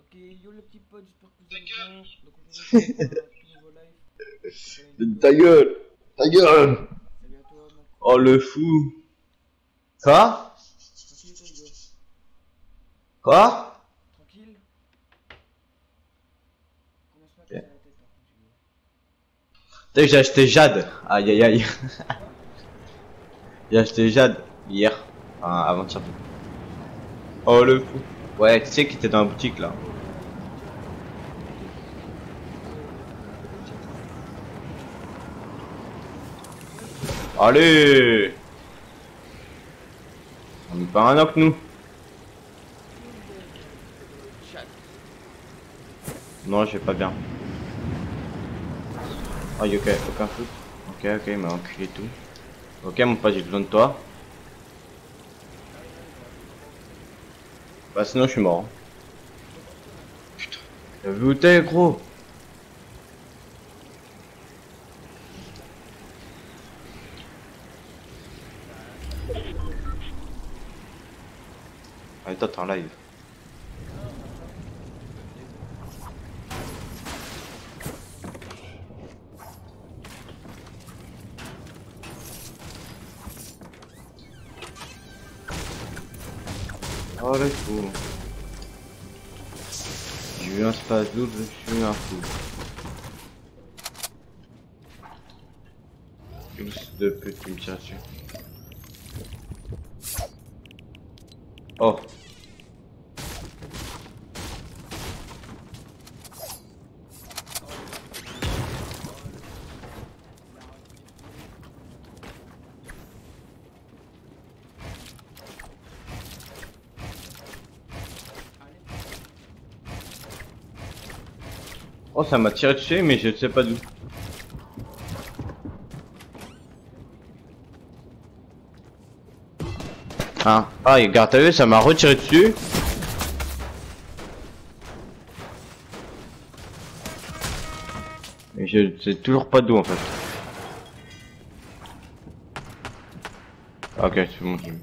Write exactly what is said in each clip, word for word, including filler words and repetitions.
Ok, yo les petits potes, j'espère que vous allez bien. Donc aujourd'hui, on va faire un tout nouveau live. Ta gueule, ta gueule. Salut à toi, mon Oh le fou. Quoi? Tranquille, toi, Hugo. Quoi? Tranquille. Commence pas à Yeah. casser la tête, par contre, Hugo. T'as vu, j'ai acheté Jade. Aïe aïe aïe. J'ai acheté Jade hier. Enfin, avant-hier. Oh le fou. Ouais, tu sais qui était dans la boutique là. Allez. On est pas un an que nous. Chat. Non, je vais pas bien. Oh, ok, aucun foot. Ok, ok, il m'a enculé tout. Ok, mon pote, j'ai besoin de toi. Bah, sinon, je suis mort. Putain. T'as vu où t'es, gros? Allez, toi, t'es en live. Oh le fou. J'ai eu un space double, je suis un fou. Fils de pute qui me tire dessus. Oh. Oh, ça m'a tiré dessus, mais je sais pas d'où. Hein? Ah, regarde, t'as vu, ça m'a retiré dessus. Et je sais toujours pas d'où en fait. Ok, c'est bon. Je...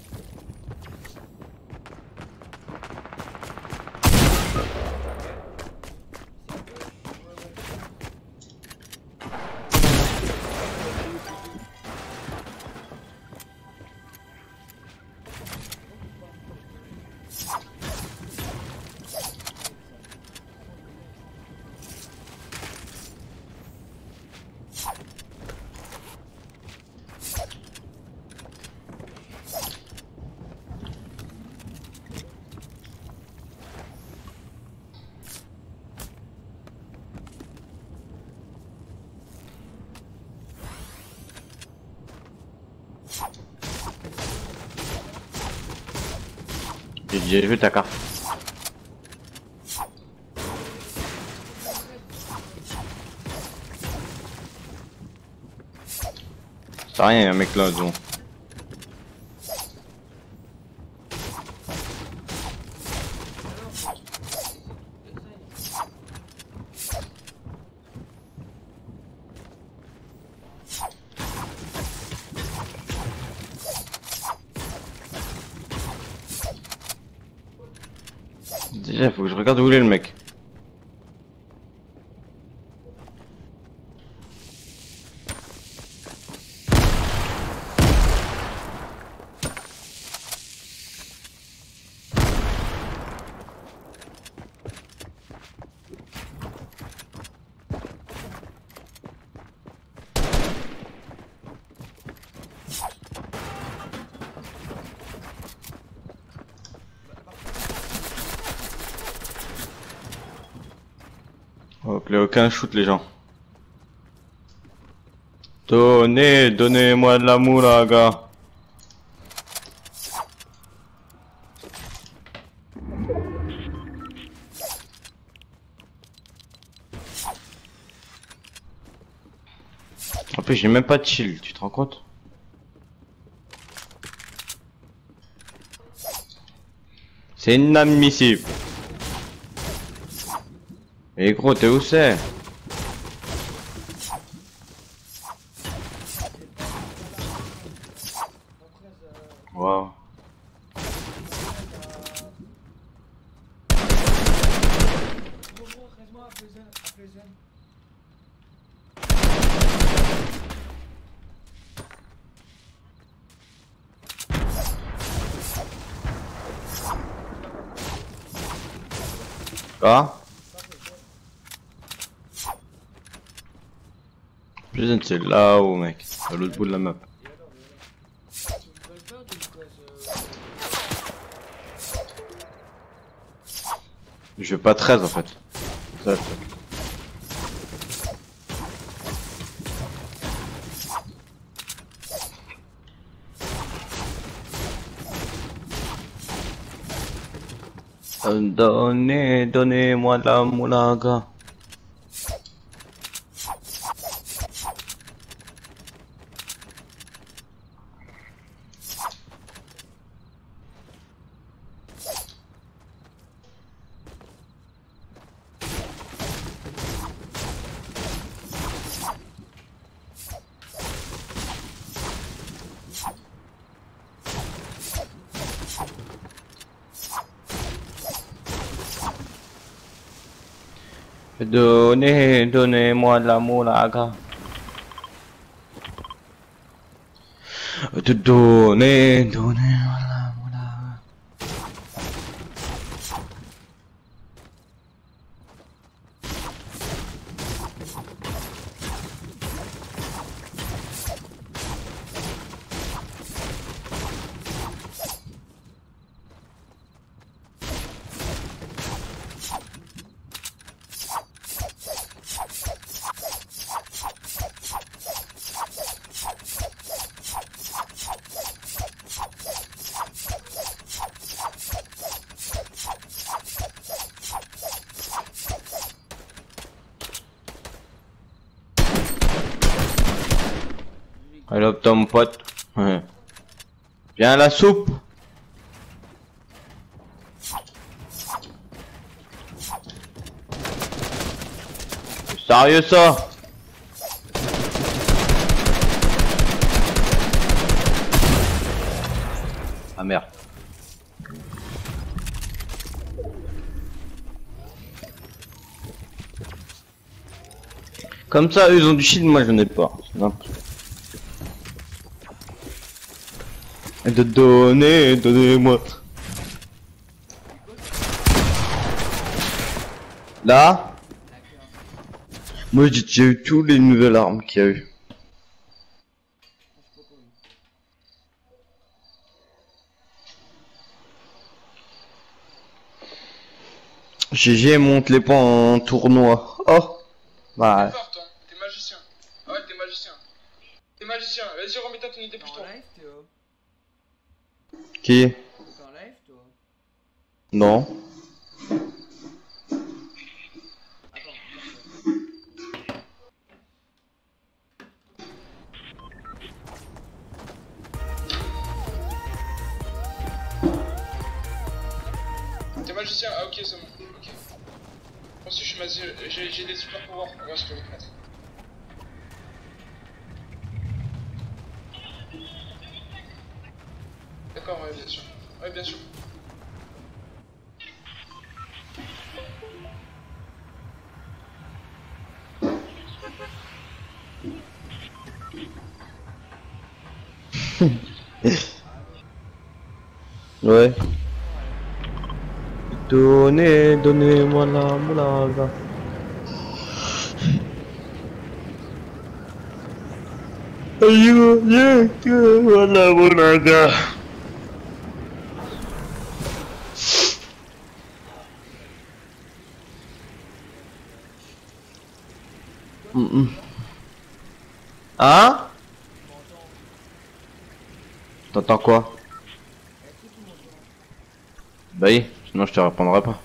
J'ai vu ta carte. C'est rien, un mec là, disons. Déjà, faut que je regarde où il est le mec. Ok, aucun shoot les gens. Donnez, donnez-moi de l'amour là, gars. En plus, j'ai même pas de shield, tu te rends compte? C'est inadmissible. Et gros, t'es où c'est? Waouh. Reste-moi à Pleasant, à Pleasant. Quoi? Pleasant c'est là-haut mec, à l'autre bout de la map. Et alors, et alors? Tu me fais peur, tu me casses. Euh... Je veux pas treize en fait. C'est ça le truc. Donnez, donnez-moi la moulaga. Donnez, donnez-moi la moulaga. Donnez, donnez-moi la moulaga. Allez hop ton pote. Ouais. Viens à la soupe. Sérieux ça? Ah merde. Comme ça, eux ils ont du shield, moi j'en ai pas. Non. De donner, donnez-moi. Là, moi j'ai déjà eu tous les nouvelles armes qu'il y a eu. G G monte les points en tournoi. Oh bah. T'es fort toi, t'es magicien. Ah ouais, t'es magicien. T'es magicien, vas-y remets-toi ton idée plus T'es tôt. en live, Théo? Qui? T'es en live, toi? Non. Attends, T'es magicien, ah ok c'est bon. Ok. Moi aussi je suis magicien, j'ai j'ai des super pouvoirs. Ouais, je peux les mettre. D'accord, ouais, bien sûr. Ouais, bien sûr. Ouais. Donnez, donnez-moi la moulaga. Donnez-moi la moulaga. Mm -mm. Hein? T'entends quoi? Bah oui, sinon je te répondrai pas.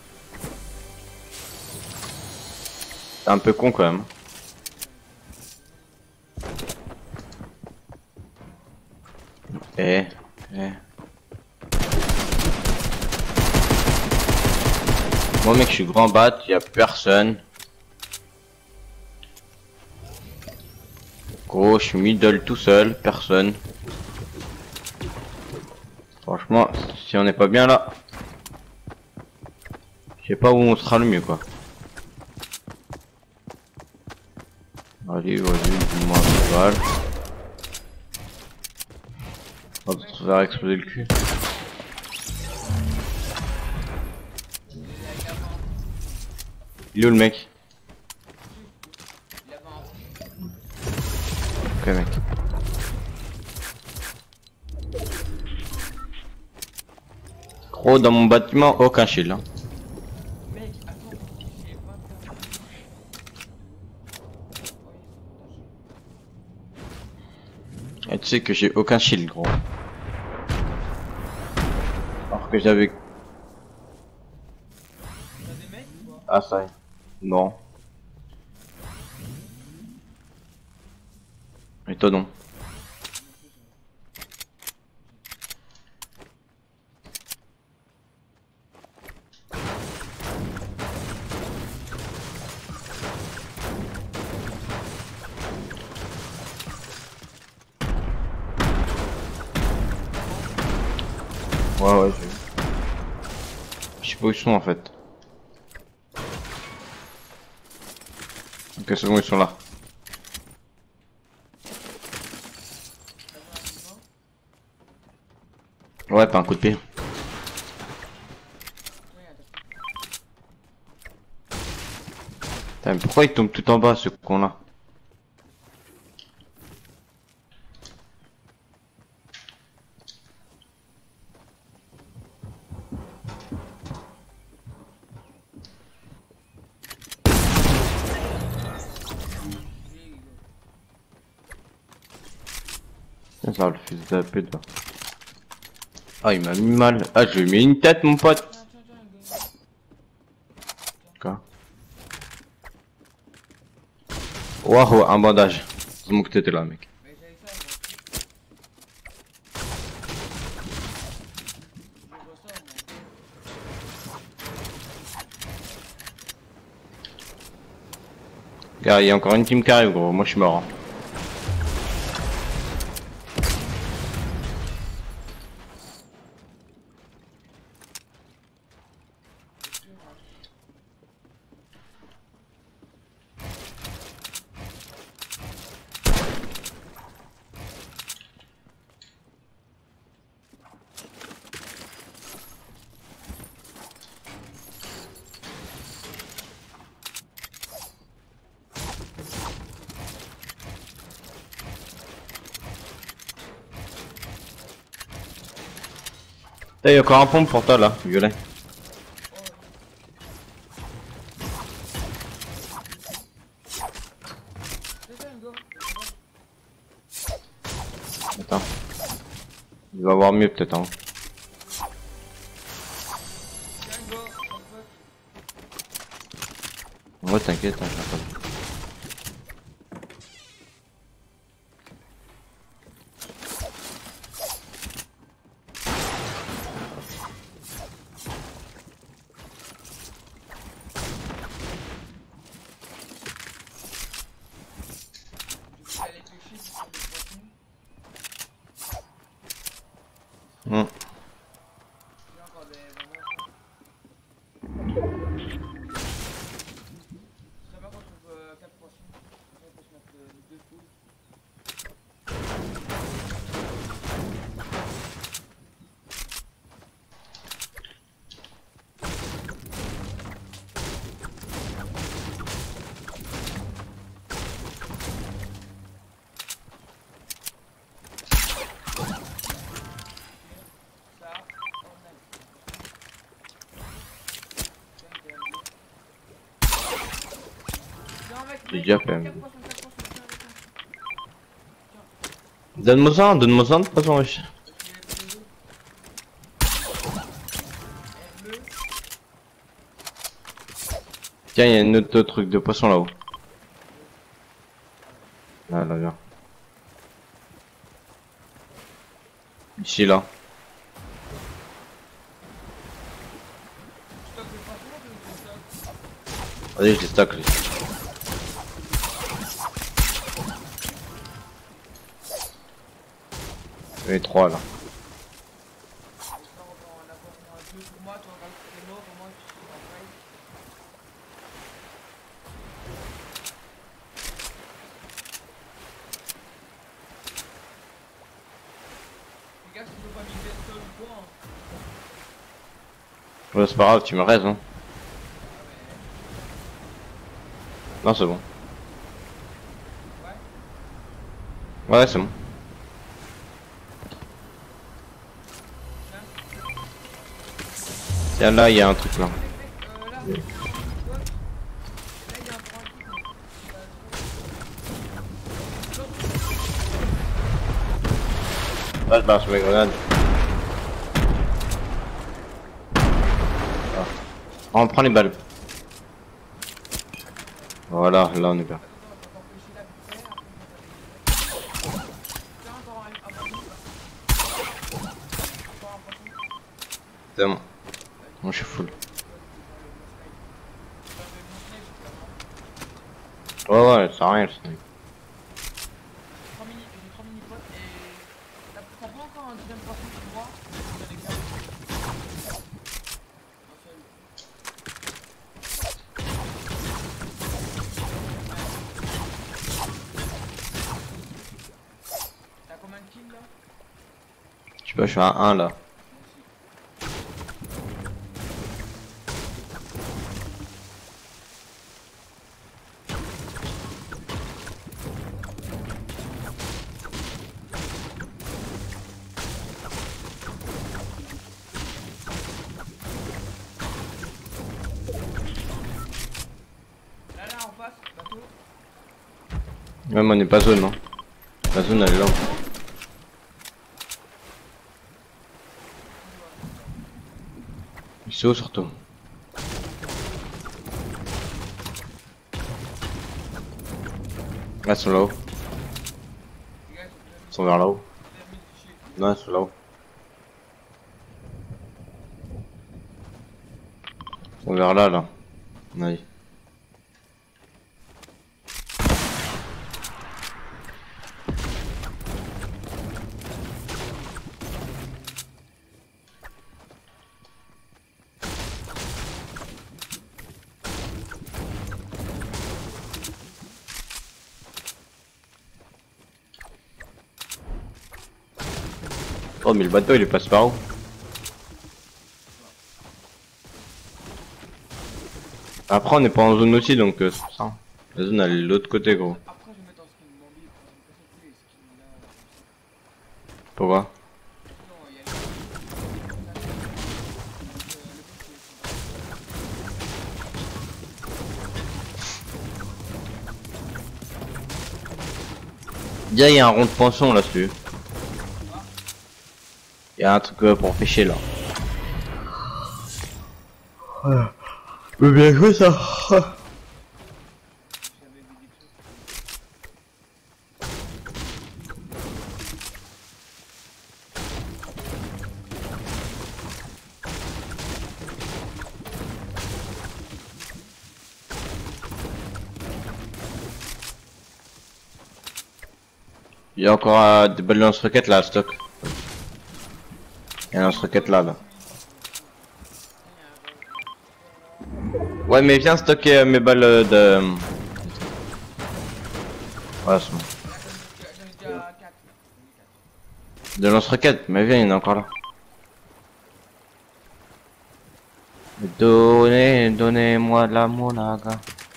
T'es un peu con quand même. Eh, eh. Moi mec je suis grand bat, y'a personne. Gros, je suis middle tout seul, personne. Franchement, si on n'est pas bien là, je sais pas où on sera le mieux quoi. Allez, vas-y, dis-moi un peu balle. On va te faire exploser le cul. Il est où le mec? Ok mec. Gros, dans mon bâtiment, aucun shield. Hein. Mec, attends, j'ai pas Et tu sais que j'ai aucun shield, gros. Alors que j'avais... T'as des mecs ou quoi? Ah ça y est. Non. Et toi non. Ouais ouais j'ai vu. Je sais pas où ils sont en fait. Ok c'est bon ils sont là. Ouais pas un coup de pied. Putain, mais pourquoi il tombe tout en bas ce con là? Ça le fils de la pute là. Ah il m'a mis mal. Ah je lui ai mis une tête mon pote. Quoi? Waouh un bandage. C'est bon que t'étais là mec. Mais j'avais ça, moi. Je ressors, moi. Gars il y a encore une team qui arrive gros. Moi je suis mort. Hein. Il y a encore un pompe pour toi là, violet. Attends. Il va avoir mieux peut-être hein. Ouais t'inquiète, hein, j'ai pas. Hum. J'ai déjà fait. Donne-moi ça, donne-moi ça de toute façon wesh. Tiens, il y a un autre truc de poisson là-haut. Là, là, viens. Ici, là. Allez, je les stack, les. Il y en a trois là. Ouais, c'est pas grave, tu me raises, hein. Non, c'est bon. Ouais. Ouais, c'est bon. Tiens, là, il y a un truc là. Euh, là, là, il y a un point qui. Là, je balance mes grenades. Ah. On prend les balles. Voilà, là on est bien. C'est bon. Moi je suis full. Ouais ouais, ça sert à rien le snipe. J'ai trois mini, j'ai trois mini potes et t'as t'as pas encore un deuxième poisson pour moi? J'en ai qu'un. Un seul. T'as combien de kills là? Je sais pas, je suis à un là. Là là en face, bateau. Même on n'est pas zone, non. La zone elle est là. C'est haut surtout. Là ils sont là-haut. Les gars, Ils sont vers là-haut. j'ai mis le fichier. Non, ils sont là-haut. Ils sont vers là là. Oui. Oh mais le bateau il est passé par où? Après on n'est pas en zone aussi donc euh, c'est pour ça. La zone elle est de l'autre côté gros. Après, je vais mettre en skin Bambi pour me casser tous les skins là. Pourquoi? Non, il y a les. Déjà il y a un rond de poisson là dessus. Il y a un truc euh, pour pêcher là. Voilà. Mais bien joué ça. J'avais vu des trucs. Il y a encore euh, des balles lance-roquettes là à stock. Il y a un lance-roquette là là. Ouais mais viens stocker euh, mes balles euh, de... Ouais c'est bon. J'en ai déjà quatre. De lance-roquettes, mais viens il y en a encore là. Donnez, donnez-moi de la monaga.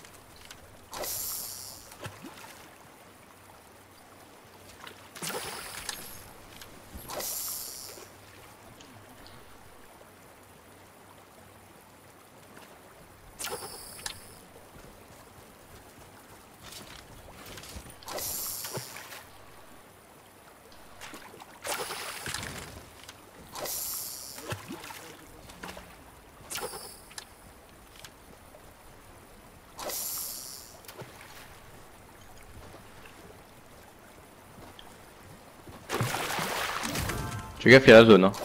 Fais gaffe, il y a la zone hein.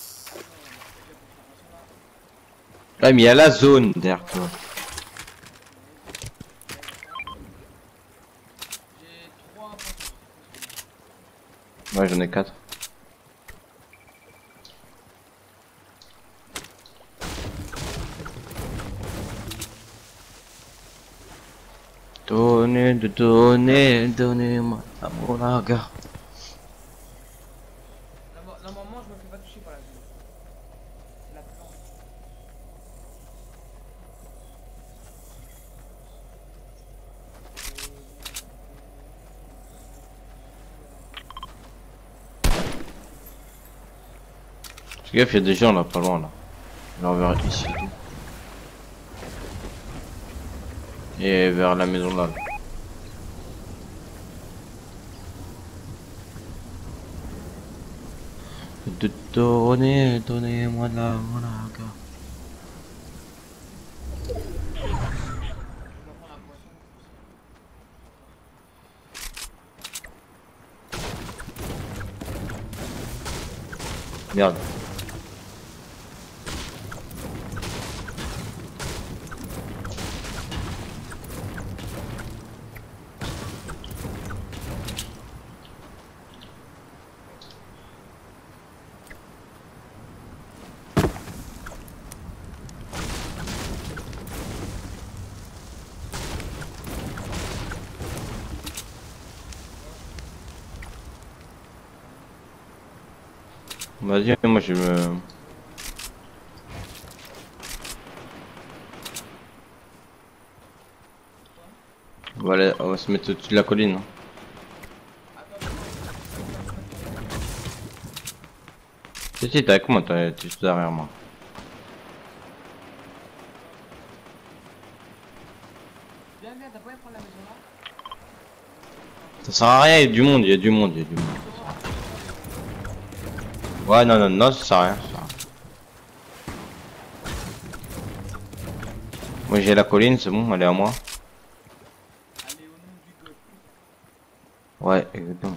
Ouais mais il y a la zone derrière toi. J'ai trois poissons. Ouais j'en ai quatre. Donnez, de donnez, donnez-moi la monaga. Normalement, je me fais pas toucher par la zone. C'est la plante. Fais gaffe, il y a des gens là, pas loin là. Genre vers ici. Et vers la maison là. De donner, donnez-moi de la voilà. Merde. Vas-y, moi je me... On va, aller... on va se mettre au-dessus de la colline. Si, si, t'es avec moi, t'es juste derrière moi. Viens, viens, t'as pas envie de prendre la maison là? Ça sert à rien, il y a du monde, il y a du monde, il y a du monde. Ouais, non, non, non, ça sert à rien. Ça sert à rien. Moi j'ai la colline, c'est bon, elle est à moi. Allez, au nom du God. Ouais, exactement.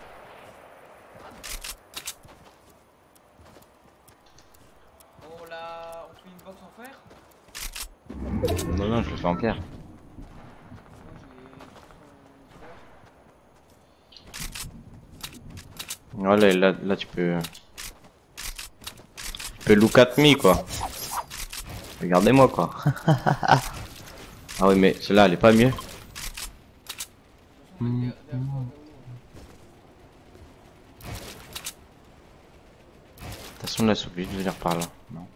Oh là, on fait une box en fer? Non, non, je le fais en pierre. Moi Ouais, là, là, là tu peux... Tu peux look at me, quoi. Regardez-moi, quoi. Ah oui, mais celle-là, elle est pas mieux. j'ai. Mm. Derrière toi, là-haut. De toute façon, là, c'est obligé de venir par là. Non.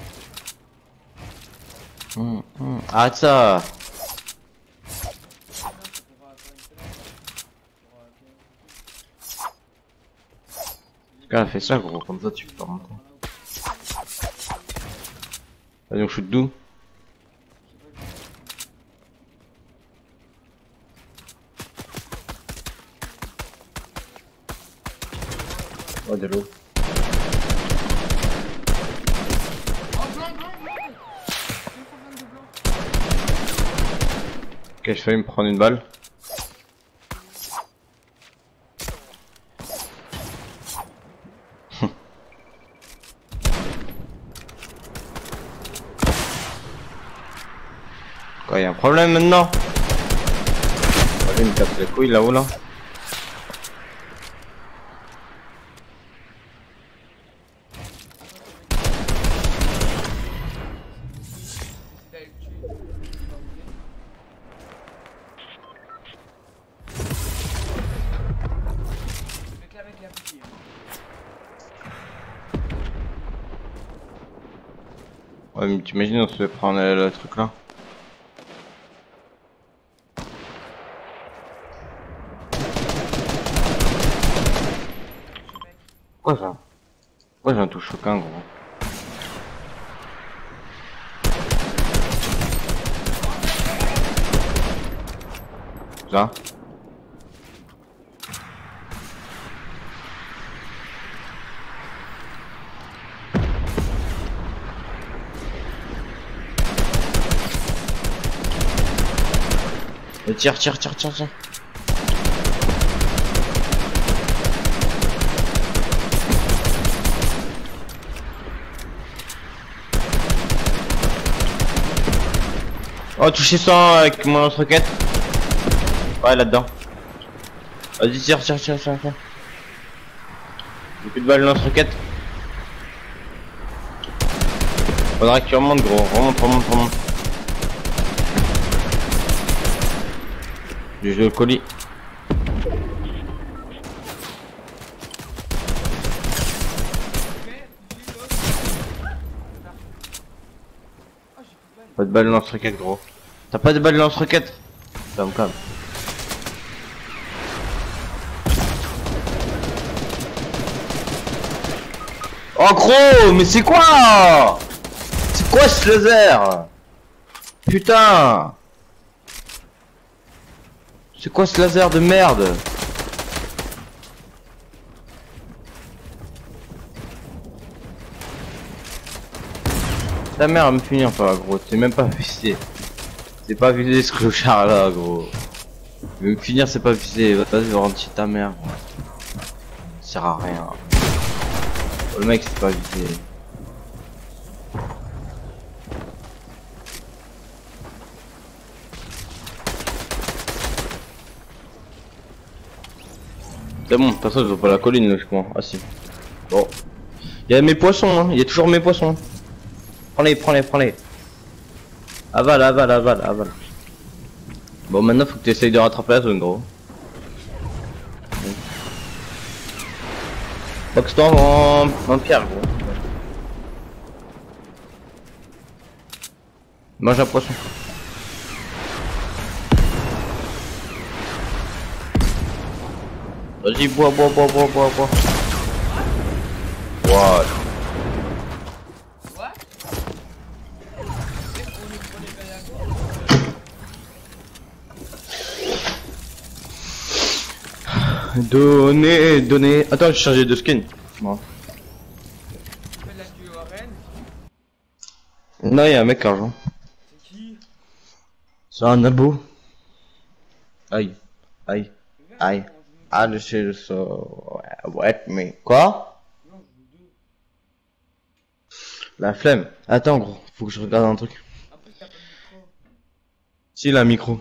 Hum, hum. Arrête ça! Elle a fait ça, gros, comme ça tu peux pas remonter. Vas-y, on shoot d'où? Oh, de l'eau. Oh, blanc, blanc, blanc! deux cent vingt-deux blanc. Ok, je failli me prendre une balle. Quoi, y'a un problème maintenant? Vas-y, il me casse les couilles là-haut là. D'aller le tuer. Je vais que la mec l'a piqué. Ouais, mais t'imagines, on se fait prendre euh, le truc là. Quoi ça? Pourquoi j'ai un touche aucun, gros? Ça? Et tire, tire, tire, tire, tire. Oh, touché cent avec mon lance-roquette. Ouais, là-dedans. Vas-y, tire, tire, tire, tire, tire. J'ai plus de balles lance-roquette. Faudra que tu remontes, gros. Remonte, remonte, remonte. J'ai joué le colis. Pas de balle lance-roquette, gros. T'as pas de balle lance-roquette? Calme, calme. Oh gros, mais c'est quoi? C'est quoi ce laser? Putain. C'est quoi ce laser de merde? Ta mère va me finir pas gros, c'est même pas visé. C'est pas visé ce clochard là gros. Il veut me finir, c'est pas visé, vas-y rentre chez ta mère. Ça sert à rien. Oh, le mec c'est pas visé. C'est bon, personne ne veut pas la colline logiquement. Ah si. Bon. Il y a mes poissons, hein. Il y a toujours mes poissons. Prends-les, prends-les, prends-les. Avale, avale, avale, avale. Bon, maintenant faut que tu essayes de rattraper la zone, gros. Box-toi en... en pierre, gros. Mange un poisson. Vas-y, bois, bois, bois, bois, bois, bois. What? What? Donnez, donnez. Attends, j'ai changé de skin. Bon. Tu fais de la duo arène? Non, il y a un mec argent. C'est qui? C'est un abo. Aïe, aïe, aïe. Ah, le c'est le so. Ouais, mais quoi? Non, je veux deux. La flemme. Attends, gros, faut que je regarde un truc. Après, t'as pas de micro. Si, la micro.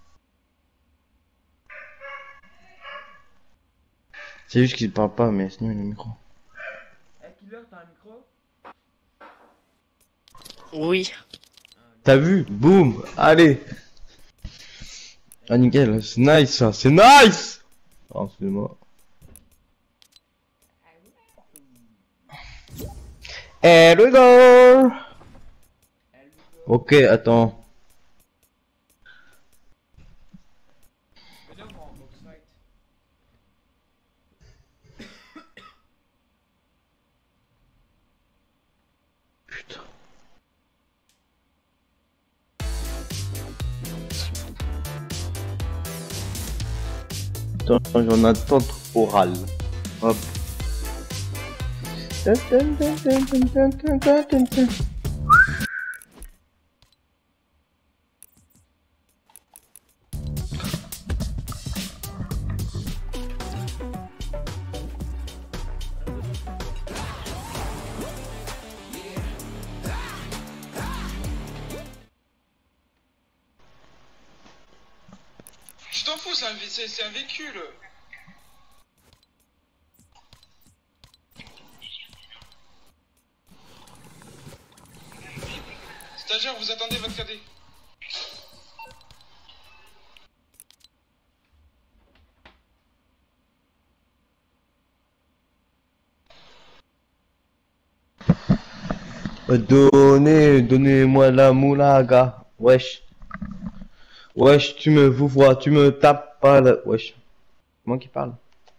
C'est juste qu'il parle pas, mais sinon il a le micro. Eh, Killer, t'as un micro? Oui. T'as vu? Boum! Allez! Ah, nickel, c'est nice ça, c'est nice! Oh, excusez-moi. Here we go! Ok, attends. Mais là, on va en box fight. Putain. Attends, j'en attends oral. Hop. Tu t'en fous, c'est un, vé- c'est- c'est un véhicule. Stagiaire, vous attendez votre cadet. Donnez, donnez-moi la moulaga. Wesh. Wesh, tu me vous vois, tu me tapes pas là. Wesh. Moi qui parle.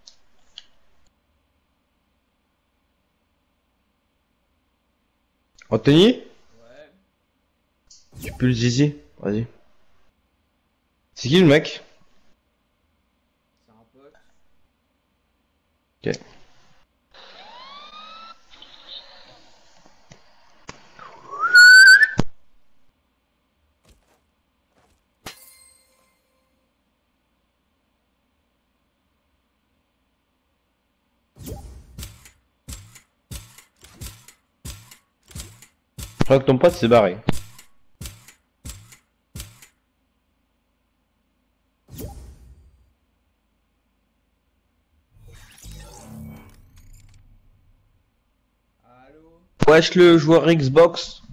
Anthony? Ouais, Tu peux le zizi? Vas-y. C'est qui le mec? c'est un pote. Ok. Je crois que ton pote s'est barré. Allô? Wesh le joueur Xbox.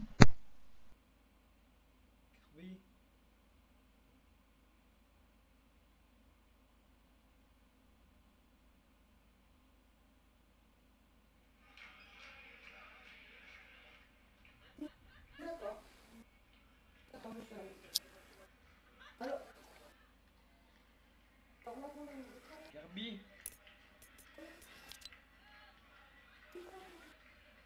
Oui. Kirby.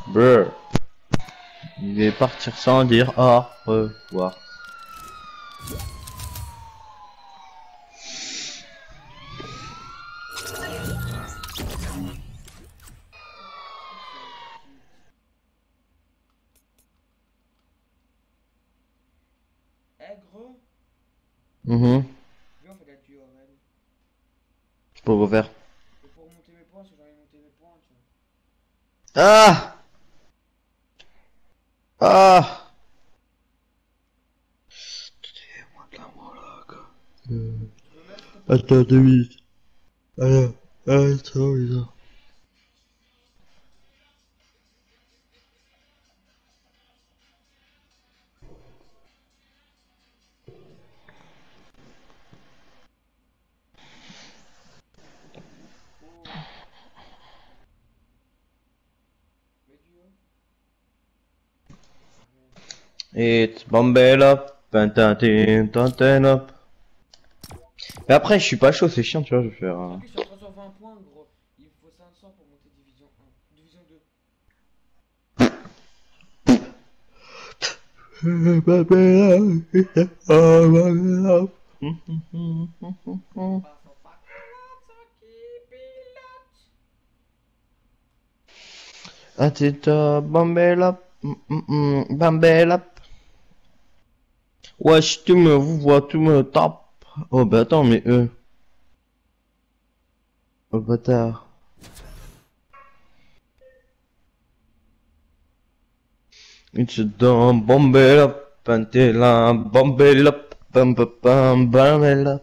Brr. Il va partir sans dire au revoir. Eh gros, Mhm. viens on fait la duo Aurel. Je peux refaire. Et pour remonter mes points, si j'ai envie de monter mes points, tu vois. Ah Ah Attends deux minutes. Alors, attends, attends. Le duo. It's Bombella, Pantatin, Tantanop. Mais après, je suis pas chaud, c'est chiant, tu vois, je vais faire. En euh, plus, sur trois cent vingt points, gros, il me faut cinq cents pour monter division un. Division deux. Pas sans pas sans qui pilote. Atita, Bombella, Bombella. Wesh, tu me vois, tu me tapes. Oh bah attends, mais eux. Oh bâtard. It's done, Bombella, Pantela, Bombella, Pam Pam Pam, Bombella.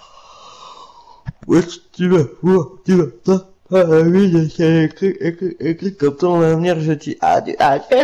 Wesh, tu me vois, tu me tapes. Ah oui, j'ai écrit, écrit, écrit comme ton avenir, je dis adieu, adieu.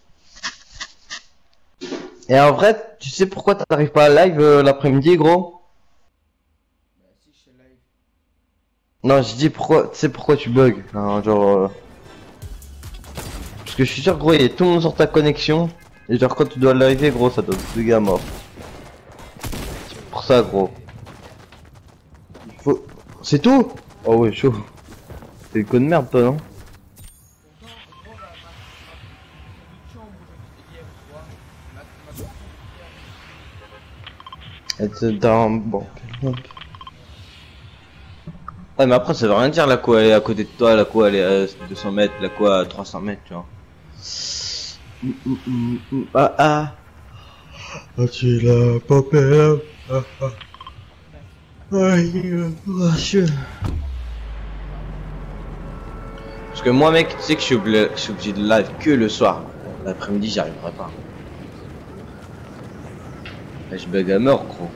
Et en vrai, tu sais pourquoi t'arrives pas à live euh, l'après-midi, gros? Bah si, je suis live. Non, je dis pourquoi, tu sais pourquoi tu bugs, hein, genre... euh, Parce que je suis sûr, gros, il y a tout le monde sur ta connexion. Et genre, quand tu dois l'arriver, gros, ça doit te bugger à mort. C'est pour ça, gros. Il faut... C'est tout? Oh ouais, chaud. T'es une conne de merde, toi, non? Pourtant, gros, ma, ma, ma, ma petite chambre où j'étais hier, tu vois, ma, ma petite It's down, bon. Ouais, mais après, ça veut rien dire, la quoi, elle est à côté de toi, la quoi, elle est à deux cents mètres, la quoi, à trois cents mètres, tu vois. Mm, mm, mm, mm, ah, ah. Ah, tu l'as pas peur. Ah, ah. Ouais, euh, ouais, je- Parce que moi, mec, tu sais que je suis obligé, je suis obligé de live que le soir. L'après-midi, j'y arriverai pas. Là, je bug à mort, gros.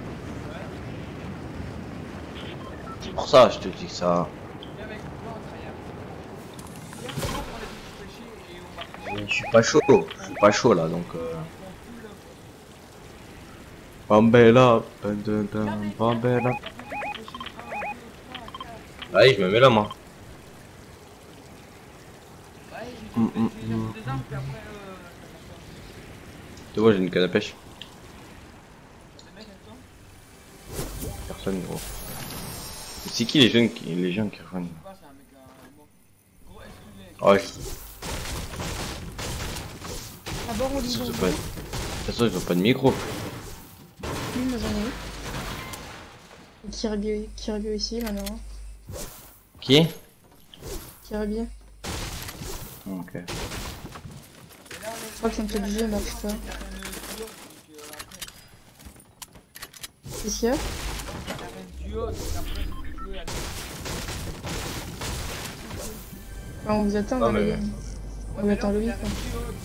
C'est pour ça, je te dis que ça. Viens avec moi, incroyable. Viens, on prend les petits péchés et on va faire Je suis pas chaud, je suis pas chaud là, donc. Euh... un full up. Bambella, Bambella. Allez, je me mets là, moi. Ouais, j'ai Mm, fait mm, des mm. des armes, puis après, euh, Tu vois, j'ai une canne à pêche. le mec attend. Personne, gros. C'est qui les jeunes qui, les jeunes qui rejoignent? Je sais pas, c'est un mec à un mot. Gros, excusez. Oh, je... D'abord on De dit toute bonjour. façon, de toute façon, ils ont pas de micro. Oui, moi j'en ai eu. Et Kirby, Kirby aussi maintenant. Qui? Kirby. Ok. Je crois que son petit jeu marche pas. Qu'est-ce qu'il y a? Enfin, on vous attend, Ah, là, mais- les gars. On vous attend le huit, quoi.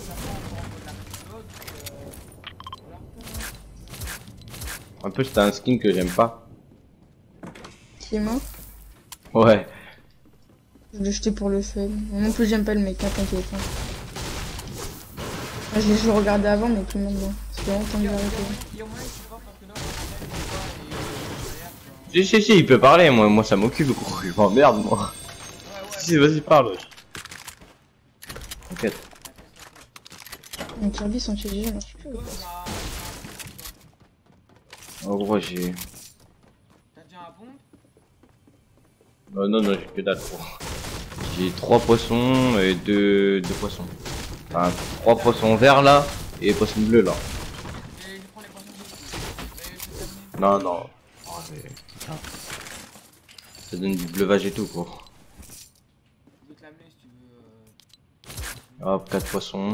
Un peu, c'était un skin que j'aime pas. Qui est mort? Ouais. Je l'ai jeté pour le fun. Moi non plus j'aime pas le mec, hein, t'inquiète. Hein. Moi, je l'ai juste regardé avant, mais plus maintenant. Ça fait longtemps que j'ai arrêté. Si, si, si, il peut parler, moi, moi ça m'occupe, gros. Je m'emmerde, moi. Si, vas-y, parle. T'inquiète. Mais Kirby, son T G G marche plus. En gros, j'ai. T'as déjà un pompe? Euh, non, non, j'ai que dalle, gros. J'ai trois poissons et deux, deux poissons. Enfin, trois poissons verts là et poissons bleus là. Et je prends les poissons bleus. Et je vais t'amener. Non, non. Oh, c'est- ça donne du bleuvage et tout, gros. Je vais te l'amener si tu veux. euh, Hop, quatre poissons.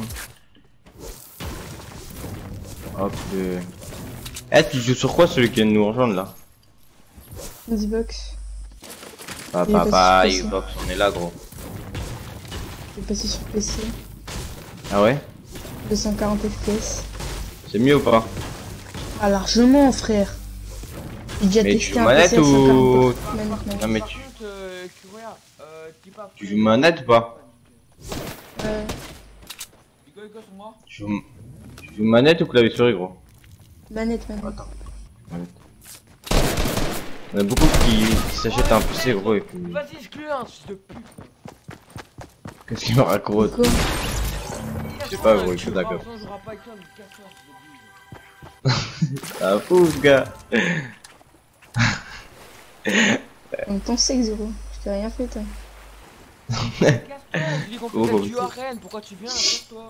Hop, le... Eh, tu joues sur quoi celui qui vient de nous rejoindre là? Xbox. Bah, Il est bah, passé bah, sur Xbox, on est là, gros. Je vais passer sur P C. Ah ouais? deux cent quarante F P S. C'est mieux ou pas? Ah, largement, frère. J'ai déjà Mais tu testé joues un manette P C à ou- cent quarante. Manette, Par manette. Non, mais par tu- contre, euh, tu vois, euh, dis pas. Tu joues manette ou pas? Ouais. Hugo, Hugo, sur moi. Tu joues... tu joues manette ou clavier souris, gros? Manette, manette. Manette. On a beaucoup qui, qui s'achètent un P C, gros, et puis... Vas-y, exclue un, fils de pute. Qu'est-ce qu'il me raconte? Quoi? Je sais pas, gros, je suis d'accord. On jouera pas avec toi, mais casse-toi, fils de pute. Ah, fou, ce gars. En ton sexe, zéro. Je t'ai rien fait, toi. Casse-toi, je dis qu'on Oh, fait bah, la duo oui. arène, pourquoi tu viens? Casse-toi.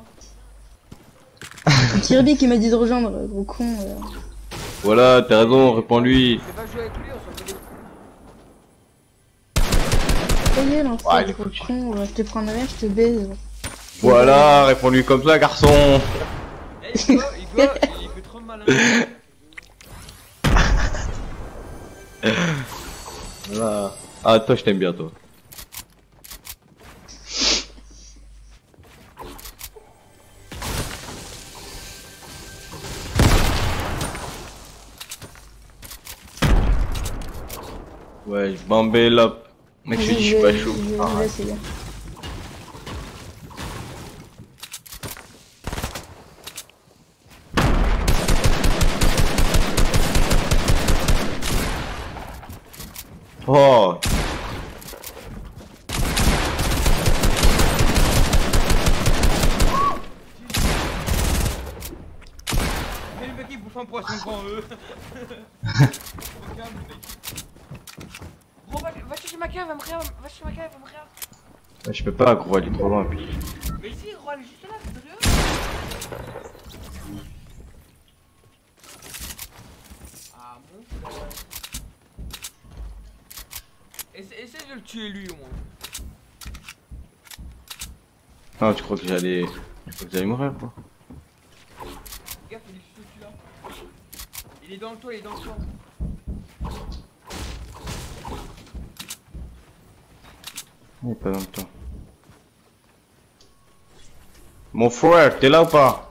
Kirby qui m'a dit de rejoindre, gros con. euh. Voilà, t'as raison, réponds-lui. Je vais pas jouer avec lui, on s'en fait des Ta gueule, en fait, Ouais, du gros coup, tu- con. euh, Je te prends un verre, je te baise. Voilà, réponds-lui comme ça, garçon. Eh, Hugo, Hugo, il fait trop malin. Voilà. Ah, toi, je t'aime bien, toi. Ouais, je bambais là. Mec, je te dis, je suis pas chaud. Je Ah, vais essayer. Oh, Mais le mec il bouffe un poisson devant eux. Gros, va, va chercher ma cave, va me rien, va chercher ma cave, va me rien. ouais, je peux pas, gros, elle est trop loin. Puis... Mais si, gros, elle est juste là, c'est sérieux. Ah, mon frère. Essa- Essaye de le tuer lui au moins. Non, tu crois que j'allais. Je crois que j'allais mourir, quoi. Gaffe, il est juste au-dessus là. Il est dans le toit, il est dans le toit. Il est pas dans le temps. Mon frère, t'es là ou pas?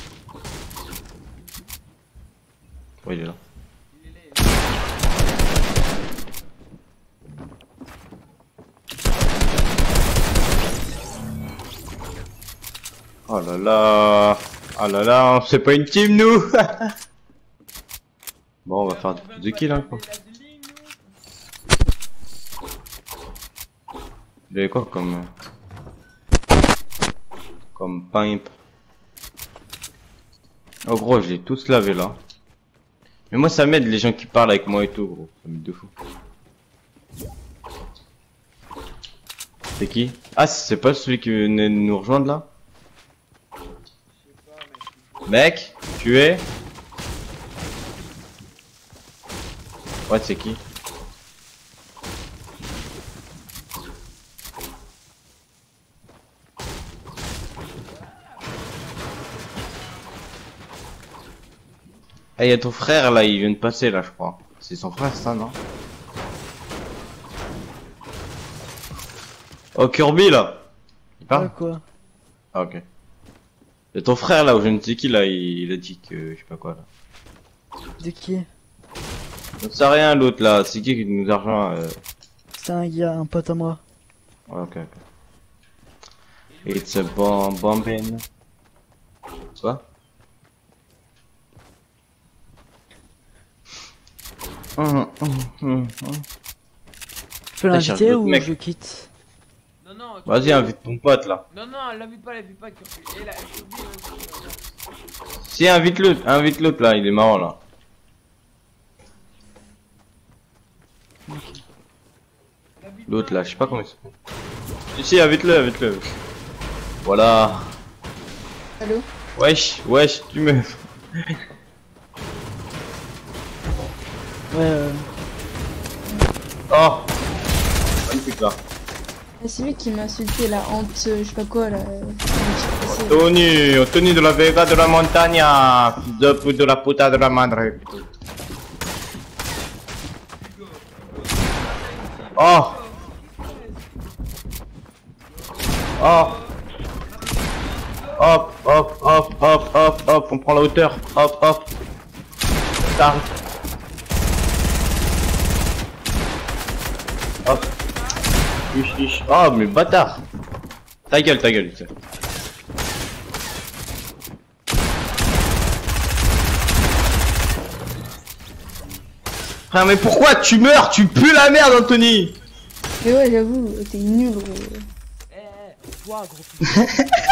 Ouais, il est là. Il est là, il est là. Oh là là. Oh là là, c'est pas une team, nous. Bon, on va faire deux kills, hein, quoi. Il avait quoi comme... euh, comme pipe? Oh gros, je l'ai tous lavé là. Mais moi ça m'aide les gens qui parlent avec moi et tout, gros. Ça m'aide de fou. C'est qui? Ah, c'est pas celui qui venait de nous rejoindre là? Mec, tu es? Ouais, c'est qui? Ah, y'a ton frère là, il vient de passer là, je crois. C'est son frère, ça, non? Oh, Kirby là! Il parle? quoi? Ah, ok. Y'a ton frère là, ou je ne sais qui là, il, il a dit que je sais pas quoi là. De qui? On sait rien l'autre là, c'est qui qui nous a rejoint euh... C'est un gars, un pote à moi. Ouais, ok, ok. It's a bomb bombing. Quoi? Hum, hum, hum, hum. Je peux Ah, cherche l'inviter d'autres ou mecs. je quitte? Non, non, tu Vas-y, peux- invite ton pote là. Non, non, elle l'invite pas, elle l'invite pas, Kirby. Et là, Kirby, euh, Si, invite l'autre, invite l'autre là, il est marrant là. l'invite L'autre pas, là, je sais pas comment il s'appelle. Si, si, invite-le, invite-le. Voilà. Allô? Wesh, wesh, tu me... Ouais, euh... Oh. Magnifique là. Ah, c'est lui qui m'a insulté la honte, euh, je sais pas quoi là. euh, Tony, Tony de la Vega de la Montagna, de, de la puta de la madre. Oh. Oh. Hop, hop, hop, hop, hop, hop, on prend la hauteur. Hop, hop. Ça. Hop. Ish, ish. Oh, mais bâtard. Ta gueule, ta gueule. Frère, mais pourquoi tu meurs? Tu pues la merde, Anthony. Mais ouais, j'avoue, t'es nul gros. Eh, eh, toi, gros putain.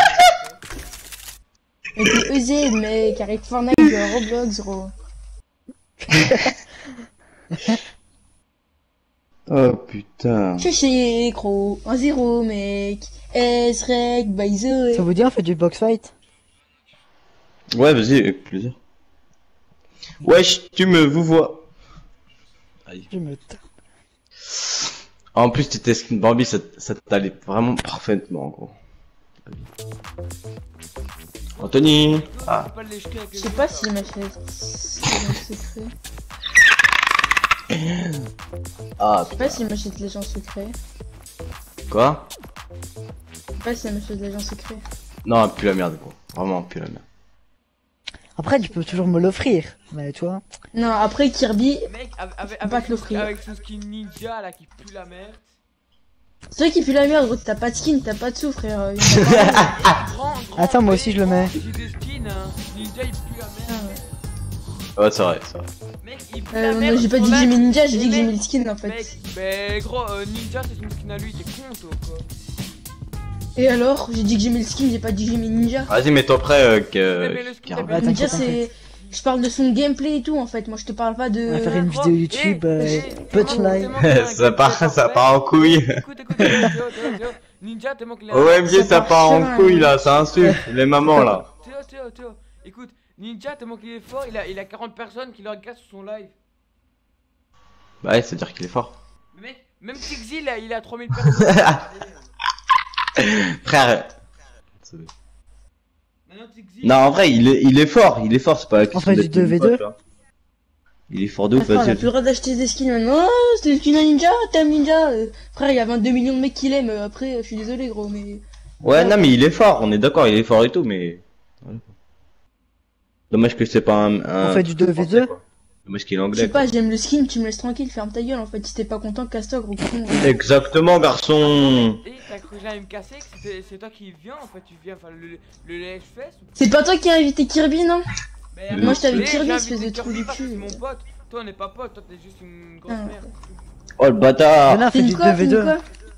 Mais t'es E Z, mec, arrête Fortnite, joue à Roblox, gros. Oh putain. Je sais, gros. un zéro, mec. S-Rec, by Zoé. Ça vous dit on fait du box fight? Ouais, vas-y, avec plaisir. Wesh, tu me vous vois. Aïe. Je me tape. En plus, tu étais skin Bambi, ça, ça t'allait vraiment parfaitement, gros. Anthony. Ah. Faut pas le jeter avec Je sais pas si ma chaise. C'est un secret. Ah, Je sais pas si m'achète les gens secrets. quoi? Je sais pas si m'achète les gens secrets. Non, plus la merde, gros. Vraiment, plus la merde. Après, tu peux toujours me l'offrir, mais tu vois. Non, après Kirby, Mec, avec, avec, Faut pas avec, te l'offrir. avec son skin ninja là qui pue la merde. c'est toi qui pue la merde, gros. T'as pas de skin, t'as pas de sous, frère. euh, il y en a pas. Grand, grand Attends, moi aussi, je le mets. J'ai des skins, hein. Ninja il pue la Ah, merde. ouais. Ouais, c'est vrai, c'est vrai. Mec, il pue Euh, la non, merde. j'ai pas son dit que j'ai mis mec. ninja, j'ai dit que j'ai Mec, mis le skin en fait. Mec, mais gros, euh, ninja c'est son skin à lui, t'es con toi quoi. Et alors, j'ai dit que j'ai mis le skin, j'ai pas dit que j'ai mis ninja. Vas-y, mets-toi prêt, euh, Mais- mais que... le skin, Carole. t'as Ouais, pas- Ninja, t'inquiète, c'est. Je parle de son gameplay et tout en fait. Moi, je te parle pas de. On va faire une vidéo YouTube, euh, Eh, eh, punchline. tellement qu'il a un Ça gameplay part, ça parfait. part en couille. Écoute, écoute, écoute, Théo, Théo, Théo. Ninja, tellement qu'il a un- O M G, Ça ça part part en chemin, couille, hein. là, ça insulte. Les mamans, là. Théo, Théo, Théo, écoute, Ninja, tellement qu'il est fort, il a, il a quarante personnes qui le regardent sur son live. Bah ouais, c'est-à-dire qu'il est fort. Mais mec, même Tixi, il a, il a trois mille personnes. Frère. Maintenant, Tixi. Non, en vrai, il est, il est fort, il est fort, c'est pas la On question fait du d'être deux v une pote, deux. là. Il est fort de ouf, Attends, on a vas-y. plus le droit d'acheter des skins maintenant. Oh, c'est des skins à ninja, t'aimes ninja. euh, Frère, il y a vingt-deux millions de mecs qui l'aiment. euh, Après, euh, je suis désolé, gros, mais. Ouais, non, mais il est fort, on est d'accord, il est fort et tout, mais... Voilà. Dommage que c'est pas un... un... On fait du deux v deux. Dommage qu'il est Je anglais. sais quoi. pas, j'aime le skin, tu me laisses tranquille, ferme ta gueule en fait. Si t'es pas content, casse-toi, gros con. Exactement, garçon. Et t'as cru que j'allais me casser, que c'était- c'est toi qui viens en fait, tu viens faire le, le lèche-fesse ou... C'est pas toi qui as invité Kirby, non? Mais Moi, je t'avais Mais Kirby, j'ai espèce invité de trou Kirby du parce que cul. c'est mon pote. Toi on n'est pas pote, toi t'es juste une grosse Ah. merde. Oh, le bâtard. Venez, on fait T'es du une quoi? deux v T'es deux. une quoi?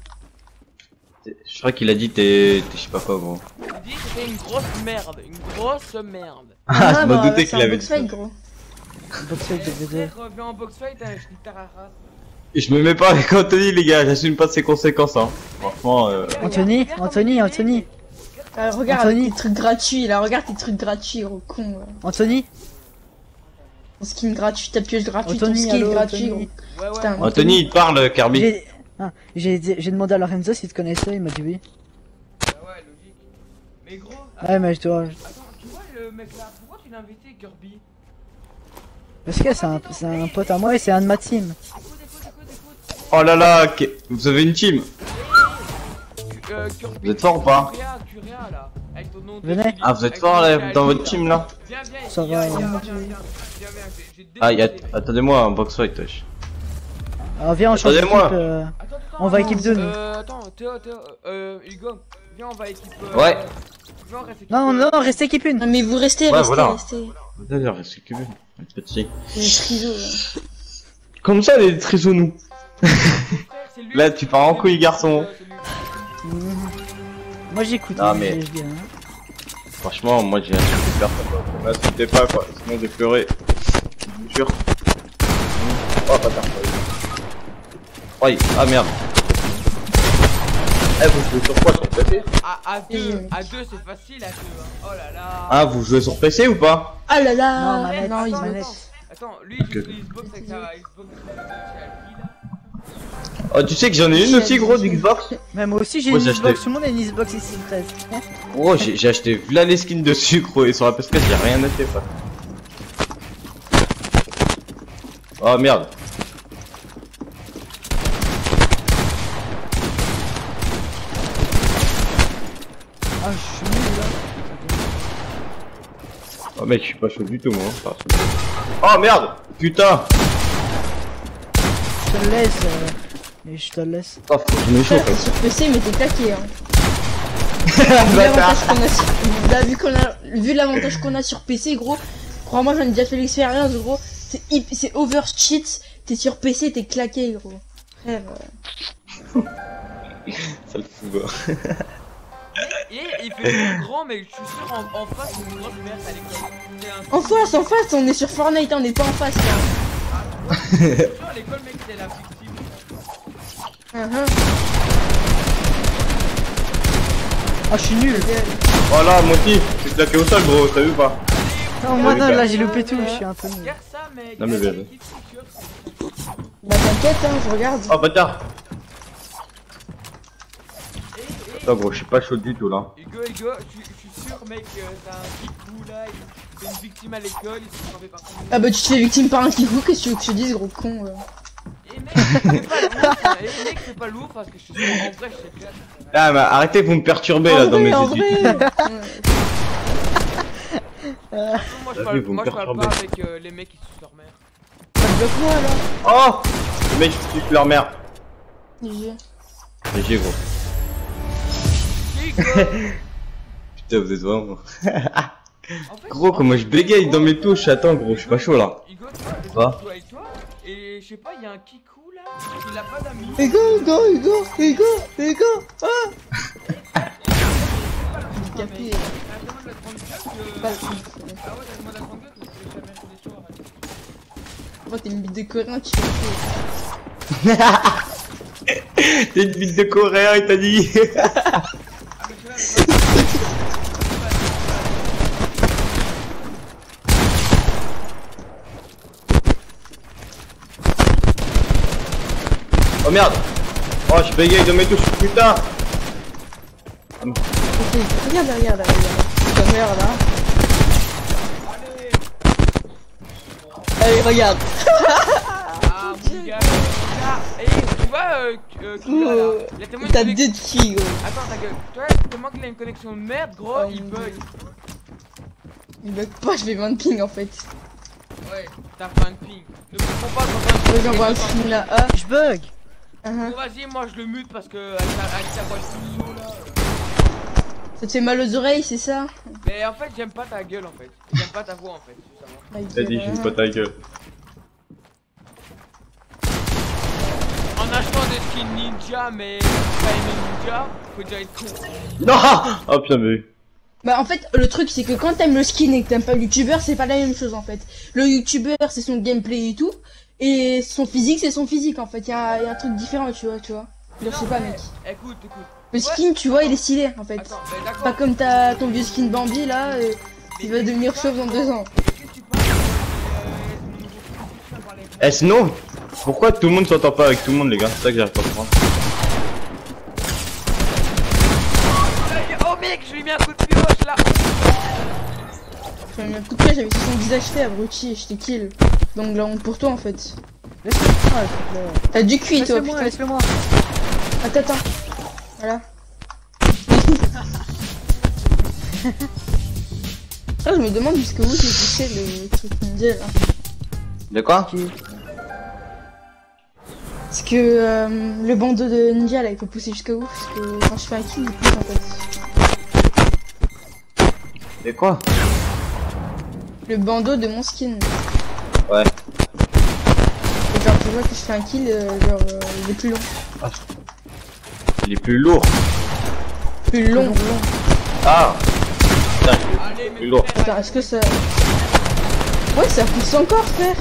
Je crois qu'il a dit t'es... t'es je sais pas quoi, gros. Il dit que c'était une grosse merde, une grosse merde. Ah, je bah, me doutais c'est qu'il un avait box dit ça. fight, gros. Box fight deux v deux. Frère, viens en box fight, hein, je nique ta race. Et je me mets pas avec Anthony, les gars, j'assume pas ses conséquences, hein. Franchement, euh... Anthony, Anthony, Anthony, Ah, regarde Anthony. tes trucs gratuits là, regarde tes trucs gratuits, gros con. Là. Anthony, Ton skin gratuit, ta pieuse gratuite, ton Anthony, skin allô, gratuit, Anthony. gros. Ouais, ouais. Putain. Anthony, il te parle, Kirby. j'ai ah, j'ai j'ai demandé à Lorenzo s'il te connaissait, il m'a dit oui. Ouais, ouais, logique. Mais gros, Ouais, mais je dois. attends, tu vois le mec là, pourquoi tu l'as invité Kirby? Parce que c'est un, c'est un pote à moi et c'est un de ma team. Écoute, écoute, écoute, écoute. Oh là là, que- vous avez une team. Euh, Kirby, Vous êtes fort ou pas? Curia, Curia là, avec ton nom de Venez. Philippe, Ah, vous êtes avec fort ton là, nom de dans votre Philippe, team là. Viens, viens, Ça viens, va, viens, ouais. viens, viens, viens, viens, viens, j'ai- j'ai Ah, y a... démonté. attendez-moi, un box fight, wesh. Alors viens, on change d'équipe. Attendez-moi. euh, Attends, attends, On va attends, équipe deux, nous. Euh, attends, Théo, Théo, euh, Hugo, viens, on va équipe. Euh, Ouais. Viens, on reste équipe. Non, euh, non, reste équipe une. Non mais vous restez, Ouais, restez, voilà. restez. D'ailleurs, c'est que un petit. C'est des trisos là. Comme ça, les trisous, nous. frère, c'est lui. Là, tu pars en couille, garçon. Euh, c'est lui. Mhm. Moi j'écoute. Ah, hein, mais- je dis, hein. Franchement, moi, j'ai un truc de faire ça, quoi. M'insultez pas, quoi. Sinon, j'ai pleuré. Je vous jure. Oh, bâtard. Oui. Ah, merde. Eh, vous jouez sur quoi? Sur P C? À, à deux, à deux c'est facile à deux. Hein. Oh là là. Ah, vous jouez sur P C ou pas? Ah là Non, là. manette, Non, il attends, manette. attends, attends, lui il Ok. joue sur Xbox avec sa Xbox de chez Alpi là. Oh, tu sais que j'en ai une aussi, gros, d'Xbox. Mais moi aussi j'ai Moi, une j'ai Xbox, acheté- tout le monde a une Xbox ici, treize. Gros, j'ai j'ai acheté là les skins dessus, gros, et sur la P S quatre, j'ai rien acheté, pas. Oh merde. Ah, je suis nul là. Oh mec, je suis pas chaud du tout, moi. Enfin, oh merde. Putain. Je te le laisse. Euh... Mais je te le laisse. Oh, faut que je me chauffe. Frère, t'es sur P C mais t'es claqué hein. Vu Bâtard. l'avantage qu'on a sur... Là, vu qu'on a... vu l'avantage qu'on a sur P C gros, crois-moi j'en ai déjà fait l'expérience gros, c'est hip... c'est over cheat, t'es sur P C t'es claqué gros. Frère, euh... Ça le fout, gros. Et il fait trop grand, mais je suis sûr en, en face c'est une grosse merde à l'école. C'est un- En face, en face, on est sur Fortnite, hein, on est pas en face là. Je suis sûr à l'école mec c'est la victime. Uh-huh. Ah, je suis nul. Oh là, mon petit, je suis claqué au sol, gros, t'as vu ou pas? Non, moi oui, non, bah. là j'ai loupé tout, je suis un peu nul. Regarde ça mec. Non, mais Regarde, bien. qui c'est sûr, Bah t'inquiète hein, je regarde. Oh bâtard. c'est- Eh, eh, Putain, gros, je suis pas chaud du tout là. Hugo, Hugo, je suis- je suis sûr mec, euh, t'as un petit coup là, il- c'est une victime à l'école, il s'est trompé par contre. Ah bah tu te fais victime par un kikou, qu'est-ce que tu veux que je te dise gros con euh. Eh mec, c'est pas lourd, hein. Eh mec, c'est pas lourd parce que je suis sûr, en vrai, je sais déjà. Ah, mais arrêtez, vous me perturbez En là dans vrai, mes en études. vrai. Moi je Vas-y, parle, vous me moi, je parle pas perturbez. avec euh, les mecs qui sucent leur mère. Bah bloque-moi là. Oh. Les mecs, ils kiffent leur mère. G G. G G, gros. Hugo. Putain, vous êtes vraiment. En fait, Gros, en comment fait, je bégaye Hugo, dans mes touches. Attends, gros, je suis pas chaud là. Hugo, tu vois, je Quoi joue avec toi, et je sais pas, il y a un kikou là, il a pas d'amis. Hugo, Hugo, Hugo, Hugo, Hugo. Ah. Capé. Ah, demande la trente-quatre que... Pas Ah ouais, t'as demandé la trente-quatre parce que j'ai jamais fait des soirs. Oh t'es une bite de coréen qui fait T'es une ville de coréen, il t'a dit. Ah, mais tu vois, mais Oh merde. Oh, je bégaye dans mes touches, putain. Ok, regarde, regarde, regarde. Regarde là. Allez, regarde. Ah, mon gars, ah, et tu vois, euh, euh, Kika, là, il a tellement une T'as connexion... deux de filles, gros. Attends, ta gueule, toi, tellement qu'il a une connexion de merde, gros, Oh, il mon bug. Il bug pas, je vais vingt ping en fait. Ouais, t'as vingt ping. Ne me prends pas dans un Ouais, j'envoie un film là. Ah, Je bug. uh-huh. Bon, vas-y, moi je le mute parce que avec ta, avec ta voix de sous là. Ça te fait mal aux oreilles, c'est ça? Mais en fait, j'aime pas ta gueule en fait. J'aime pas ta voix en fait. c'est ça. Ma T'as dit, gueule, j'aime hein. pas ta gueule. En achetant des skins ninja, mais pas aimer ninja, faut déjà être con. Non. Oh putain, mais. Bah en fait le truc c'est que quand t'aimes le skin et que t'aimes pas le youtubeur c'est pas la même chose en fait. Le youtubeur c'est son gameplay et tout et son physique c'est son physique en fait. Y'a y a un truc différent tu vois tu vois. Genre, je sais pas mec. Écoute, écoute. Le skin tu vois il est stylé en fait. Attends, mais d'accord. Pas comme ta ton vieux skin Bambi là euh, il va devenir chauve dans deux ans. Qu'est-ce que tu penses euh, nouveau produit, par les- Est-ce non? Pourquoi tout le monde s'entend pas avec tout le monde, les gars? C'est ça que j'arrive pas à comprendre. Oh mec, je lui ai mis un coup de pioche là. J'ai mis un coup de pied, j'avais soixante-dix H P abruti et je t'ai kill. Donc la honte pour toi en fait. Laisse-le moi, s'il te plaît. T'as du cuit toi Laisse-le moi, putain. laisse-le moi. Attends attends. Voilà. Ah, je me demande jusqu'où j'ai poussé le truc ninja là. De quoi? Qui Parce que euh, le bandeau de ninja là il peut pousser jusqu'à où? Parce que quand je fais un kill il pousse en fait. De quoi? Le bandeau de mon skin. Ouais. Et genre tu vois que je fais un kill, euh, genre euh, il est plus long. Il est plus lourd. Plus long. Ah. Putain, il est Allez, plus mais lourd. frère, Attends, est-ce que ça... Ouais ça pousse encore frère.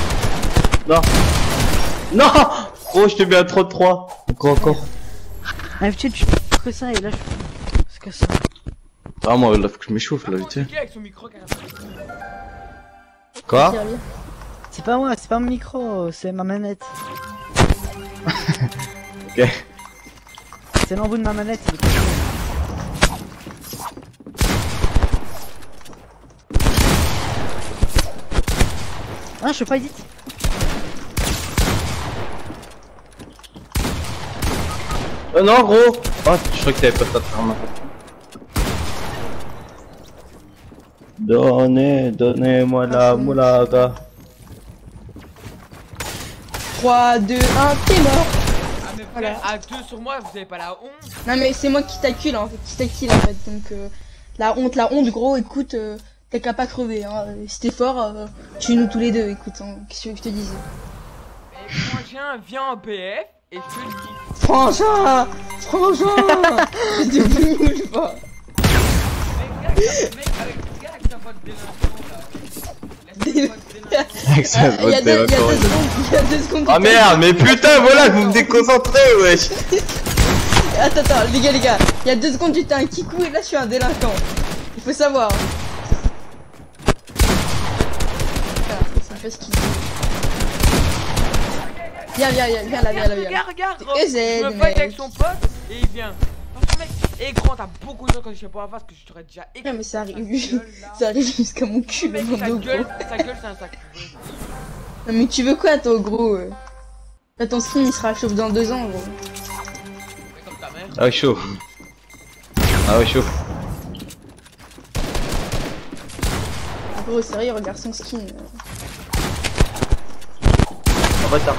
Non. Non. Gros, je te mets à trente-trois. Encore, encore. D'habitude, je fais que ça et là, je fais. C'est que ça. Ah, moi, là, faut que je m'échauffe, là, Par vite fait. contre, avec son micro carrément. Quoi? Sérieux. C'est pas moi, c'est pas mon micro, c'est ma manette. Ok. C'est l'embout de ma manette, il est pas Ah, je peux pas edit. Oh non, gros! Oh, je crois que t'avais pas ça de faire ma Donnez, donnez-moi la moulaga. trois, deux, un, t'es mort. Ah, mais Voilà. frère, à deux sur moi, vous avez pas la honte? Non mais c'est moi qui t'accule en fait, qui t'accule en fait, donc euh, la honte, la honte gros, écoute, euh, t'as qu'à pas crever, hein. Si t'es fort, euh, tue-nous tous les deux, écoute, hein. Qu'est-ce que tu veux que je te dise? Et frangin, viens en B F et je te le dis. Frangin, frangin, je te bouge pas. Mec, gars, mec, avec le gars avec sa voix de délinquant là. Laisse-moi de délinquant. Avec sa Il y a voix deux, il y a deux délinquante. secondes, il y a deux secondes. Ah merde, mais putain, voilà, vous me déconcentrez, wesh. Attends, attends, les gars, les gars, il y a deux secondes j'étais un kikou et là je suis un délinquant. Il faut savoir. Ah, ça fait ce qu'il dit. Viens, viens, viens, viens là, viens là, viens là. Regarde, regarde, gros. Et Z, Je me mec. fight avec son pote et il vient. Parce que mec, et grand, t'as beaucoup de gens quand je sais pas en face que je t'aurais déjà écrit. Non mais ça arrive, Ta gueule, là. ça arrive jusqu'à mon cul, Mec, mon sa dos, gueule, gros. sa gueule, c'est un sac. Non mais tu veux quoi toi gros euh Là ton stream il sera chauve dans deux ans gros. Mais comme ta mère. Ah ouais, chaud. Ah ouais, chaud. Gros sérieux regarde son skin. euh. En retard.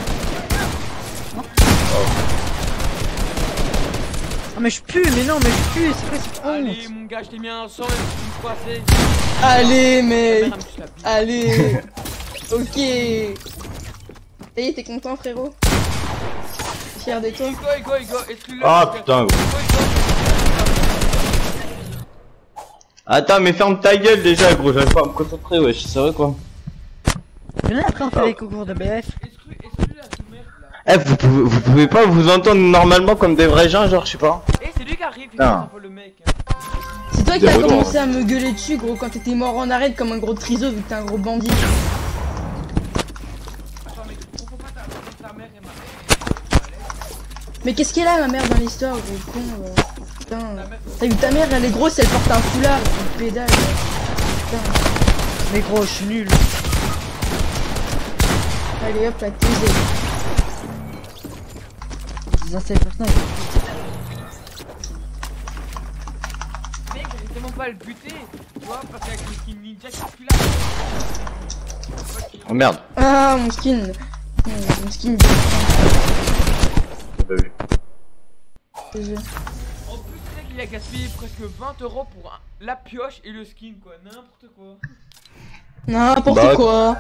Ah, mais je pue, mais non, mais je pue, c'est quoi cette Allez, honte? mon gars, je t'ai mis un sang et une fois c'est. Allez Ta mec, mère, elle me suce la bite. allez. Ok. Ça y est t'es content frérot? Fier de toi? Ego, ego, ego, excuse-le. Ah putain, gros. Attends, mais ferme ta gueule déjà, gros, j'arrive pas à me concentrer, wesh, c'est vrai quoi. Mais là, après, on fait les concours de B F. Exclu, exclu la sous-merde là. Eh, vous pouvez, vous pouvez pas vous entendre normalement comme des vrais gens, genre, je sais pas. Eh, c'est lui qui arrive, il Putain. fait le mec. C'est toi qui Des as retours. commencé à me gueuler dessus gros quand t'étais mort en arrêt comme un gros triso vu que t'es un gros bandit. Attends, mec, pourquoi pas ta, pourquoi ta mère et ma. Mais qu'est-ce qu'elle a ma mère dans l'histoire gros con euh. Putain. T'as vu ta mère elle est grosse elle porte un foulard, une pédale. Putain. Mais gros, je suis nul. Allez hop la taisée. Les anciennes personnes. Mec, j'arrive tellement pas à le buter. Tu vois, parce qu'avec le skin ninja qui est plus là. Oh merde. Ah mon skin. Mon, mon skin. J'ai pas vu. Désolé. En plus, tu sais qu'il a gaspillé presque vingt euros pour un- la pioche et le skin, quoi. N'importe quoi. N'importe Bah, quoi.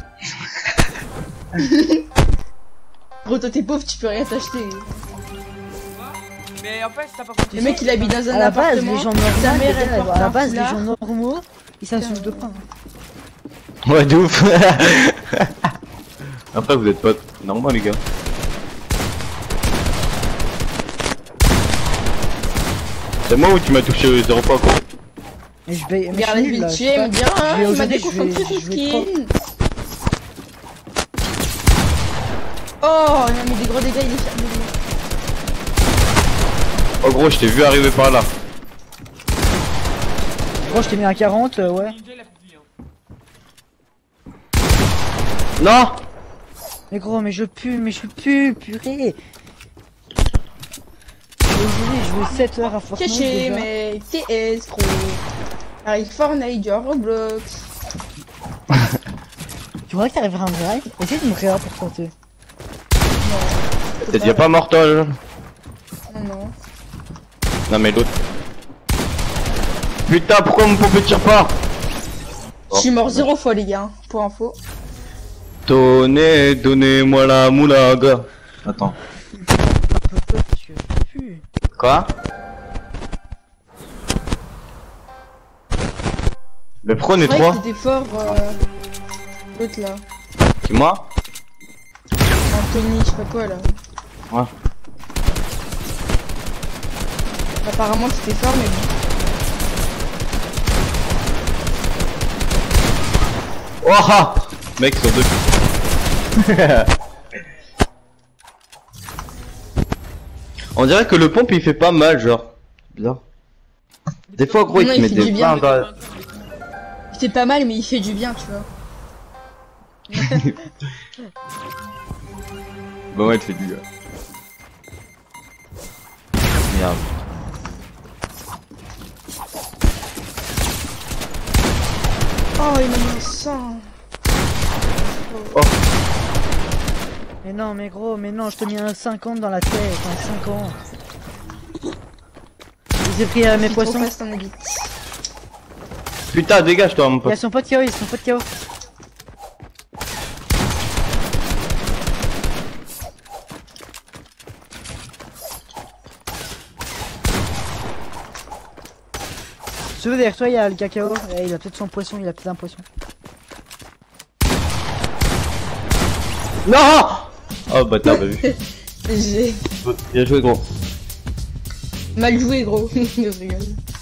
Gros toi t'es pauvre tu peux rien t'acheter. Mais en fait, t'as pas compris. Le mec il habite dans un À la base, appartement. les gens normaux, Ta mère elle à porte la un base, les foulard. gens normaux, ils s'insultent de pas. Ouais, de ouf. Après, vous êtes potes. Normal, les gars. C'est moi ou tu m'as touché zéro pas, quoi. Mais je vais, mais je Regarde, suis je vais nul, là, le je tuer, sais me pas. dire, Je vais hein, il m'a aujourd'hui, je vais- déconcentré son je vais trop- skin. Oh, il m'a mis des gros dégâts, il est fier de lui. Oh, gros, je t'ai vu arriver par là. Gros, je t'ai mis un quarante, euh, ouais. Ninja, il a plus de vie, hein. Non! Mais gros, mais je pue, mais je pue, purée. Désolé, je veux sept heures à Fortnite Caché, déjà. mais T S, gros. Avec Fortnite, genre Roblox. Tu voudrais que t'arriveras à me drive? Essaye de me réa pour tenter. T'es déjà pas mortel. Non, non. Non, mais l'autre. Putain, pourquoi mon pompe tire pas? Je suis mort zéro fois, les gars, pour info. Donnez, donnez-moi la moulaga. Attends. Je pue. Quoi? Mais pourquoi on est C'est vrai trois? que t'étais fort, euh... l'autre là. C'est moi? Anthony, je sais pas quoi là. Ouais. Apparemment c'était fort mais bon. Oh ah mec, sur deux. On dirait que le pompe il fait pas mal, genre. Bizarre. Des fois, gros, il Non, te il met fait des du bien. plein dans... Il fait pas mal mais il fait du bien, tu vois. Bah ouais, il te fait du bien. Merde. Oh, il m'a mis un sang. Oh. Mais non, mais gros, mais non, je te mets un cinquante dans la tête, un cinquante. J'ai pris euh, mes poissons. Fast, on a dit. Putain, dégage-toi, mon Il y a pote. son pote K O, il y a son pote K O. Tu veux derrière toi, il y a le cacao. Eh, il a peut-être son poisson, il a peut-être un poisson. Non. Oh, bâtard, bah vu. J'ai Bien joué, gros. mal joué, gros. Je rigole.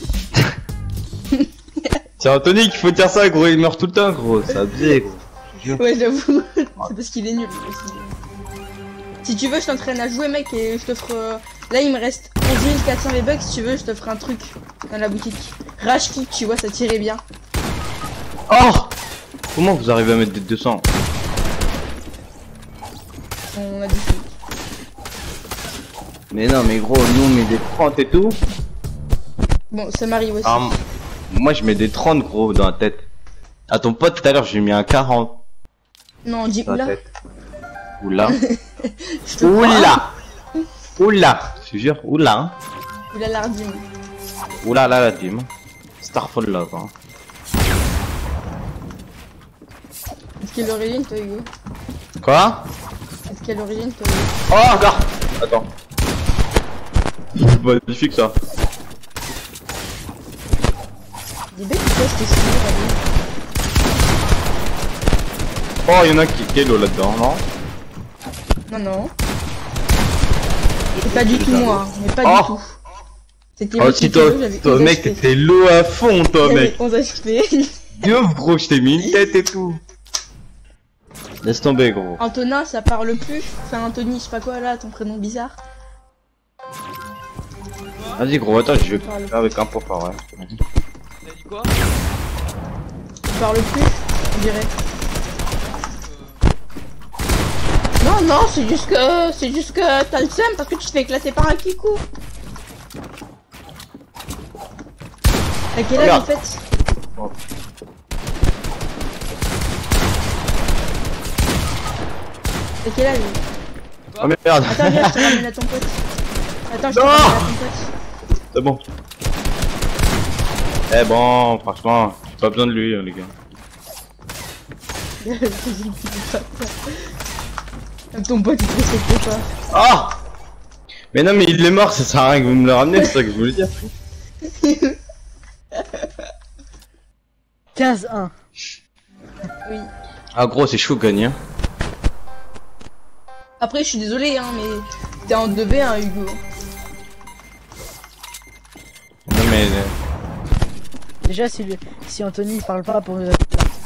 C'est Anthony qu'il faut dire ça, gros, il meurt tout le temps, gros. C'est abusé, gros. Ouais, j'avoue. C'est parce qu'il est nul aussi. Si tu veux, je t'entraîne à jouer, mec, et je t'offre. Euh... Là, il me reste onze mille quatre cents V-Bucks. Si tu veux, je t'offre un truc dans la boutique. Rage kick, tu vois, ça tirait bien. Oh. Comment vous arrivez à mettre des deux cents? On a dit tout. Mais non, mais gros, nous on met des trente et tout. Bon, ça m'arrive aussi. Ah, moi je mets des trente, gros, dans la tête. À ton pote tout à l'heure, j'ai mis un quarante Non, on dit dans la oula. tête. Oula. Je te crois. Oula. Oula. Je te jure, oula. Hein. Oula l'ardime. Oula là la team. Starfall là, hein. Est-ce qu'il est l'origine, toi, Hugo? Quoi? Est-ce qu'il est l'origine, toi, Oh, regarde. Attends. Magnifique ça. Dis bête, pourquoi c'était si dur, Oh, y'en a qui qui est là dedans, non? Non, non. C'est pas du tout moi, hein, mais pas Oh. du tout. C'était Oh, moi si qui toi, t'ai vu, j'avais toi onze mec, H P. t'étais low à fond, toi, mec. onze H P. Dieu, gros, je t'ai mis une tête et tout. Laisse tomber, gros. Antonin, ça parle plus. Enfin, Anthony, je sais pas quoi là, ton prénom bizarre. Vas-y, gros, attends, je vais Parle. faire avec un pour faire, ouais. Vas-y. T'as dit quoi? Ça parle plus, on dirait. Non, non, c'est juste que. C'est juste que t'as le seum parce que tu te fais éclater par un kikou. T'as quel âge en Regarde. fait? Oh. T'as quel âge? Oh merde. Attends, viens, je te ramène à ton pote. Attends, je te Non. ramène à ton pote. C'est bon. Eh bon, franchement, j'ai pas besoin de lui, hein, les gars. Ton pote il te respecte pas. Ah. Mais non, mais il est mort, ça sert à rien que vous me le ramenez, c'est ça que je voulais dire. quinze un. Oui. Ah, gros, c'est chaud gagner. Après, je suis désolé, hein, mais t'es en deux B, hein, Hugo. Non, mais. euh, Déjà, si, le- si Anthony il parle pas pour nous. Ouais.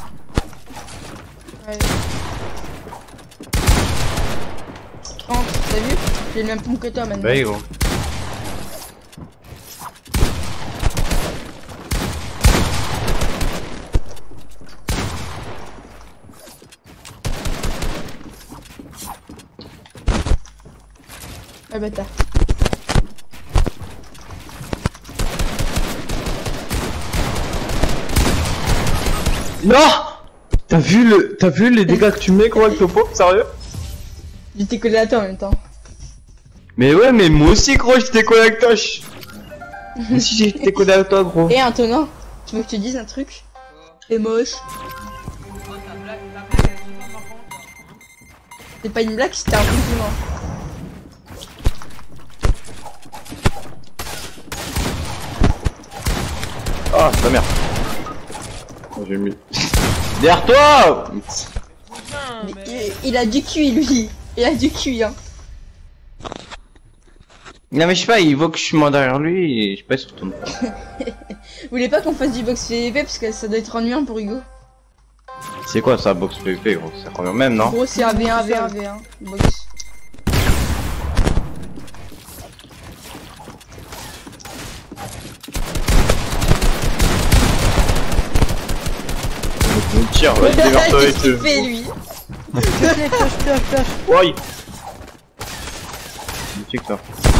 trente, t'as vu? J'ai le même pompe que toi maintenant. Bah, oui, gros. Ah bâtard. Non. T'as vu le, t'as vu les dégâts que tu mets, gros, avec ton pop, sérieux? J'étais collé à toi en même temps. Mais ouais, mais moi aussi, gros, j'étais collé avec toi. je- Moi aussi, j'étais collé avec toi, gros. Et Antonin, tu veux que je te dise un truc? T'es moche. Oh, ta blague, ta blague, elle est super marrante. C'est pas une blague, c'était un compliment. Ah, ta merde. Oh, j'ai mis. Derrière toi. Putain, Mais mais... il, il a du cul, lui. Il a du cul, hein. Non mais je sais pas, il voit que je suis mort derrière lui et je sais pas, il se retourne pas. Vous voulez pas qu'on fasse du box P V P parce que ça doit être ennuyant pour Hugo. C'est quoi ça, box P V P gros? Ça revient même, non? Gros, c'est un V un, V un, V un. Box. On tire, vas-y, démarre-toi et Qu'est-ce qu'il tout. fait lui? Flash, flash, flash, flash. Ouais. Tu sais que ça.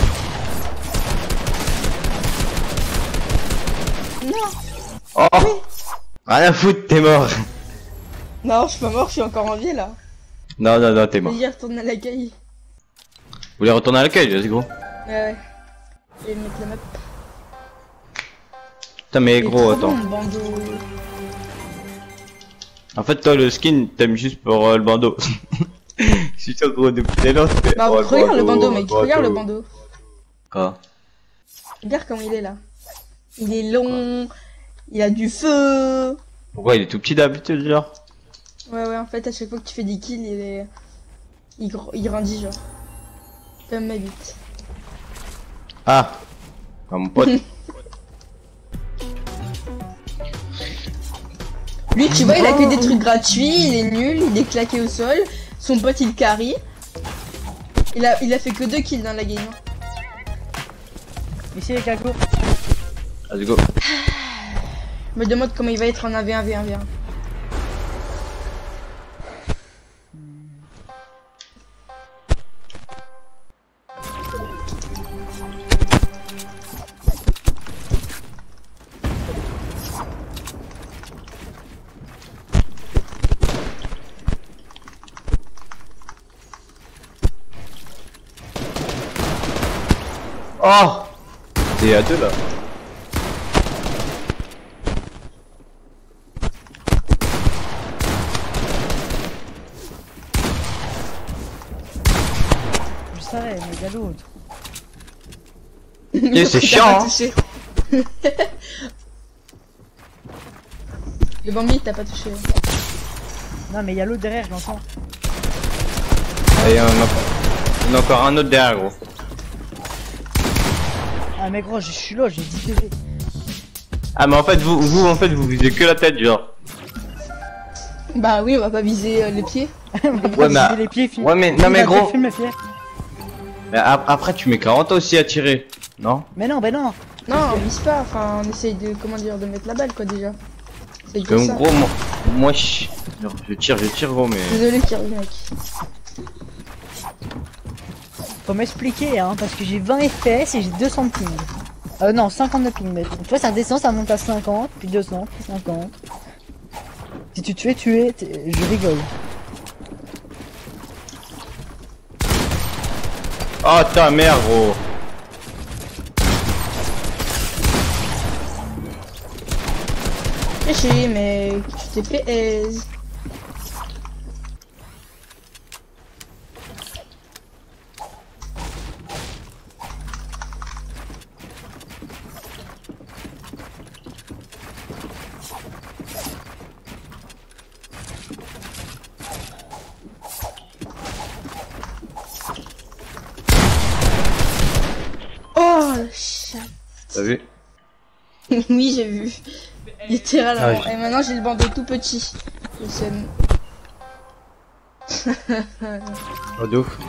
Non. Oh! Rien à foutre, t'es mort. Non, je suis pas mort, je suis encore en vie là. Non, non, non, t'es mort. Vas-y, retourne à l'accueil. Vous voulez retourner à l'accueil, vas-y gros. Ouais, ouais. Je vais mettre la map. Putain, mais Il est gros, trop attends. bon, le bandeau. En fait, toi, le skin, t'aimes juste pour euh, le bandeau. Je suis sûr, gros, depuis tout à l'heure, tu fais. Bah, oh, regarde le bandeau, oh, mec. le Regarde le bandeau. Quoi? Regarde comment il est là. Il est long. Il a du feu. Pourquoi il est tout petit d'habitude, genre? Ouais, ouais, en fait, à chaque fois que tu fais des kills, il est. Il, gr- il grandit, genre. Comme ma bite. Ah! Ah, mon pote. Lui, tu vois, il a que des trucs gratuits, il est nul, il est claqué au sol. Son pote, il carry. Il a, il a fait que deux kills dans la game. Ici les cacos. Let's go. Je me demande comment il va être en un v un v un v un. Oh! T'es à deux là. Je savais, mais il y a l'autre. Eh, c'est Il t'a chiant, pas hein. touché. Le Bambi, il t'a pas touché. Non, mais il y a l'autre derrière, je l'entends. Et on a... il y en a encore un autre derrière, gros. Ah, mais gros, je suis là, j'ai dix P V. Ah, mais en fait, vous, vous, en fait, vous visez que la tête, genre. Bah oui, on va pas viser euh, les pieds. Ouais, mais- J'ai les pieds, filles. Ouais, mais, non, mais gros. Filme le pied. Mais ap- après, tu mets quarante aussi à tirer. Non? Mais non, bah non. Non, on vise pas. Enfin, on essaye de, comment dire, de mettre la balle, quoi, déjà. C'est Parce que que, ça. gros, moi, moi, je... je tire, je tire, gros, mais. Désolé, Kiri, mec. Faut m'expliquer, hein, parce que j'ai vingt F P S et j'ai deux cents de ping. Euh, non, cinquante de ping, mais tu vois, ça descend, ça monte à cinquante, puis deux cents, puis cinquante. Si tu te fais tuer, t'es- je rigole. Oh, ta mère, gros. Péché, mais tu t'es fait aise. Oh, le chat. T'as vu? Oui, j'ai vu. Littéralement. Ah, j'ai- Et maintenant, j'ai le bandeau tout petit. Je sais. Oh, de ouf.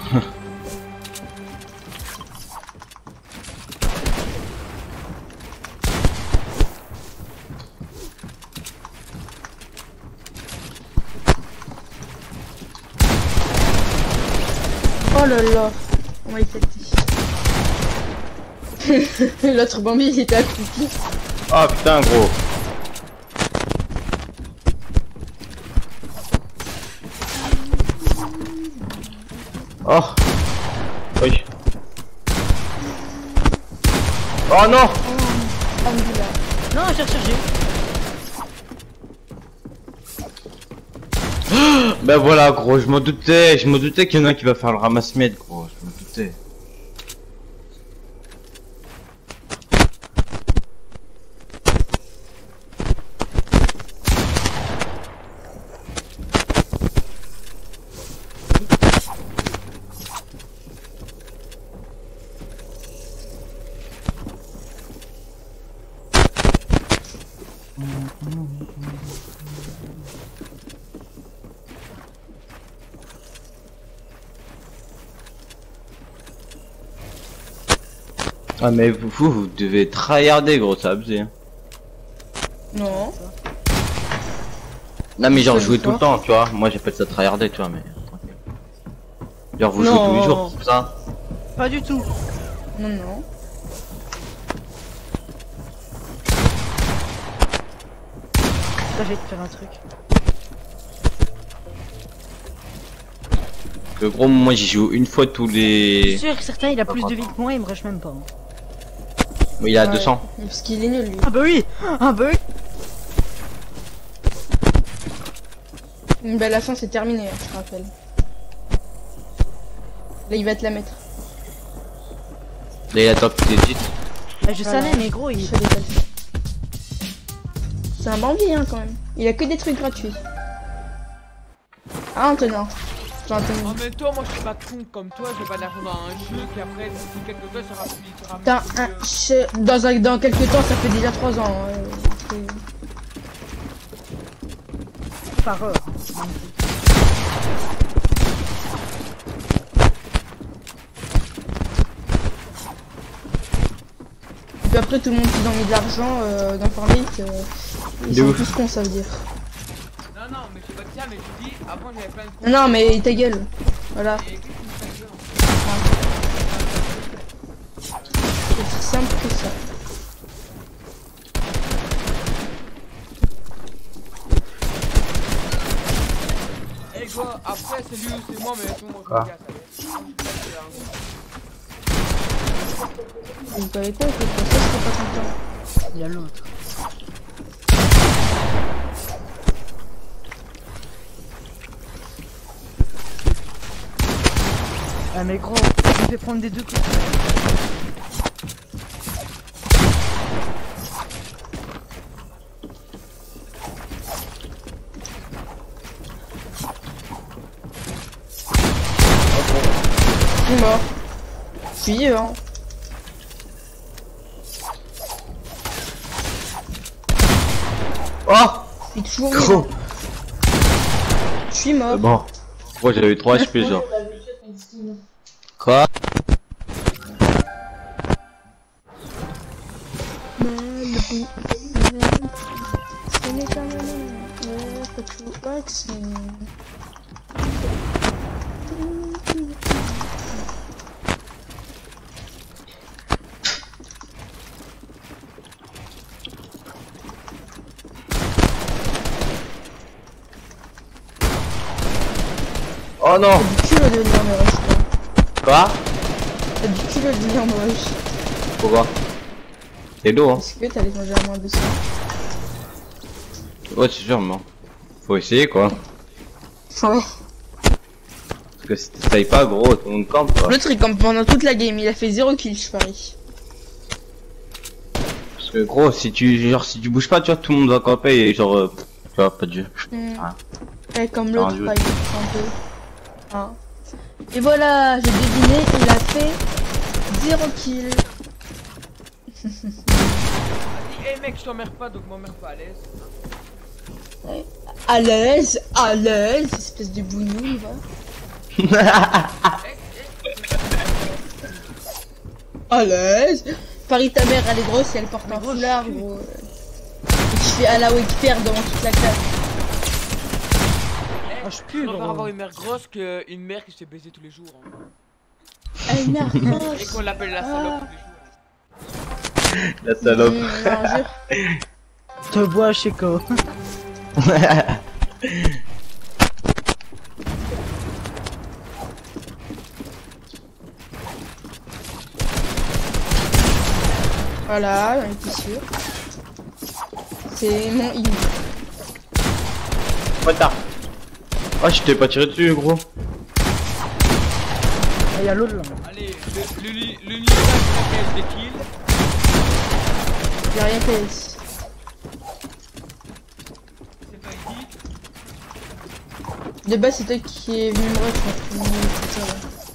Oh là là. On m'a éclaté. L'autre Bambi, il était accroupi. Oh, putain, gros. Oh. Oui. Oh non. Alhamdoulilah. Non, j'ai rechargé. Ben voilà, gros, je m'en doutais, je m'en doutais qu'il y en a un qui va faire le ramasse-mètre, gros, je m'en doutais. Ah mais vous, vous, vous devez tryharder gros, ça abusé. Non. Non mais genre Ça, jouer je tout le crois. temps, tu vois. Moi j'appelle ça tryharder, tu vois, mais tranquille. Genre vous Non. jouez tous les jours, c'est ça. Pas du tout. Non, non. Là, je vais te faire un truc. Le gros, moi j'y joue une fois tous Je les. suis sûr que certains il a plus de vie que moi, il me rush même pas. hein. Oui, il a Ouais, deux cents. Parce qu'il est nul, lui. Ah bah oui. Ah bah oui. Bah, la fin, c'est terminé, hein, je te rappelle. Là, il va te la mettre. Là il attend que tu dites. Bah, je Voilà. savais, mais gros, il... Je fais des tâches. C'est un bandit, hein, quand même. Il a que des trucs gratuits. Ah, Antonin. Enfin, Antonin. En même temps, moi je suis pas con comme toi, je vais pas l'argent dans un jeu qui après, si quelque chose sera plus. sera Putain, plus, un, euh, che- dans, un, dans quelques temps, ça fait déjà trois ans. euh, c'est- par heure. Puis après, tout le monde qui a mis de l'argent euh, dans Fortnite, euh, ils De sont ouf. tous cons, ça veut dire. Non, non, mais je sais pas de ça, mais je dis, avant j'avais plein de. Non, non, mais ta gueule. Voilà. Et qu'est-ce que tu fais, en fait C'est aussi simple que ça. Eh quoi, après c'est lui ou c'est moi, mais tout le monde Quoi? regarde, ça y est. Vous savez quoi, écoute, ça, c'est pas content. Il y a l'autre. Ah mais gros, je me fais prendre des deux coups. Je suis mort. Je suis vivant. Oh Je suis toujours gros. vivant. Je suis Euh, mort. Bon. Moi j'avais eu trois H P genre. Quoi? Malibu. Ce n'est qu'un moment, mais pas tout accès. Oh non. T'as du culot de venir me rush, toi. Quoi? T'as du culot de venir me rush. Pourquoi? C'est lourd hein. Est-ce que t'allais manger à moins de ça? Ouais c'est sûr mais faut essayer quoi. Ouais. Parce que si t'essayes pas gros, tout le monde campe quoi. L'autre il campe pendant toute la game, il a fait zéro kill, je parie. Parce que gros si tu genre si tu bouges pas tu vois tout le monde va camper et genre euh, tu vois pas de jeu. Hmm. Ah. Ouais, comme l'autre, Ah, je- par exemple, un peu. Hein. Et voilà, j'ai deviné, il a fait zéro kill. Eh mec, je t'emmerde pas, donc m'emmerde pas à l'aise. À l'aise, à l'aise, espèce de bougnoule, va. À l'aise. Paris, ta mère, elle est grosse et elle porte un foulard, gros. Et tu fais à la Wikipédia devant toute la classe. Eh, Ah, je je pue, préfère gros. avoir une mère grosse qu'une mère qui se fait baiser tous les jours. Hein. Elle m'a Et qu'on l'appelle la salope tous les jours. La salope. Non, jure. Te vois, Chico. Voilà, j'en étais sûr. C'est mon heal. Bâtard. Oh je t'ai pas tiré dessus gros. Ah, il y a l'autre là. Allez, le- le- le- l'univers qui a des kills. Y'a rien P S. C'est pas ici. De base, c'est toi qui est venu me rush, je pense. C'est ça, ouais.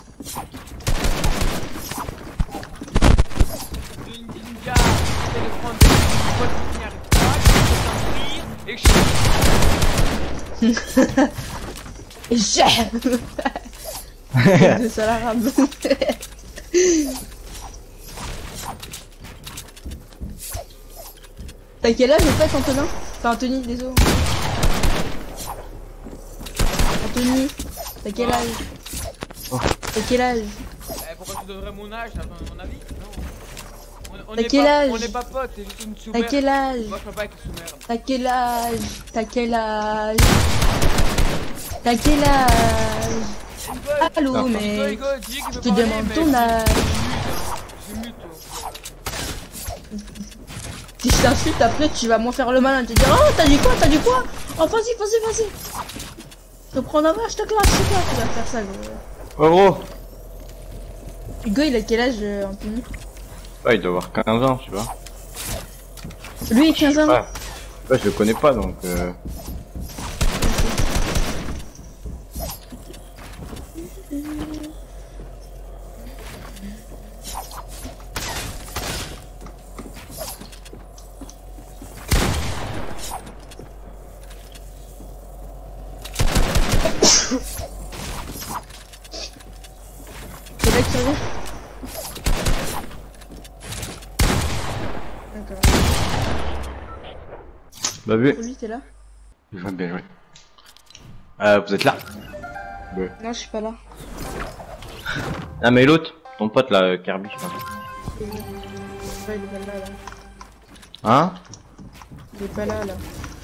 Une ninja, j'essaie de prendre des potes qui n'y arrivent pas, je fais un prix, et je Et j'ai de ça la rame. T'as quel âge en fait, Antonin? Enfin, Anthony, désolé. Anthony, t'as quel âge? Oh. T'as quel âge? Eh, pourquoi tu donnerais mon âge, à mon avis? Non. On, on T'as est quel pas, âge? On n'est pas potes, t'es juste une T'as sous-mère. quel âge? Moi, je peux pas être une sous-mère. T'as quel âge? T'as quel âge? T'as quel âge? Allô, Non. mais je te demande ton âge. Si je t'insulte, après tu vas moins faire le malin, te dire oh t'as dit quoi, t'as dit quoi? Oh vas-y, vas-y, vas-y. Je te prends la vache, je te classe, c'est toi qui vas faire ça, gros. Oh gros. Hugo, il a quel âge, euh, Anthony? Ouais, il doit avoir quinze ans, tu vois. Lui, il a quinze ans. Ouais. Ouais, je le connais pas donc. Euh... C'est là qui revient. D'accord. Bah vu. Lui, t'es là? Je vois bien joué. Euh, vous êtes là? Ouais. Non, je suis pas là. Ah mais l'autre, ton pote là, Kirby, je sais pas. Ouais, il est pas là, là. Hein? Il est pas là, là.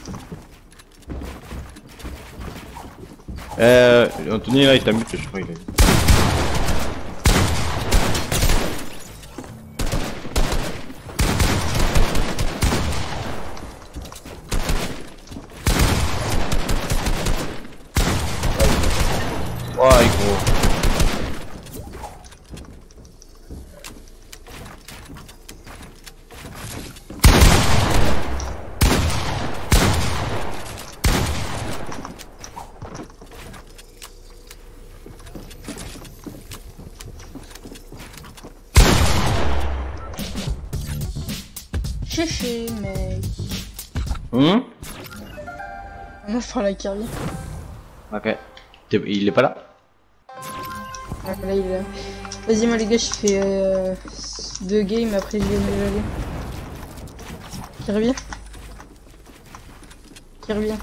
Euh, Anthony là il t'a muté, je crois il est. Ouais gros. Chéché, mec. Hum? Non, je parle à Kirby. Ok. T'es- Il est pas là? Ah, là, il est là. Vas-y, moi, les gars, je fais euh, deux games, après je vais me aller. Qui revient? Qui revient?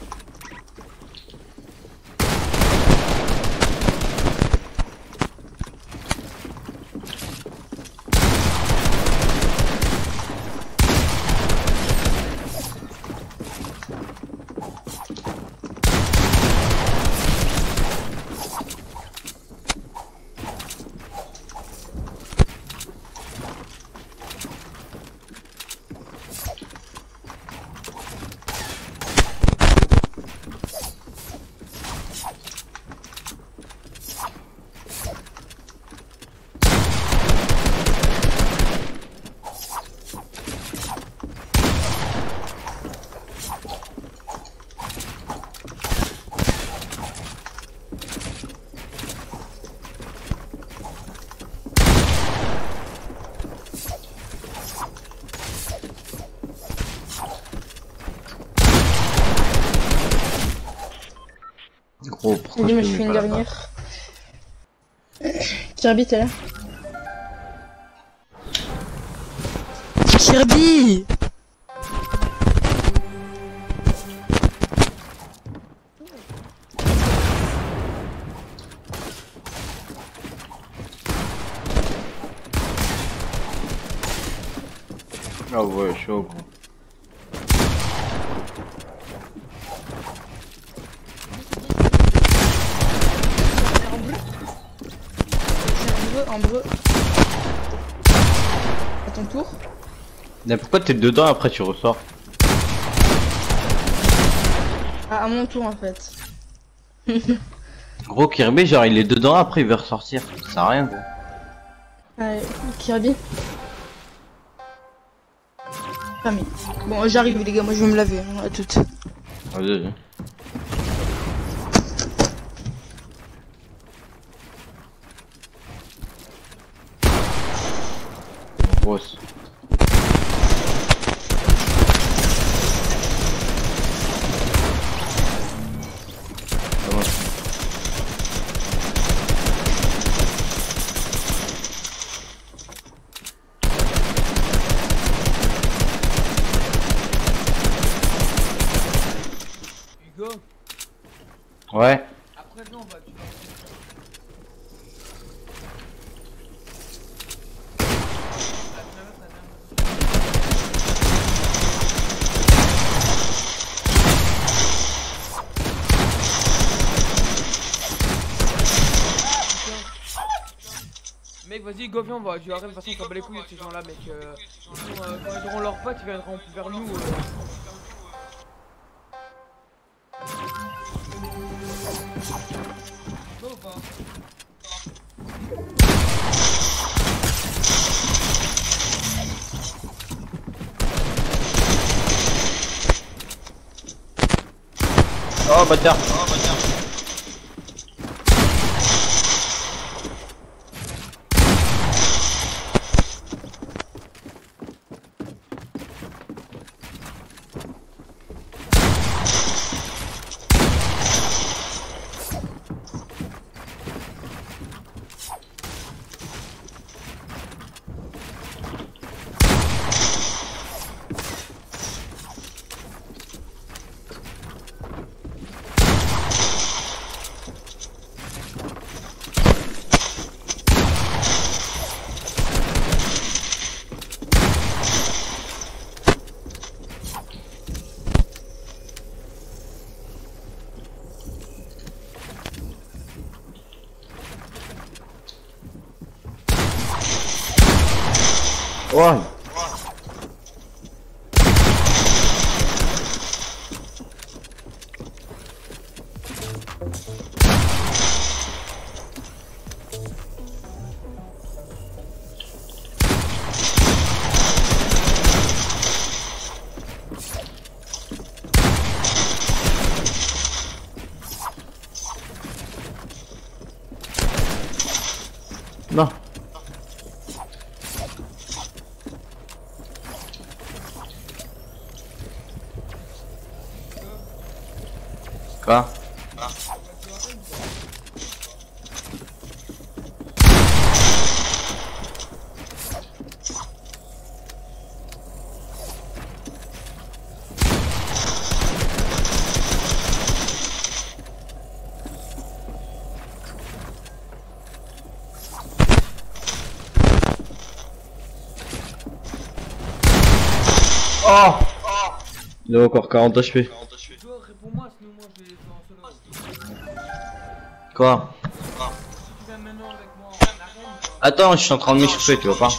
Gros, pourquoi Vas-y, moi, tu je mets fais une pas là-bas? dernière. Kirby, t'es là? Kirby! Ah ouais, chaud gros. En bleu. À ton tour. Mais pourquoi t'es dedans après tu ressors? Ah, à mon tour en fait. Gros Kirby genre il est dedans après il veut ressortir. Ça sert à rien gros. Ouais, Kirby. Ah, mais... Bon, j'arrive les gars, moi je vais me laver. À toutes. Vas-y, vas-y. Grosse. Ah ouais. Ouais. Après, non, on va. Tu vas. Mec, vas-y, go, viens, on va. Tu arrêtes, de toute façon, on s'en bat les couilles de ces gens-là, mec. Euh, ils sont, euh, quand ils auront leurs potes, ils viendront vers nous. Euh... Go ou pas? Oh bâtard. Oh bâtard. Ouais. Non. Quoi? Oh, il a encore quarante H P. Go, réponds-moi, sinon moi je vais en solo. Quoi? Si tu viens maintenant avec moi en arène, quoi. Attends, je suis en train de m'échauffer, tu vois pas?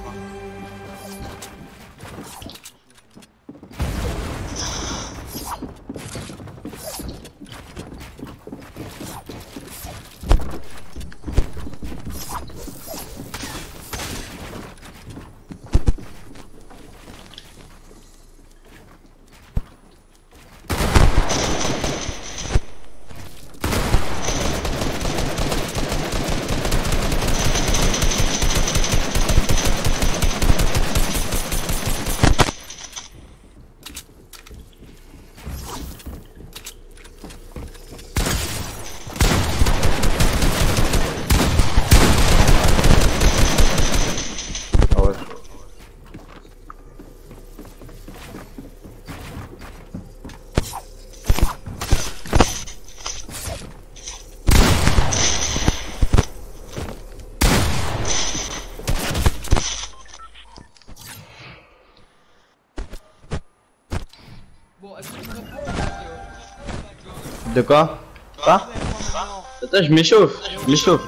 Bon, est-ce que tu réponds? De quoi? Quoi? Attends, je m'échauffe, je m'échauffe.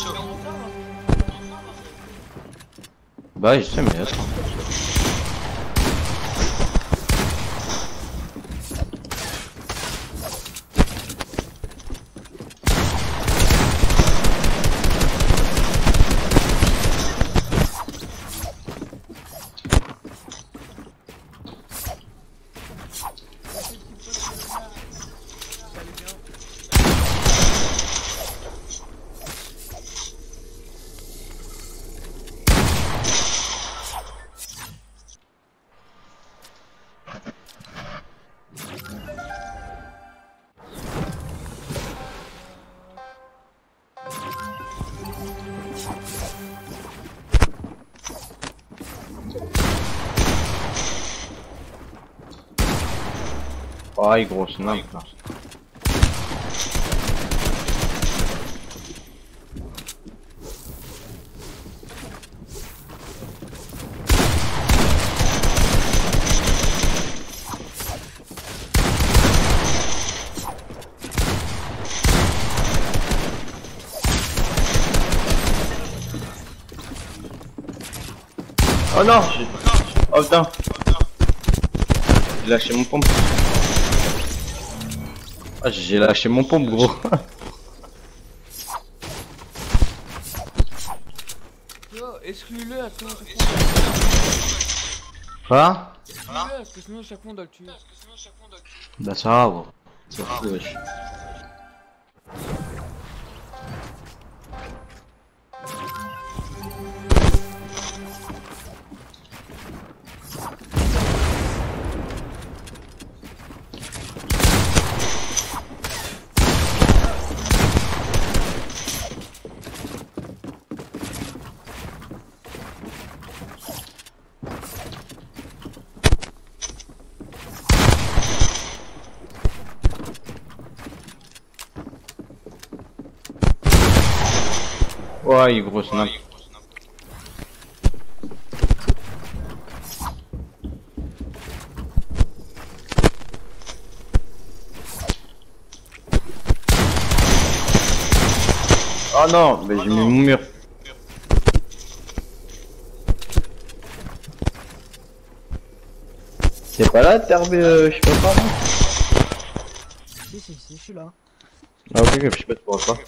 Bah ouais, je sais, mais attends. Oh, il gros snipe là. Oh non, j'ai- oh putain. J'ai lâché mon pompe. Ah, j'ai lâché mon pompe, gros. Yo, exclue-le à toi. Quoi? Exclue-le parce que sinon chaque fois on doit le tuer. Bah ça va, gros. C'est fou, wesh. Ouais, il est gros snap. Oh non, mais j'ai mis mon mur. T'es pas là, Terbe, euh, je sais pas là. Si, si, si, je suis là. Ah ok, je sais pas, tu pourras pas.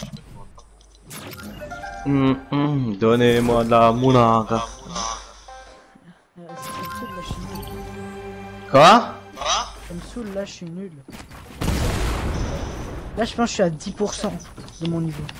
Hum, hum, donnez-moi de la moulaga. Euh, ça me saoule, là, je suis nul. Quoi? Ça me saoule, là, je suis nul. Là, je pense que je suis à dix pour cent de mon niveau.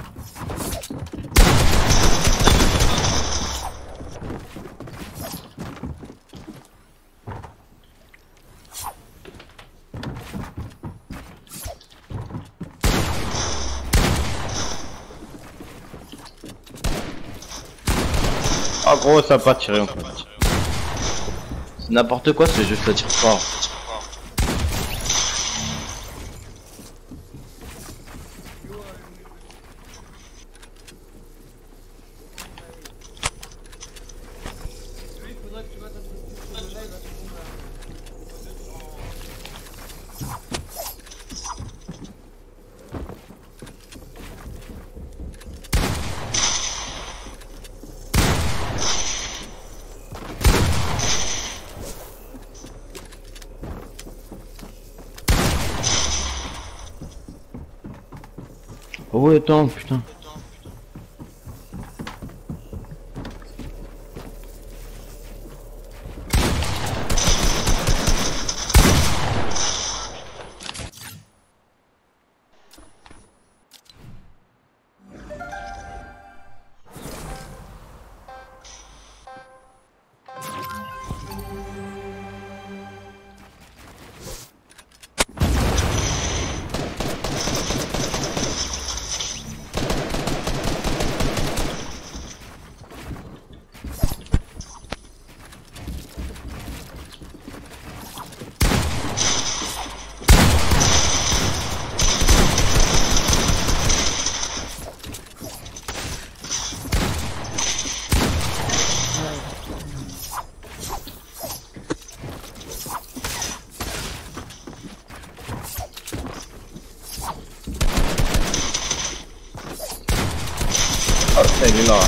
Ah gros, ça a pas tiré en fait. C'est n'importe quoi, c'est juste ça tire fort. Il faudrait que tu fasses un truc sur le live à ce moment-là. Oh ouais, attends, putain. Oh, putain, il est là.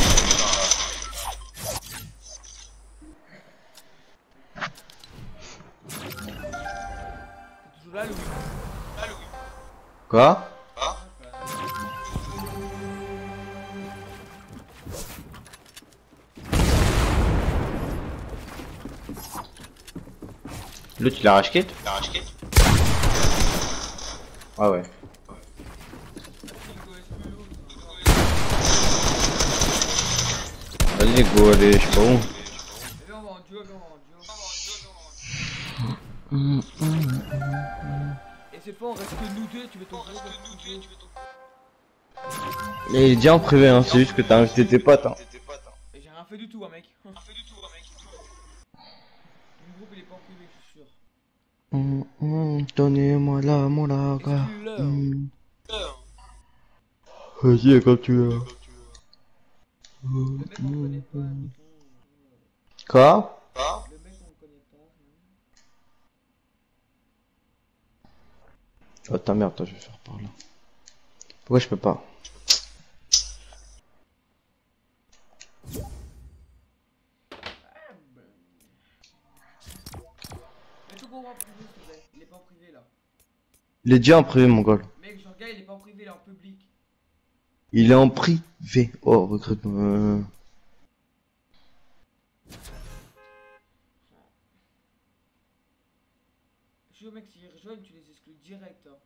Toujours là, Louis. Quoi? L'autre il a rage quit? Ah ouais. Vas-y go, allez, je sais pas où. Viens, on va en duo, viens, on va en duo. Et cette fois, on reste que nous deux, tu veux ton duo, tu veux ton duo. Mais il est déjà en privé, hein, c'est juste que t'as invité tes potes. Hein. Et j'ai rien fait du tout, hein, mec. Rien fait du tout, hein, mec. Mon groupe, il est pas en privé, je suis sûr. Hum, hum, donnez-moi la moulaga. Exclue-le. Hum. Vas-y, quand tu veux. Le mec, on le connaît pas. Quoi? Le mec, on le connaît pas. Oh ta merde, toi je vais faire par là. Pourquoi je peux pas? Ah, go en privé s'il te plaît. Il est pas en privé là. Il est déjà en privé, mon gars. Mec, genre gars, il est pas en privé, il est en public. Il est en privé. Oh, recrutement. Je veux mec, s'ils rejoignent, tu les exclus direct. Hein.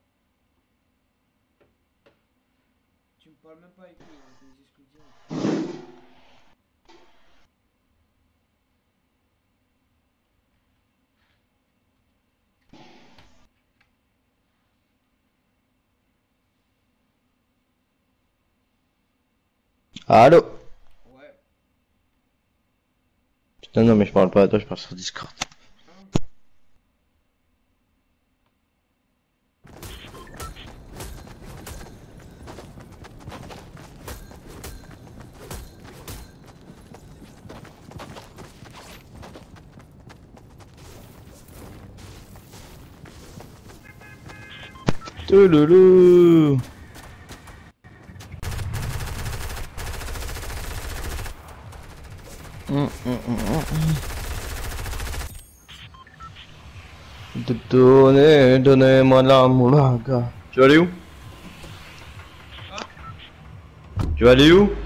Tu me parles même pas avec eux, hein, tu les exclus direct. Allô? Ouais. Putain, non, mais je parle pas à toi, je parle sur Discord. Touloulou. Hum, hum, hum, hum. Donnez, donnez-moi la moulaga. Tu vas aller où? Tu vas aller où?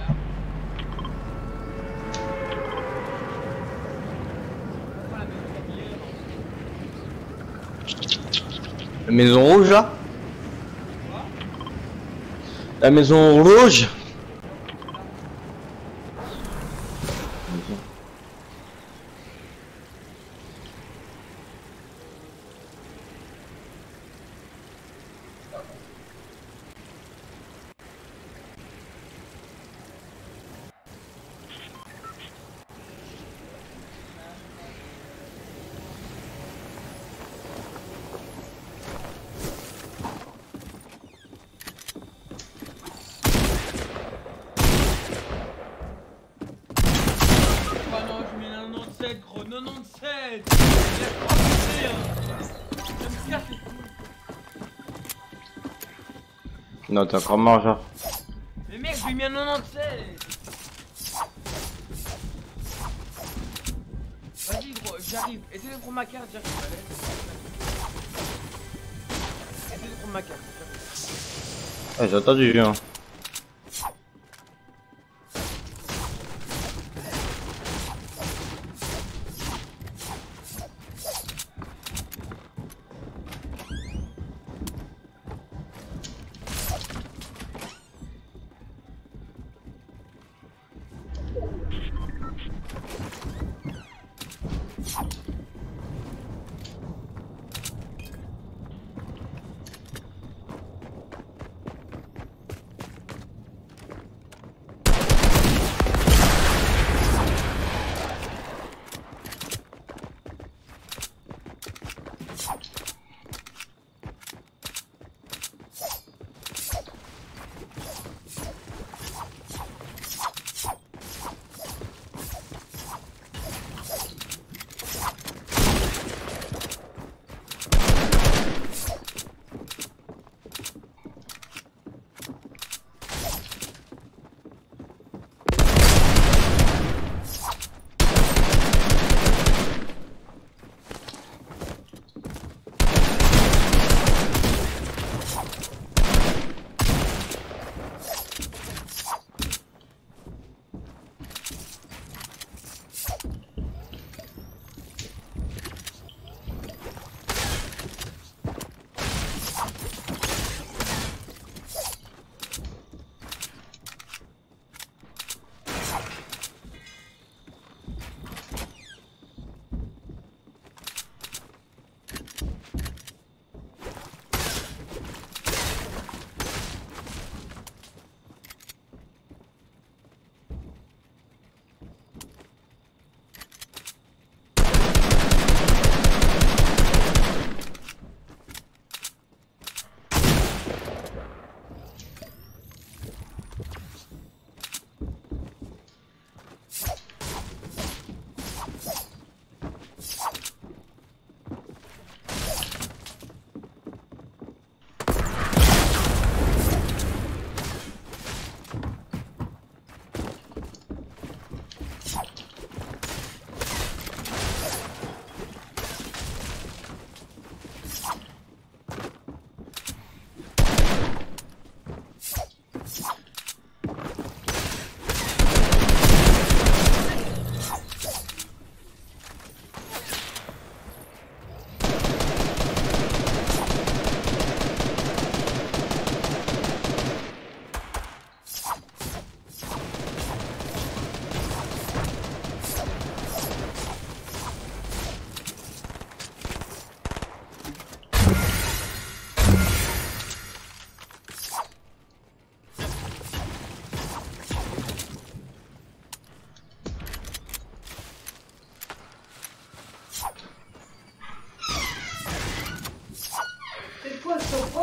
La maison rouge là? La maison rouge? Gros, quatre-vingt-dix-sept. Il a pas poussé, hein. Je me casse les couilles. Non, t'es encore mort, genre. Mais mec, je lui ai mis un quatre-vingt-dix-sept. Vas-y, gros, j'arrive. Essaye de prendre ma carte, j'arrive. Essaye de prendre ma carte, j'arrive. Ah, j'ai entendu, hein.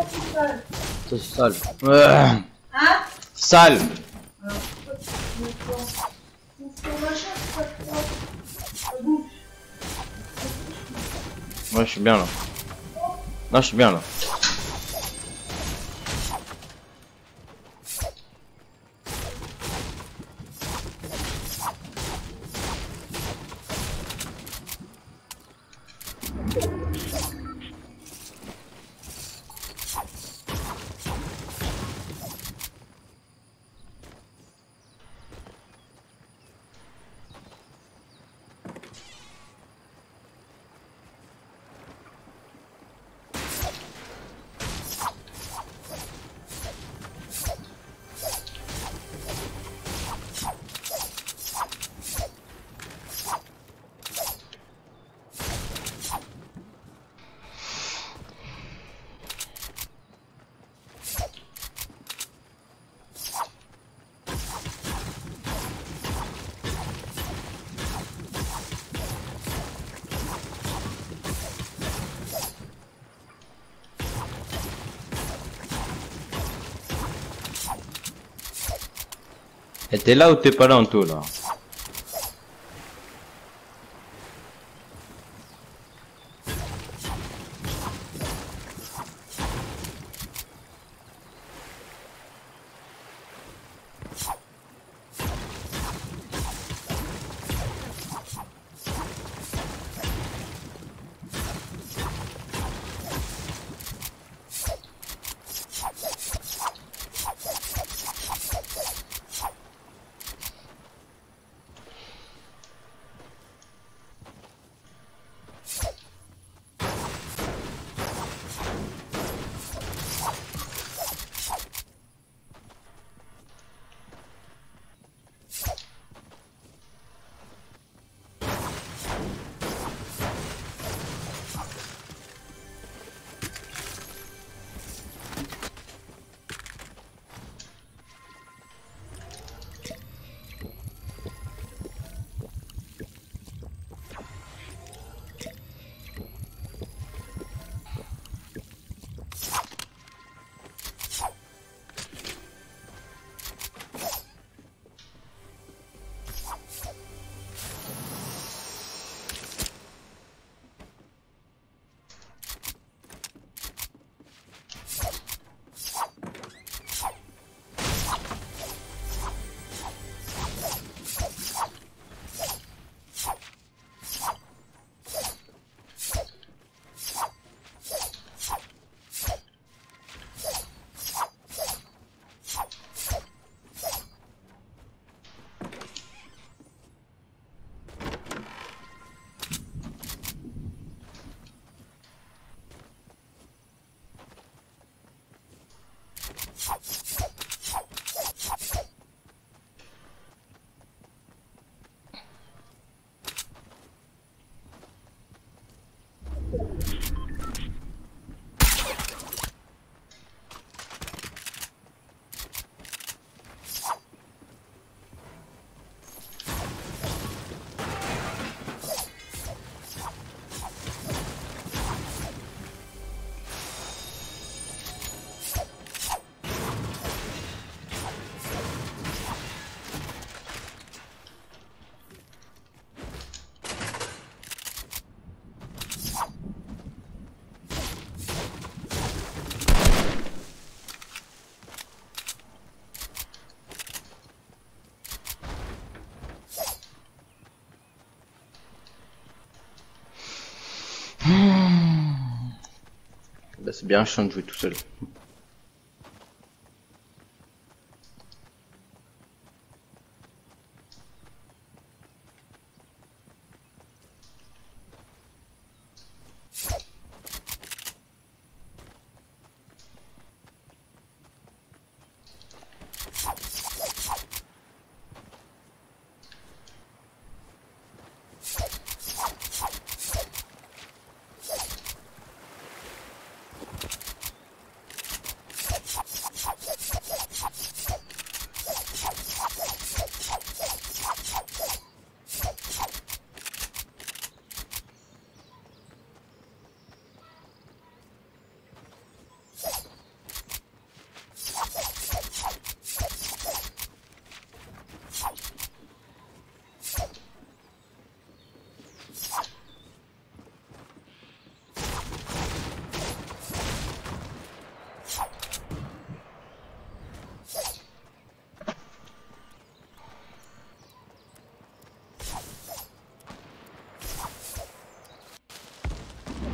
C'est sale. Euh. Hein? Sale. Moi je suis bien là. Non, je suis bien là. Et t'es là ou t'es pas là en tout là? Bah, c'est bien chiant de jouer tout seul.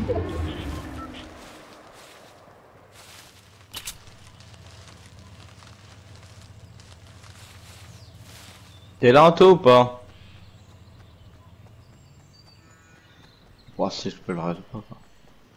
T'es là Anto ou pas? Voir si je peux le résoudre ou pas.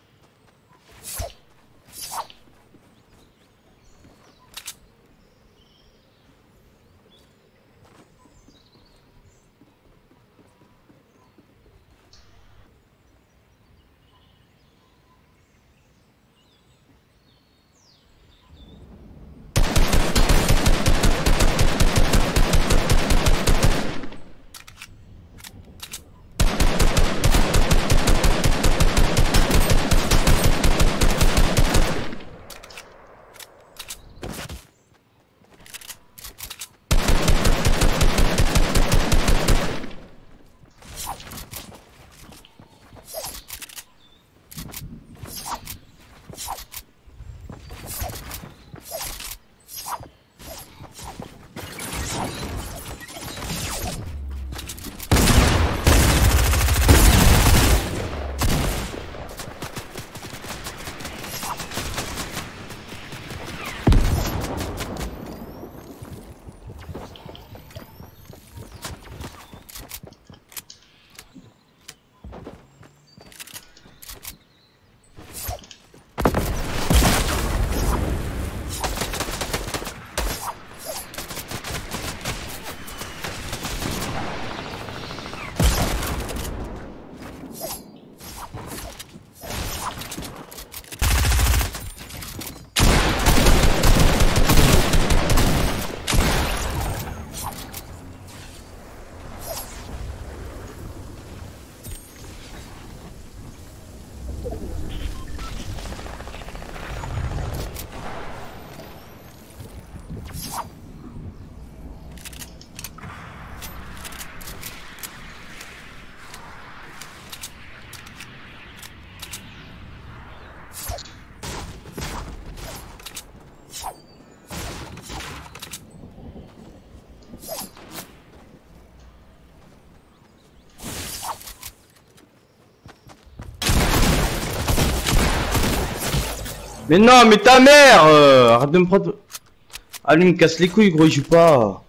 Mais non, mais ta mère euh, arrête de me prendre... Ah, lui, il me casse les couilles, gros, il joue pas.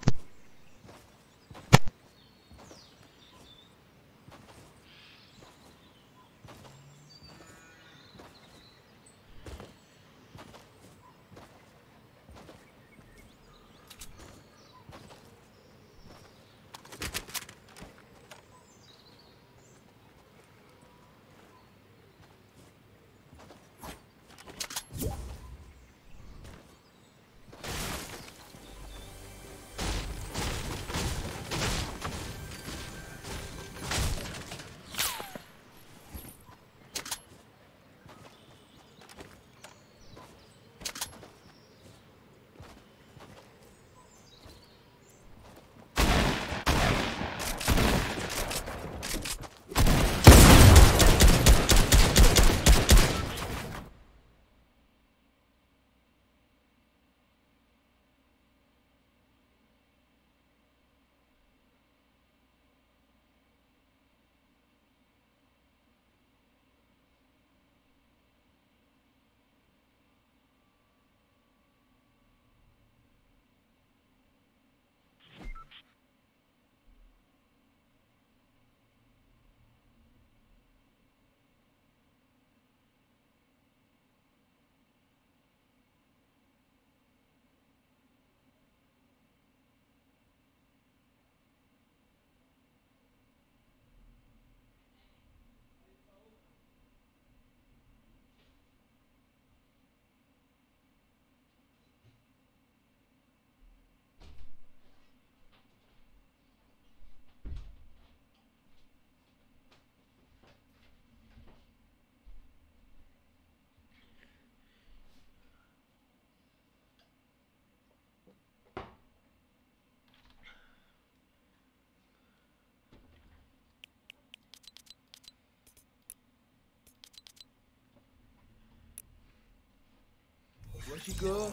Ouais, Hugo.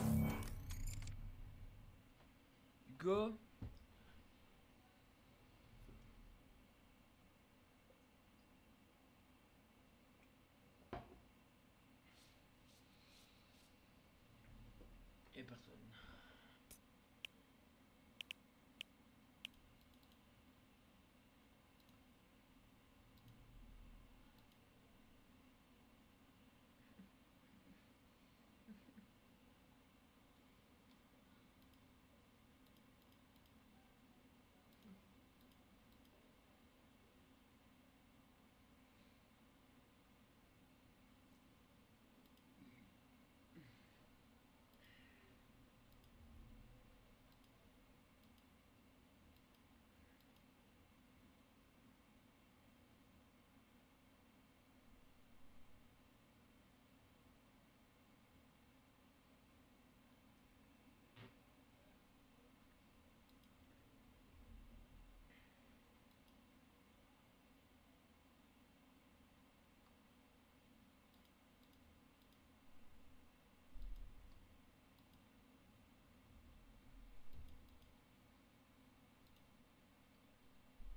Hugo.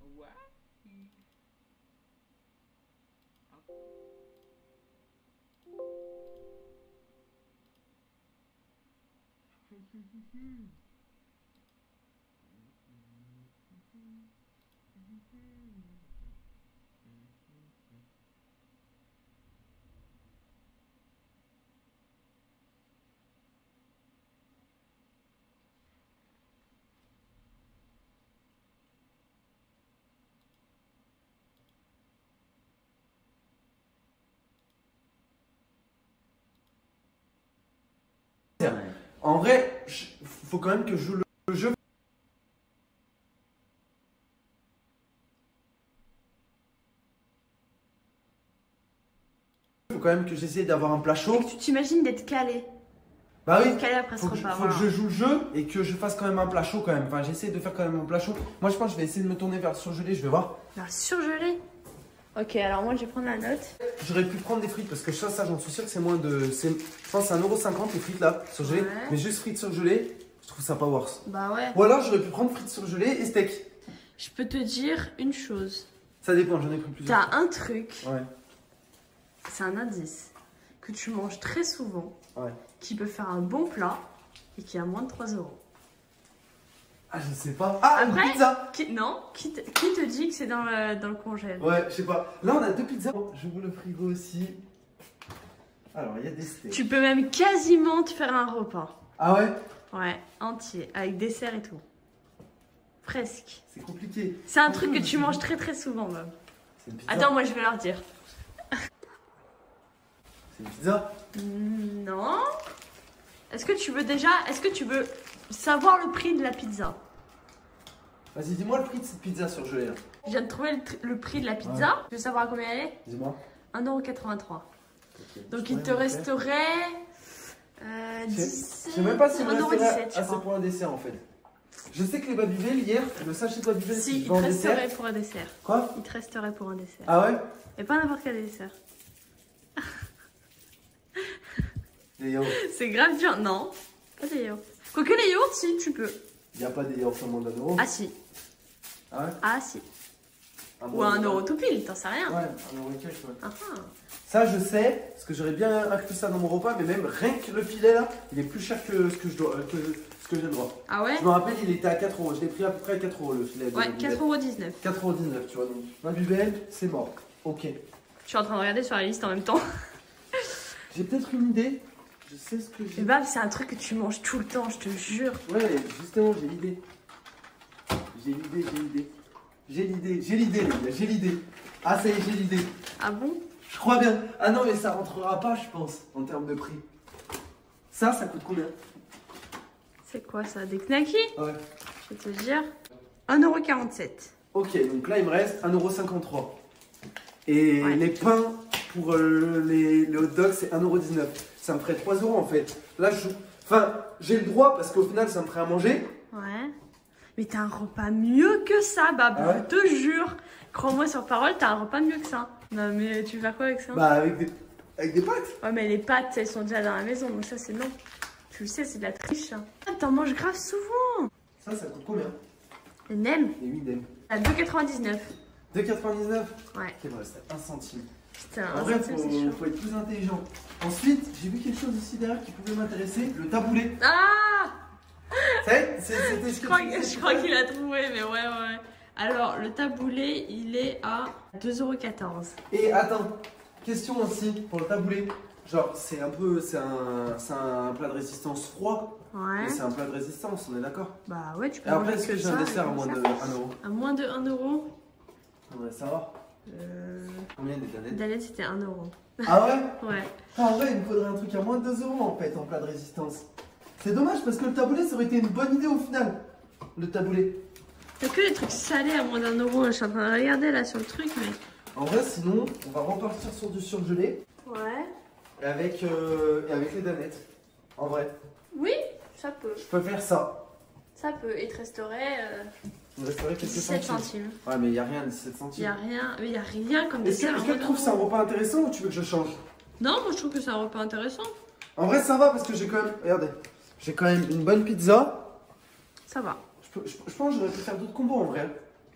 En vrai, je- faut quand même que je joue le, le jeu. Faut quand même que j'essaie d'avoir un plat chaud. Tu t'imagines d'être calé. Bah oui. D'être calé après ce Faut que, repas. faut que voilà. je joue le jeu et que je fasse quand même un plat chaud quand même. Enfin, j'essaie de faire quand même un plat chaud. Moi, je pense que je vais essayer de me tourner vers le surgelé. Je vais voir. Alors, surgelé. Ok, alors moi je vais prendre la note. J'aurais pu prendre des frites parce que ça, ça j'en suis sûr que c'est moins de. c'est- Je pense que c'est un euro cinquante les frites là, surgelées. Ouais. Mais juste frites surgelées, je trouve ça pas worse. Bah ouais. Ou alors j'aurais pu prendre frites surgelées et steak. Je peux te dire une chose. Ça dépend, j'en ai pris plusieurs. T'as un truc, Ouais. c'est un indice, que tu manges très souvent, Ouais. qui peut faire un bon plat et qui a moins de trois euros. Ah, je sais pas. Ah, Après, une pizza. Qui, non, qui te, qui te dit que c'est dans le, dans le congèle? Ouais, je sais pas. Là, on a deux pizzas. J'ouvre le frigo aussi. Alors, il y a des steaks. Tu peux même quasiment te faire un repas. Ah ouais? Ouais, entier, avec dessert et tout. Presque. C'est compliqué. C'est un truc que tu manges très très souvent même. C'est une pizza. Attends, moi je vais leur dire. C'est une pizza. Mm, Non. Est-ce que tu veux déjà, est-ce que tu veux savoir le prix de la pizza? Vas-y, dis-moi le prix de cette pizza surgelée là. Je viens de trouver le, tr- le prix de la pizza. Tu veux savoir à combien elle est? Dis-moi. un euro quatre-vingt-trois. Ok. Donc Je il te pourrais me resterait euh, Je sais- dix-sept, Je sais même pas si un euro dix-sept, je assez crois. pour un dessert en fait. Je sais que les Babybel hier, le sachet de Babybel, Si, c'est il te en dessert. resterait pour un dessert. Quoi? Il te resterait pour un dessert. Ah ouais? Et pas n'importe quel dessert. Des yaourts. C'est grave dur. Non, pas des yaourts. Quoique les yaourts, si, tu peux. Il n'y a pas des yaourts seulement d'un euro. Ah si, Ah ouais? ah si. Un Ou un euro tout pile, t'en sais rien. Ouais, un euro et quelques, ouais. Ah, ah. Ça, je sais, parce que j'aurais bien inclus ça dans mon repas, mais même rien que le filet là, il est plus cher que ce que je dois, que ce que j'ai le droit. Ah ouais? Je me rappelle, il était à quatre euros. Je l'ai pris à peu près à quatre euros le filet. de Ouais, Babybel. quatre euros dix-neuf. quatre euros dix-neuf, tu vois. Donc, Babybel, c'est mort. Ok. Je suis en train de regarder sur la liste en même temps. J'ai peut-être une idée. Je sais ce que j'ai. Et bah, c'est un truc que tu manges tout le temps, je te jure. Ouais, justement, j'ai l'idée. J'ai l'idée, j'ai l'idée. J'ai l'idée, j'ai l'idée, les gars, j'ai l'idée. Ah, ça y est, j'ai l'idée. Ah bon? Je crois bien. Ah non, mais ça rentrera pas, je pense, en termes de prix. Ça, ça coûte combien? C'est quoi ça? Des knackis? Ouais. Je vais te dire. un euro quarante-sept. Ok, donc là, il me reste un euro cinquante-trois. Et Ouais. les pains pour euh, les, les hot dogs, c'est un euro dix-neuf. Ça me ferait trois euros en fait. Là, je. Enfin, j'ai le droit parce qu'au final, ça me ferait à manger. Ouais. Mais t'as un repas mieux que ça, Bab. Ah ouais? Je te jure. Crois-moi sur parole, t'as un repas mieux que ça. Non, mais tu veux faire quoi avec ça? Bah, avec des, avec des pâtes. Ouais, mais les pâtes, elles sont déjà dans la maison, donc ça, c'est non. Tu le sais, c'est de la triche. Hein. Ah, t'en manges grave souvent. Ça, ça coûte combien? Les nems, Les huit d'M. à deux quatre-vingt-dix-neuf. deux quatre-vingt-dix-neuf. Ouais. Ok, il me reste un centime. Putain, En un vrai, centime, faut, c'est chaud. faut être plus intelligent. Ensuite, j'ai vu quelque chose ici derrière qui pouvait m'intéresser, le taboulé. Ah! Ça y est, c'est- c'était ce Je crois, tu que- disais je crois tout à qu'il a trouvé, mais ouais, ouais. Alors, le taboulé, il est à deux euros quatorze. l'heure. Et attends, question aussi pour le taboulé. Genre, c'est un peu, c'est un, c'est un plat de résistance froid, Ouais. mais c'est un plat de résistance, on est d'accord? Bah ouais, tu peux Et après, manger est-ce que que j'ai ça. un dessert à et moins ça. de un euro? À moins de un euro. On voudrait savoir. Euh... Combien des canettes? Danette, c'était un euro. Ah ouais? Ouais. Ah, en vrai, il me faudrait un truc à moins de deux euros en fait en plat de résistance. C'est dommage parce que le taboulé, ça aurait été une bonne idée au final. Le taboulé. T'as que des trucs salés à moins d'un euro. Je suis en train de regarder là sur le truc, mais. En vrai, sinon, on va repartir sur du surgelé Ouais. et avec, euh, et avec les danettes. En vrai, Oui, ça peut. je peux faire ça. Ça peut. Et te resterait euh, Il me resterait quelques dix-sept centimes. centimes. Ouais, mais il n'y a rien à dix-sept Il centimes. y a rien. Mais il y a rien comme Est-ce que, dessert. à est-ce que moins tu d'un trouves ça un euro. repas intéressant ou tu veux que je change? Non, moi je trouve que c'est un repas intéressant. En vrai, ça va parce que j'ai quand même. Regardez, j'ai quand même une bonne pizza. Ça va. Je, peux- je- je pense que j'aurais pu faire d'autres combos en vrai.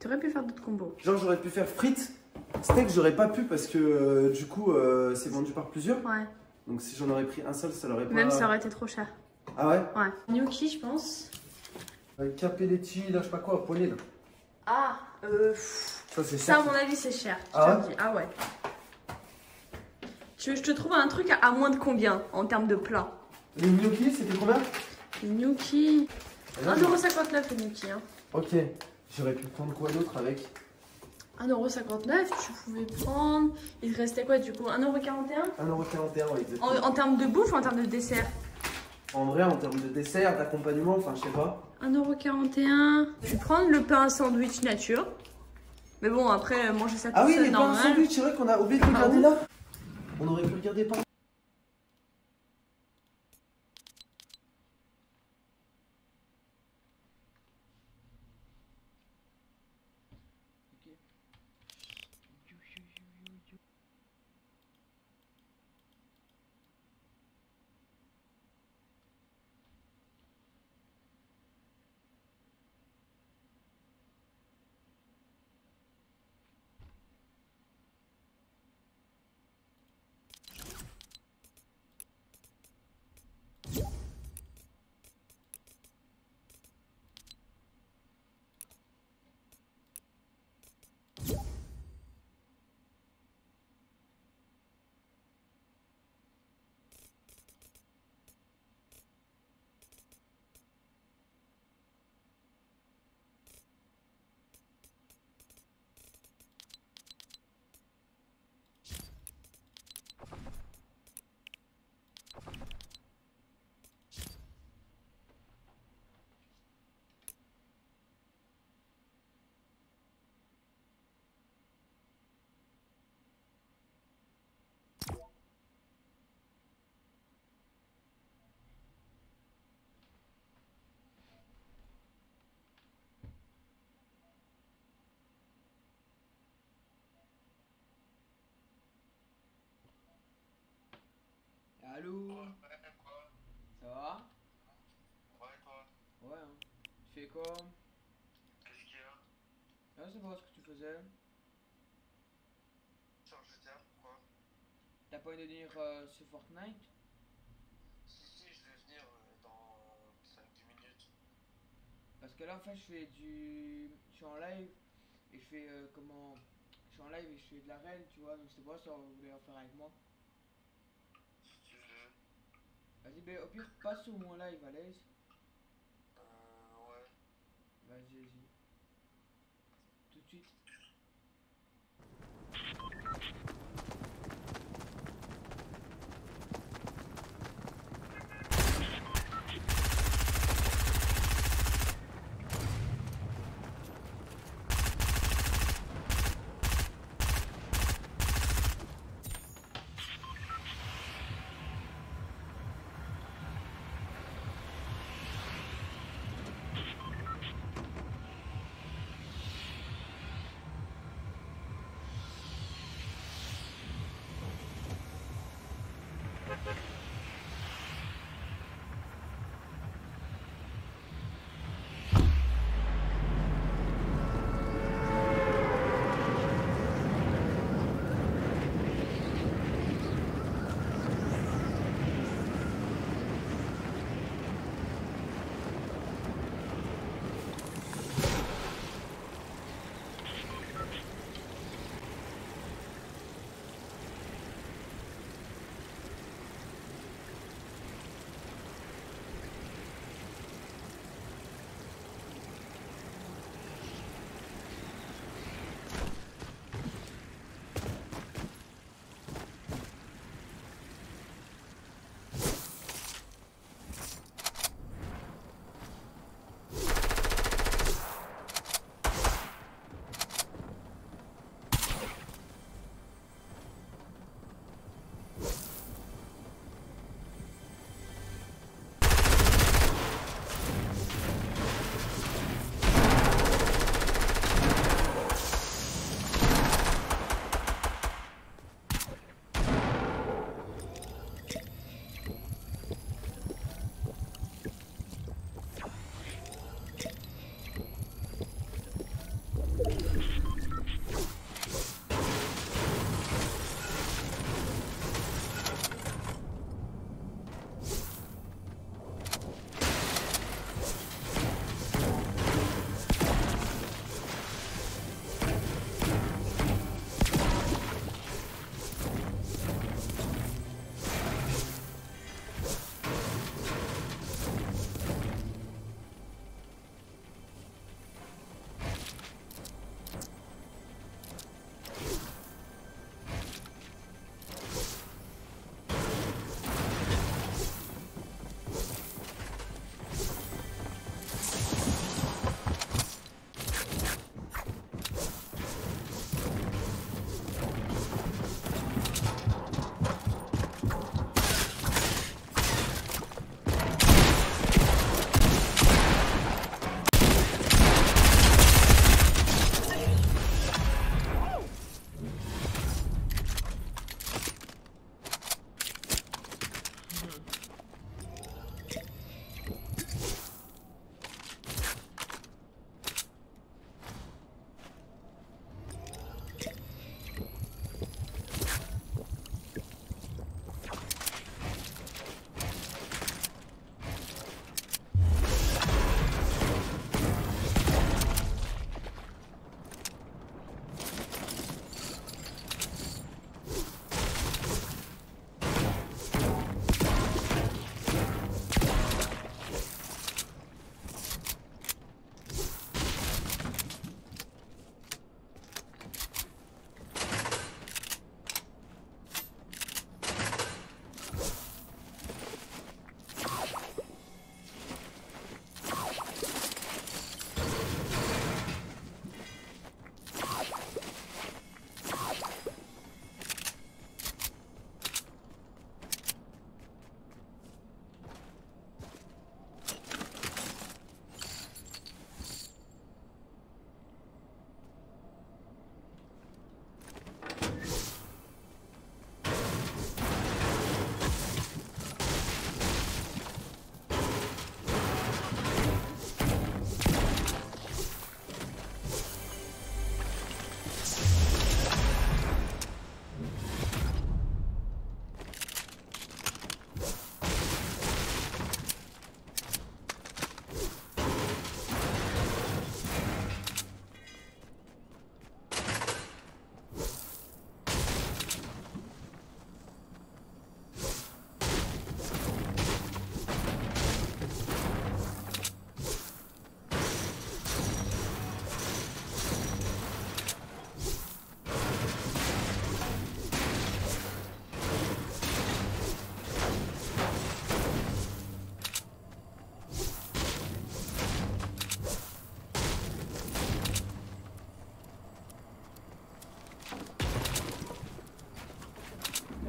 T'aurais pu faire d'autres combos. Genre, j'aurais pu faire frites. Steak, j'aurais pas pu parce que euh, du coup, euh, c'est vendu par plusieurs. Ouais. Donc, si j'en aurais pris un seul, ça l'aurait pas. Même ça aurait été trop cher. Ah ouais? Ouais. Gnocchi, je pense. Euh, Capelletti, là, je sais pas quoi, poignet là. Ah, euh. Ça, c'est Ça, à cher. mon avis, c'est cher. je Ah te le dis. Ah ouais. Tu veux que je te trouve un truc à, à moins de combien en termes de plat? Les gnocchis, c'était combien? Les gnocchis. Et là, un euro cinquante-neuf les gnocchis. Hein. Ok. J'aurais pu prendre quoi d'autre avec? un euro cinquante-neuf, tu pouvais prendre. Il te restait quoi du coup? un euro quarante et un? un euro quarante et un, ouais, exactement. En, en termes de bouffe ou en termes de dessert? En vrai, en termes de dessert, d'accompagnement, enfin, je sais pas. un euro quarante et un. Je vais prendre le pain sandwich nature. Mais bon, après, manger ça tout Ah oui, seul, les pains normal. sandwich, c'est vrai qu'on a oublié de regarder là. On aurait pu regarder par Allô? Ouais, quoi? Ça va? Ouais, toi? Ouais, hein. Tu fais quoi? Qu'est-ce qu'il y a? Ah, c'est pas ce que tu faisais. Sur G T A, pourquoi? T'as pas envie de venir euh, sur Fortnite? Si, si, je vais venir euh, dans cinq dix minutes. Parce que là, en fait, je fais du. Je suis en live et je fais euh, comment. Je suis en live et je fais de la reine, tu vois. Donc, c'est pas ça, vous voulez en faire avec moi. Si tu veux. Vas-y, ben au pire, passe sur mon live à l'aise. Euh, ouais. Vas-y, vas-y. Tout de suite.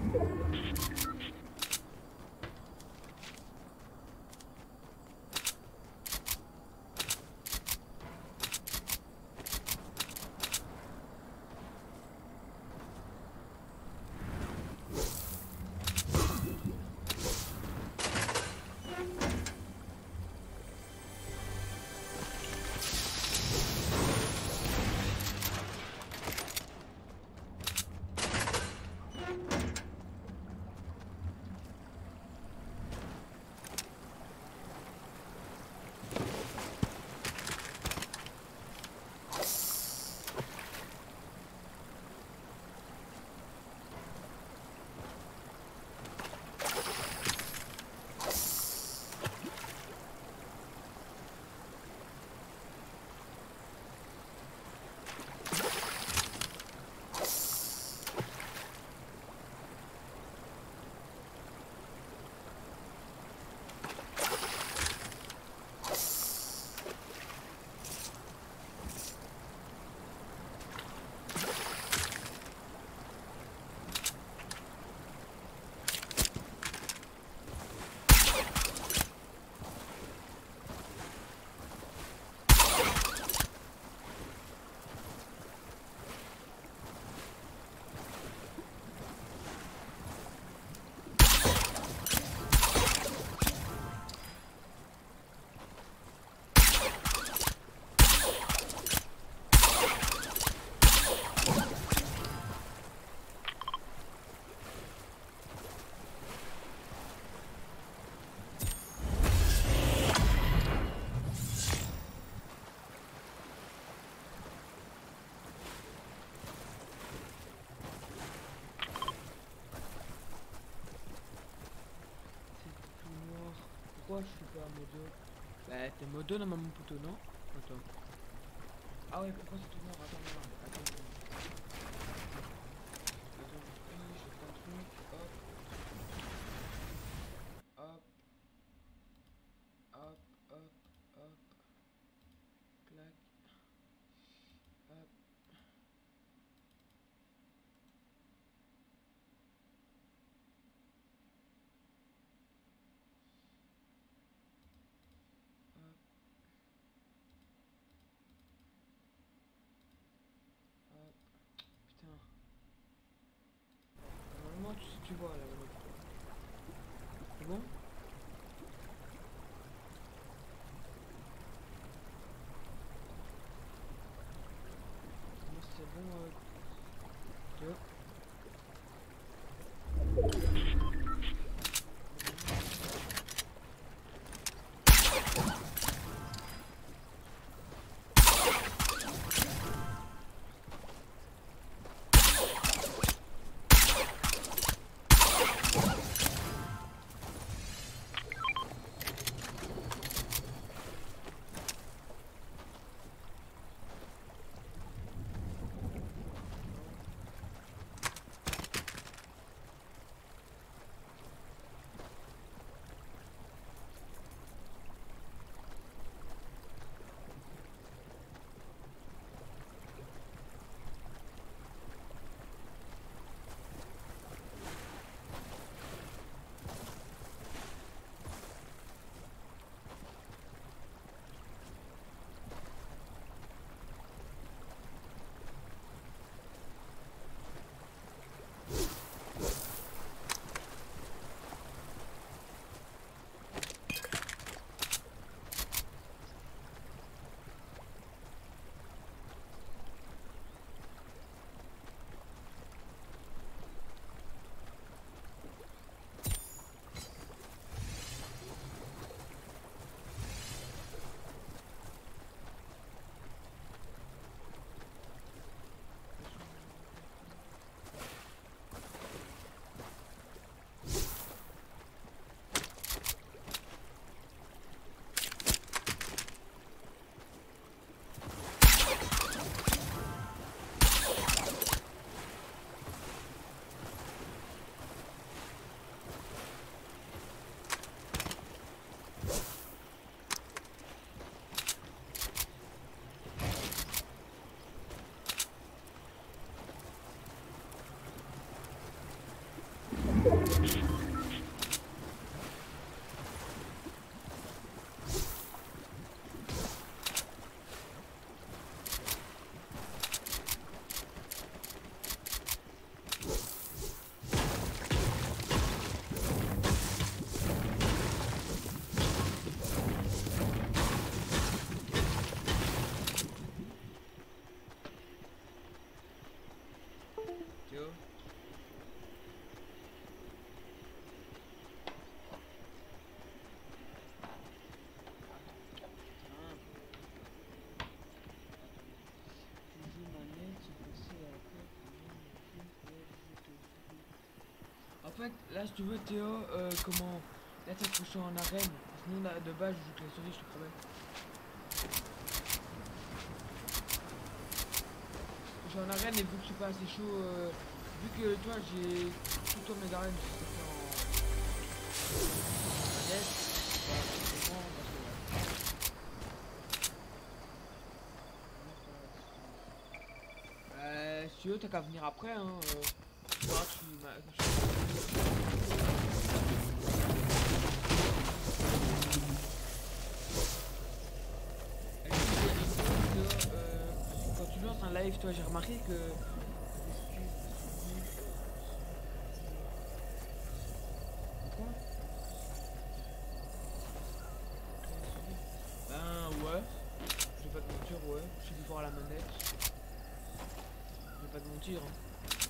Pourquoi je suis pas modo? Bah t'es modo dans mon poteau, non? Attends. Ah ouais, pourquoi c'est tout noir? Attends, attends, attends. Attends, je fais un truc, hop. Hop. Hop, hop, hop. Clac. Hop. Putain. Normalement tu, tu vois là. C'est bon? Moi c'est bon. Euh... Tu vois? Théo. En fait, là, si tu veux, Théo, euh, comment. Là, t'as que je suis en arène. Sinon, là, de base, je joue que la souris, je te promets. Je suis en arène et vu que je suis pas assez chaud, euh, vu que toi, j'ai tout le temps mes arènes, je suis en manette, bah, je comprends parce que. Euh, si tu veux, t'as qu'à venir après, hein. Euh, tu vois, tu m'as- Euh, quand tu lances un live, toi, j'ai remarqué que. Quoi? Ben ouais, je vais pas te mentir, ouais, je suis plus fort à la manette. Je vais pas te mentir. Hein.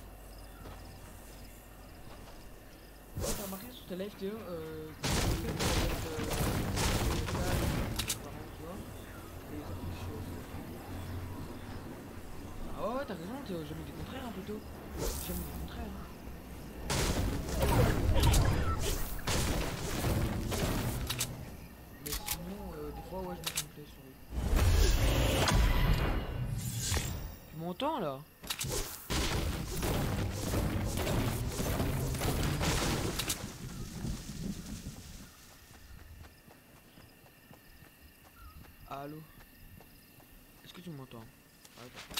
Ouais, t'as remarqué sur tes lives, Théo, euh, que tu fais pour mettre, euh, les messages, par exemple, tu vois, les affiches. euh, Ah ouais, ouais, t'as raison, Théo, j'ai mis des contraires un peu tôt. J'ai mis des contraires. Hein. Mais sinon, euh, des fois, ouais, je me fais une play souris. Tu m'entends là? Allô? Est-ce que tu m'entends? Ah, d'accord.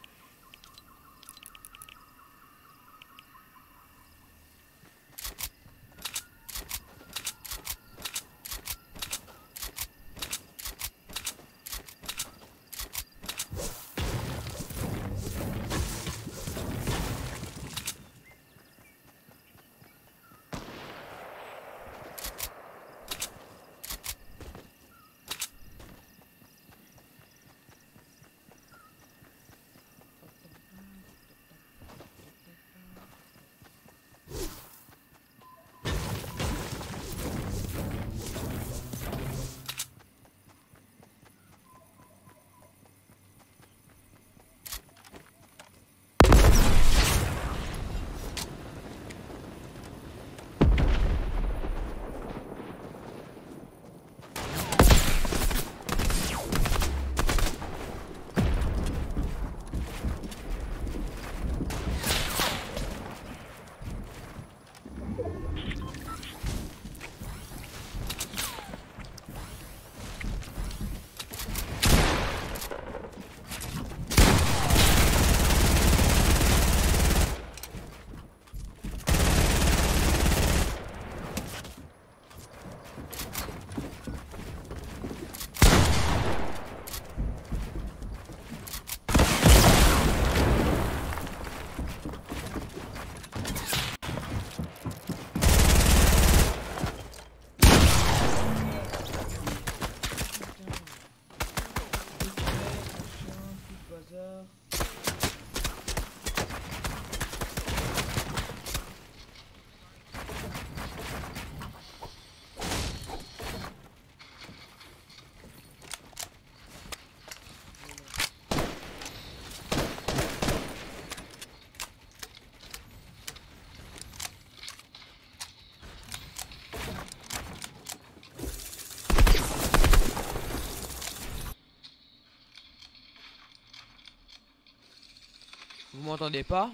Vous m'entendez pas?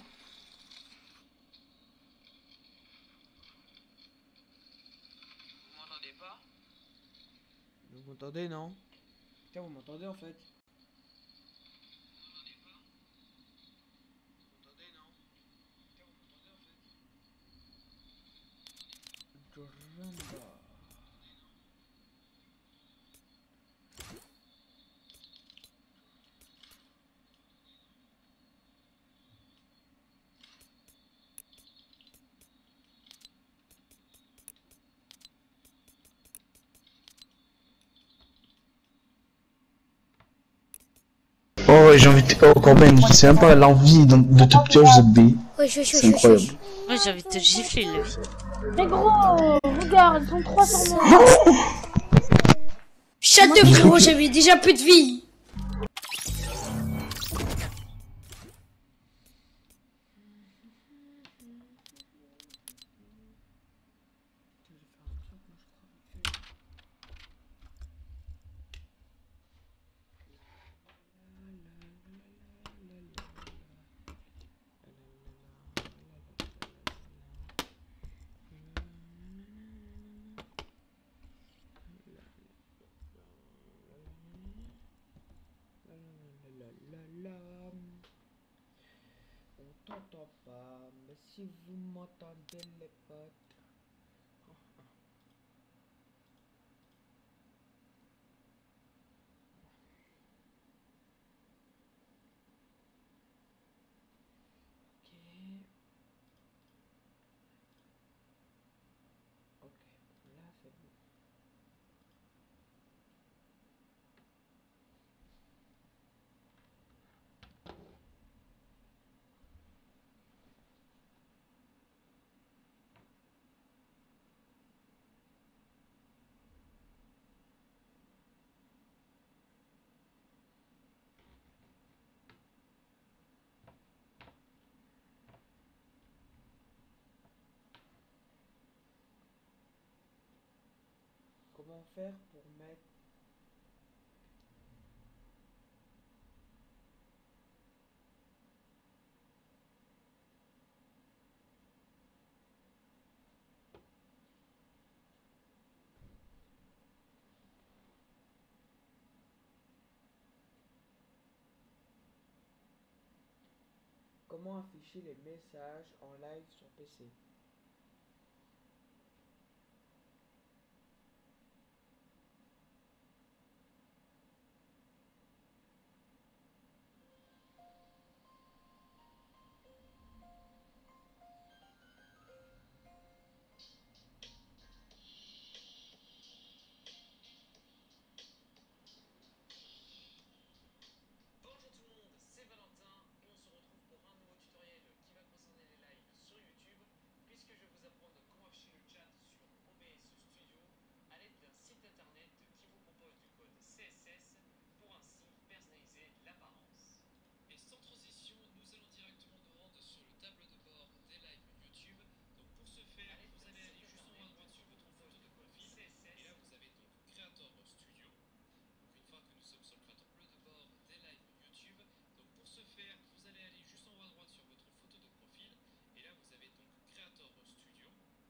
Vous m'entendez pas? Vous m'entendez, non? Putain, vous m'entendez en fait? Vous m'entendez pas? Vous m'entendez, non? Putain, vous m'entendez en fait? Caramba. Oh ouais, j'ai envie de... Oh Corben, c'est même pas l'envie de, de te tuer Z B. Ouais, je suis C'est incroyable. Ouais, j'ai envie de te gifler, la vie. Mais gros, regarde, ils sont trois sur moi. Shut up, frérot, j'avais déjà plus de vie. On t'entend pas, mais si vous m'entendez les potes. Ok. Ok, là c'est bon. Comment faire pour mettre... Comment afficher les messages en live sur P C? Bonjour tout le monde, c'est Valentin et on se retrouve pour un nouveau tutoriel qui va concerner les lives sur YouTube puisque je vais vous apprendre comment afficher le chat sur O B S Studio à l'aide d'un site internet qui vous propose du code C S S pour ainsi personnaliser l'apparence. Et sans transition, nous allons directement nous rendre sur le tableau de bord des lives YouTube. Donc pour ce faire, vous allez aller juste en haut à droite sur votre photo de profil et là vous avez donc Creator Studio. Donc une fois que nous sommes sur le tableau de bord des lives YouTube, donc pour ce faire, vous allez aller juste en haut à droite sur votre photo de profil et là vous avez donc Creator Studio.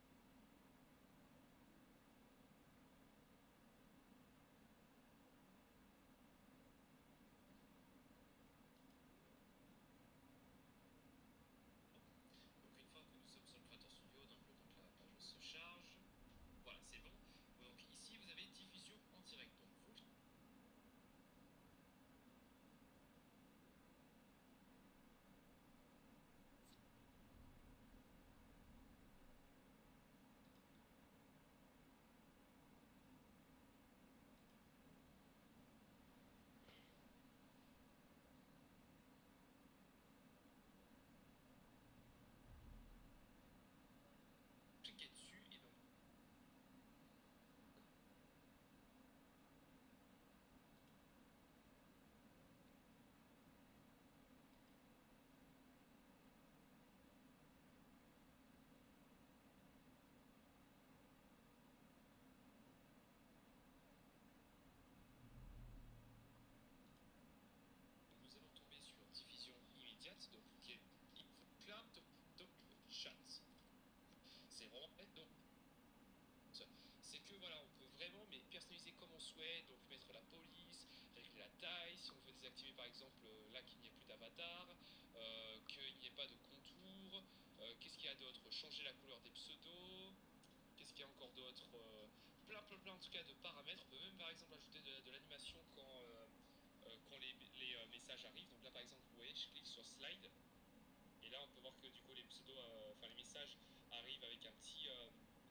Donc une fois que nous sommes sur le Creator Studio, donc, le, donc la page se charge. Voilà, c'est bon. Donc ici vous avez diffusion en direct. Donc vous cliquez dessus et donc nous allons tomber sur diffusion immédiate, donc qui est cloud, donc, donc chat. C'est vraiment bête, donc c'est que voilà, on peut vraiment mais personnaliser comme on souhaite, donc mettre la police, régler la taille, si on veut désactiver par exemple euh, là qu'il n'y ait plus d'avatar, euh, qu'il n'y ait pas de contour, euh, qu'est-ce qu'il y a d'autre, changer la couleur des pseudos, qu'est-ce qu'est-ce qu'il y a encore d'autre euh, Plein, plein, plein en tout cas de paramètres. On peut même par exemple ajouter de, de l'animation quand, euh, euh, quand les, les euh, messages arrivent. Donc là par exemple, vous voyez, je clique sur slide. Et là on peut voir que du coup les pseudos, euh, enfin les messages arrivent avec un petit... Euh,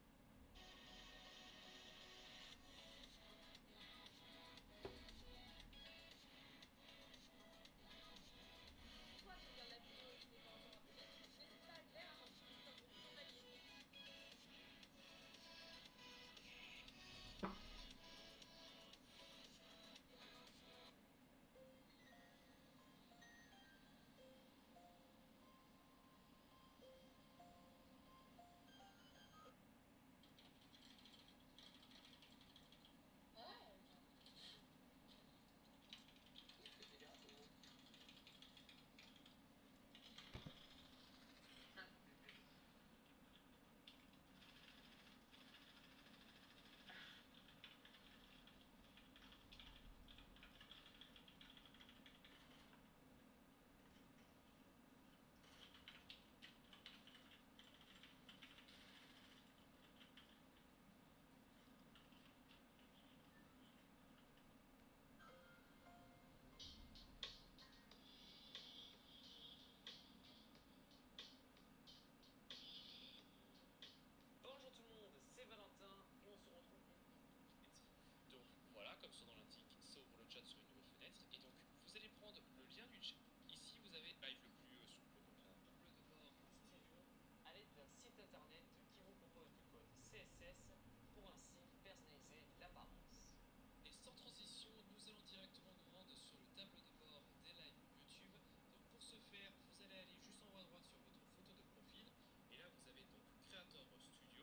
Bonjour tout le monde, c'est Valentin et on se retrouve. Donc voilà, comme son nom l'indique, ça ouvre le chat sur une nouvelle fenêtre. Et donc vous allez prendre le lien du chat. Ici vous avez live le plus euh, souple, donc un tableau de bord studio à l'aide d'un site internet qui vous propose du code C S S pour ainsi personnaliser l'apparence. Et sans transition, nous allons directement nous rendre sur le tableau de bord des lives YouTube. Donc pour ce faire, vous allez aller juste en haut à droite sur votre photo de profil. Et là vous avez donc Creator Studio.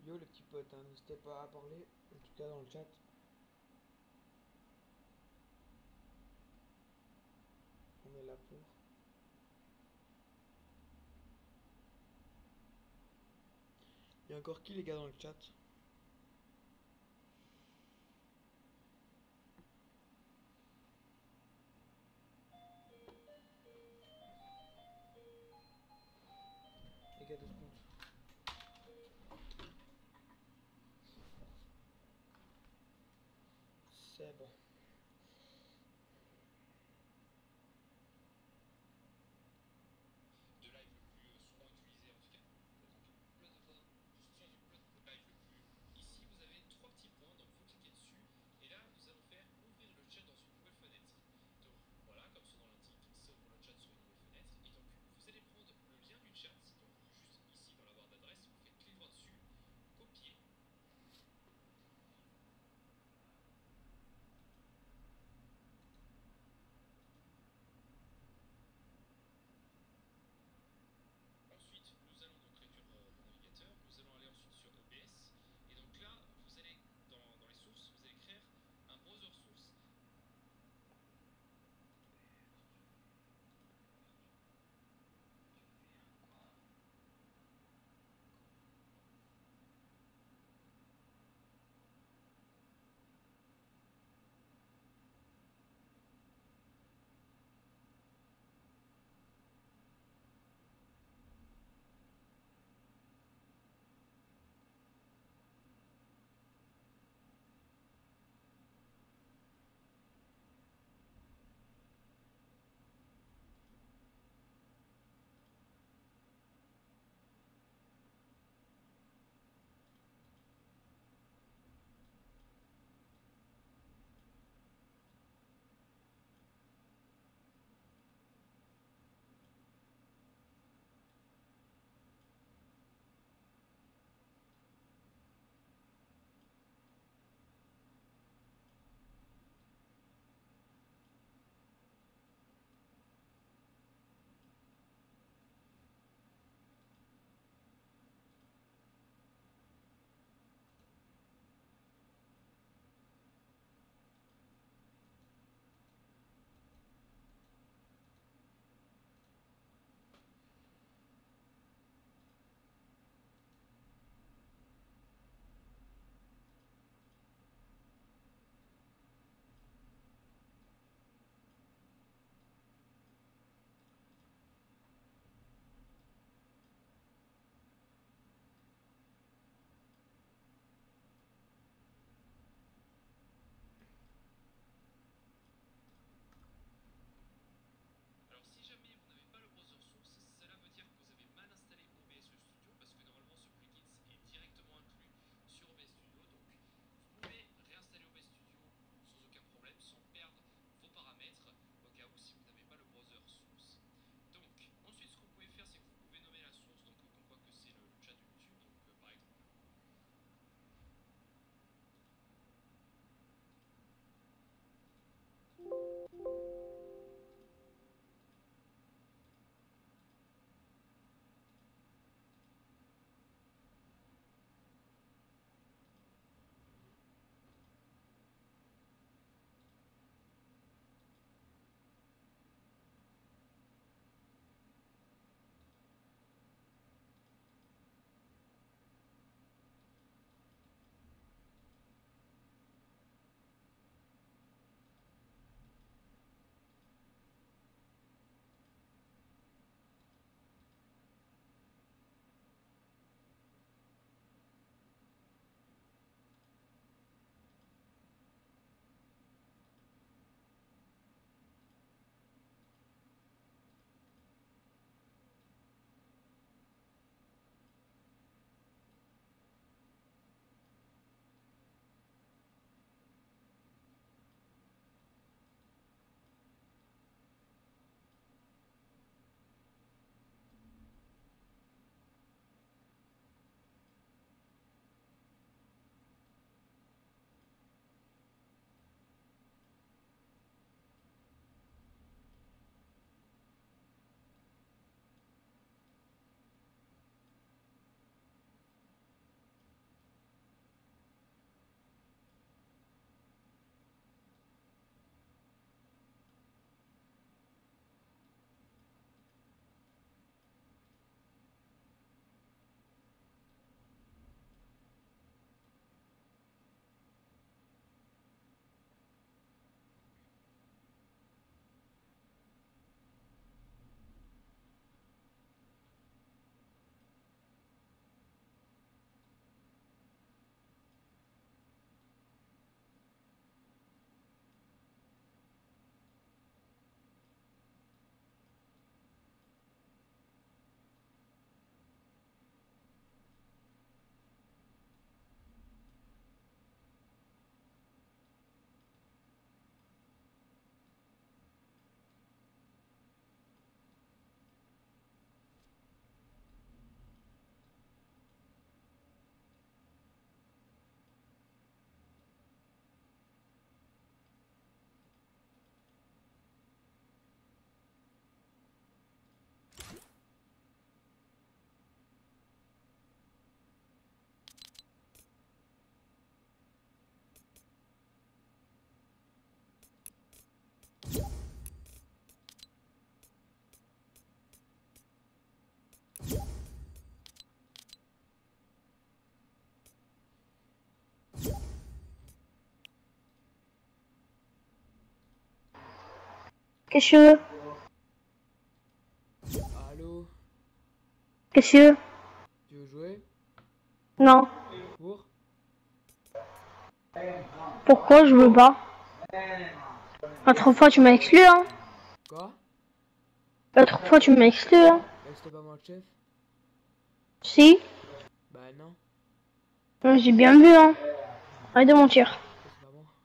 Yo les petits potes, hein, n'hésitez pas à parler, en tout cas dans le chat. On est là pour. Il y a encore qui les gars dans le chat? Les gars, deux secondes. C'est bon. De live le plus euh, souvent utilisé, en tout cas, le de du studio, le live le plus. Ici, vous avez trois petits points, donc vous cliquez dessus. Et là, nous allons faire ouvrir le chat dans une nouvelle fenêtre. Donc voilà, comme son nom l'indique, ça ouvre le chat sur une nouvelle fenêtre. Et donc, vous allez prendre le lien du chat, donc juste ici dans la barre d'adresse, vous faites clic droit dessus, copier. Qu'est-ce que tu veux? Allô? Qu'est-ce que tu veux? Tu veux jouer? Non. Pour? Pourquoi je veux pas? L'autre fois tu m'as exclu, hein? Quoi? L'autre fois tu m'as exclu, hein? Bah c'était pas moi le chef? Si? Bah non. Ouais, j'ai bien vu, hein? Arrête de mentir. C'est pas moi.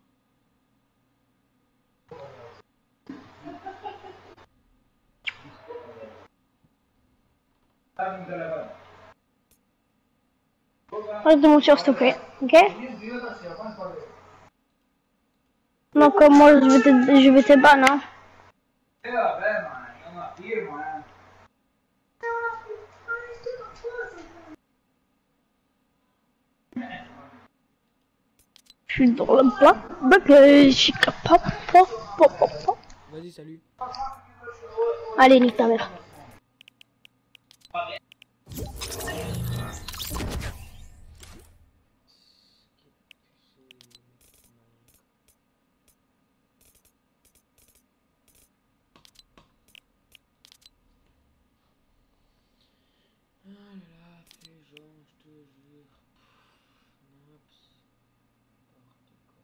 Arrête de mentir, s'il te plaît, ok? Non, comme moi, je vais te, je vais te ban, hein? Je suis dans le bloc, bloc, euh, je suis capable. Vas-y, salut. Allez, nique ta mère. Ah là là, ces gens, je te jure. Naps. N'importe quoi.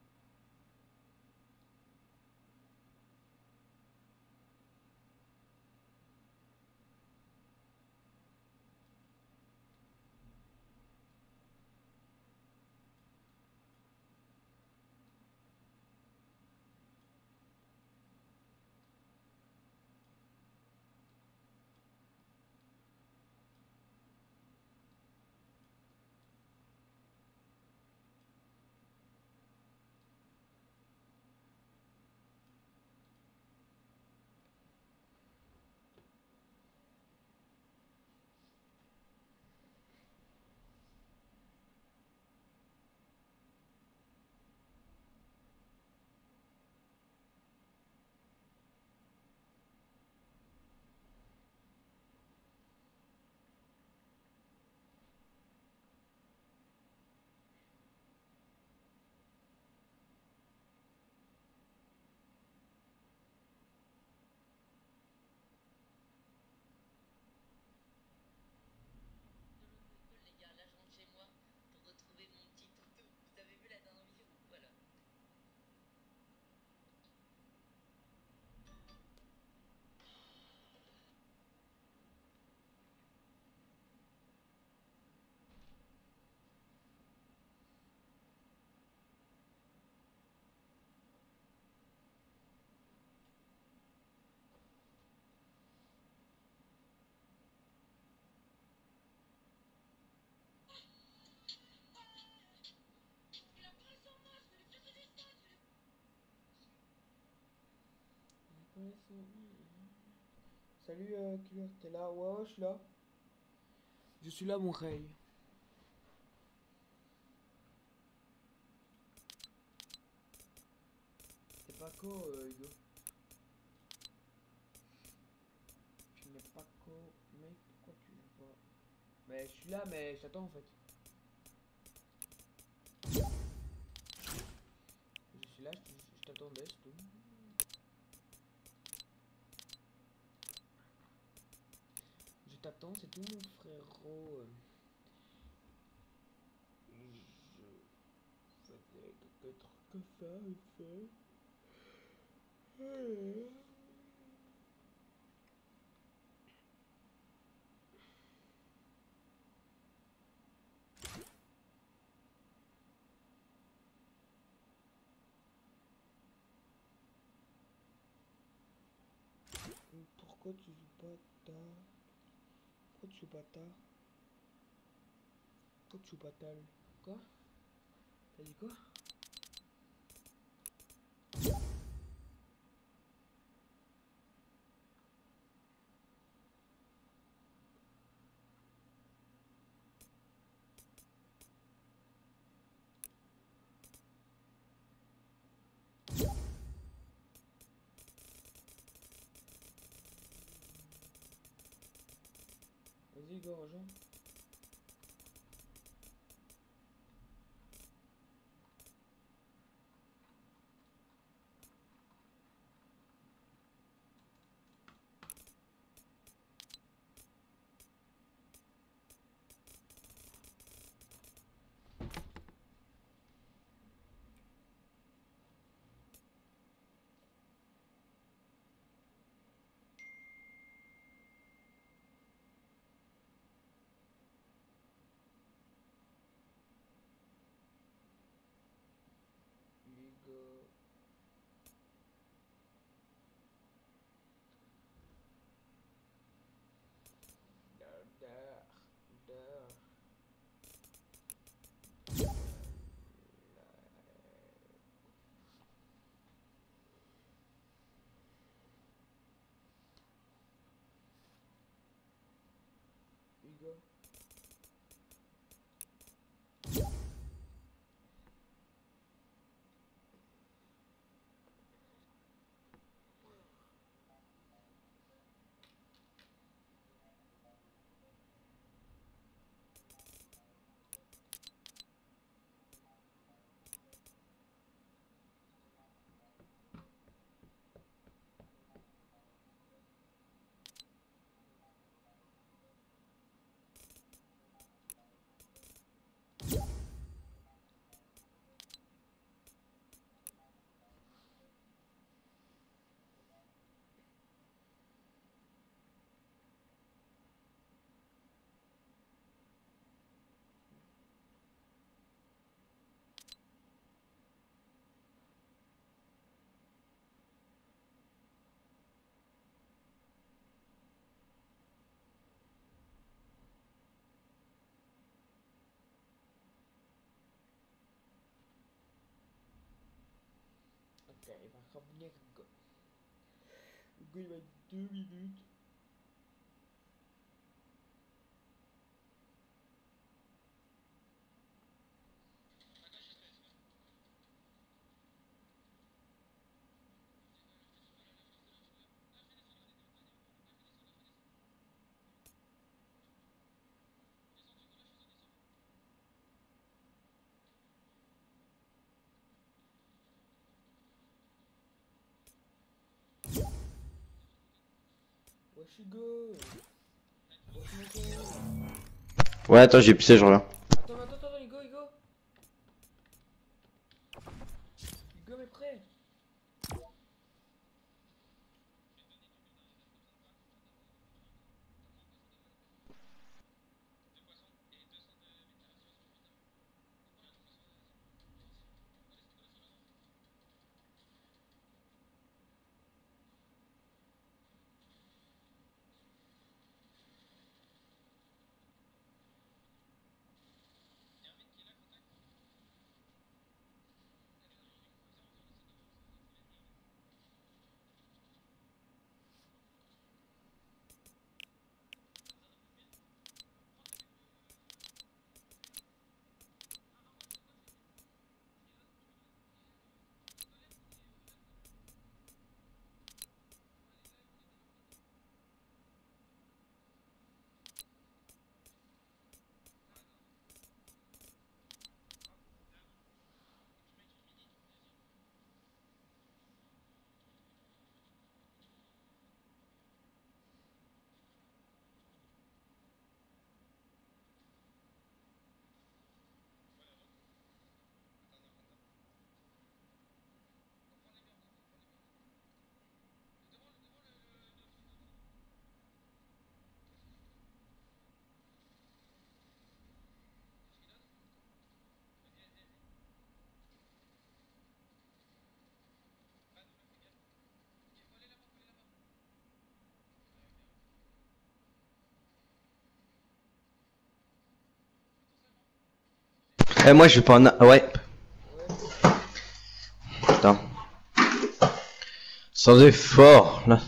Salut euh, Killer, t'es là? Ouais, ouais, je suis là. Je suis là, mon rey. T'es pas co, euh, Hugo. Tu n'es pas co, mec, pourquoi tu joues pas? Mais je suis là, mais je t'attends en fait. Je suis là, je t- je t'attendais, c'est tout. Je t'attends, c'est tout mon frérot. Je faisais quelques trucs à faire, il fait. Ouais. Pourquoi tu joues pas tard? Pourquoi tu joues pas tard? Pourquoi tu joues pas tard? Quoi? T'as dit quoi? Vas-y, go, rejoins. Hugo. Ok, il va revenir Hugo. Hugo, il va être deux minutes. Wesh Hugo. Wesh Hugo. Ouais, attends, j'ai pissé, je reviens. Attends, attends, attends, Hugo, Hugo. Hugo, mais prêt. Eh, moi, je vais pas en a... Ouais. Putain. Sans effort, là.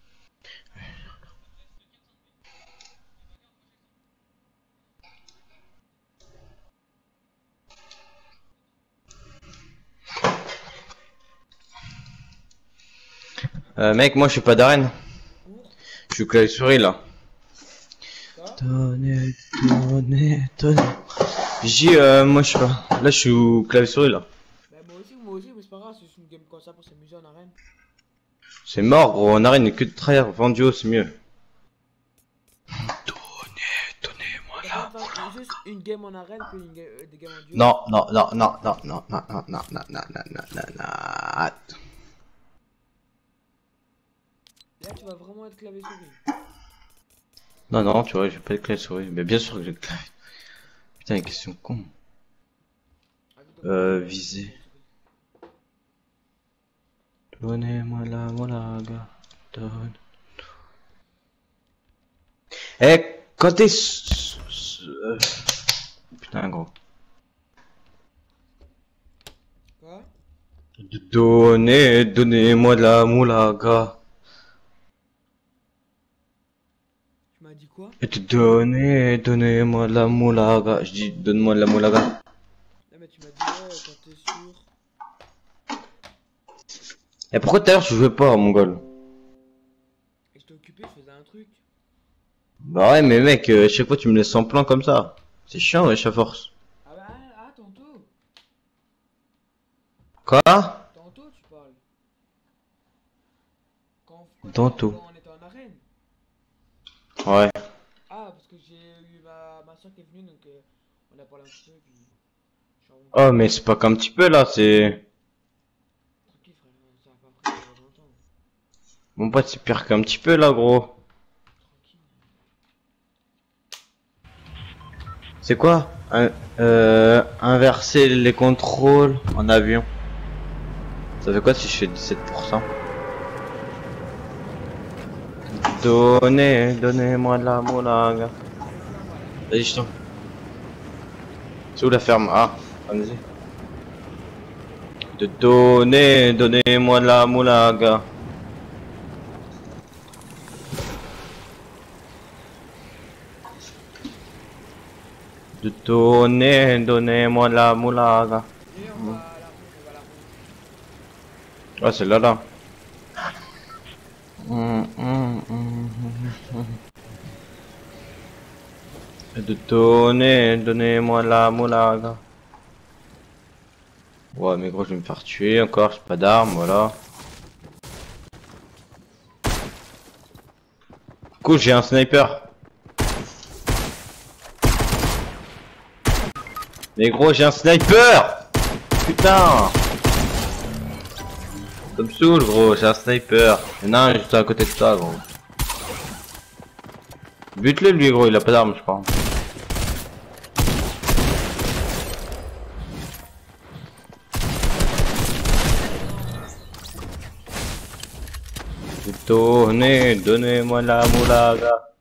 Euh, mec, moi, je suis pas d'arène. Je suis clavier souris, là. Tenez, tenez, tenez. J'ai, euh, moi, je sais pas. Là, je suis au clavier souris, là. Bah, moi aussi, moi aussi, mais c'est pas grave, c'est juste une game comme ça pour s'amuser en arène. C'est mort, gros. En arène, il n'y a que de tryhard. Vendio, c'est mieux. Tenez, tenez-moi là. Juste une game en arène, puis une game, euh, des games en duo. Non, non, non, non, non, non, non, non, non, non, non, non, non, non, non. Là, tu vas vraiment être clavier souris. Non, non, tu vois, j'ai pas de clavier souris. Mais bien sûr que j'ai le clavier. Putain, une question con. Euh, viser. Donnez-moi la moulaga. Donne. Eh, quand t'es... s- s- euh, Putain, gros. Quoi? Donnez, donnez-moi de la moulaga. Tu m'as dit quoi? Et te donner, donnez-moi de la moulaga. Je dis, donne-moi de la moulaga. Non mais tu m'as dit ouais quand t'es sûr. Et pourquoi tout à l'heure je jouais pas, mongol? Et j'étais occupé, je faisais un truc. Bah ouais, mais mec, euh, chaque fois tu me laisses en plan comme ça. C'est chiant, wesh, à force. Ah bah ah tantôt. Quoi? Tantôt tu parles. Quand, quand, Tantôt. quand on était en arène. Ouais. Ah parce que j'ai eu ma, ma soeur qui est venue donc euh, on a parlé un petit peu puis... je suis remonté. Oh, mais c'est pas qu'un petit peu là, c'est... Tranquille frère, ça va pas pris euh, longtemps. Mon pote, c'est pire qu'un petit peu là, gros. C'est quoi? Un- euh, Inverser les contrôles en avion. Ça fait quoi si je fais dix-sept pour cent? Donnez, donnez-moi de la moulaga. Vas-y, je t'en. C'est où la ferme? Ah, allez-y. De donner, donnez-moi de la moulaga. De donner, donnez-moi de la moulaga. Et on va à la route, on va à la route. Ah, c'est là là. Hum, hum, hum, hum, hum. De donner, donnez-moi de la moulaga. Ouais, mais gros, je vais me faire tuer encore, j'ai pas d'armes, voilà. Cool, j'ai un sniper. Mais gros, j'ai un sniper! Putain! Ça me saoule, gros, j'ai un sniper. Il y en a un juste à côté de toi, gros. Bute-le, lui, gros, il a pas d'armes, je crois. Donnez, donnez-moi la moulaga.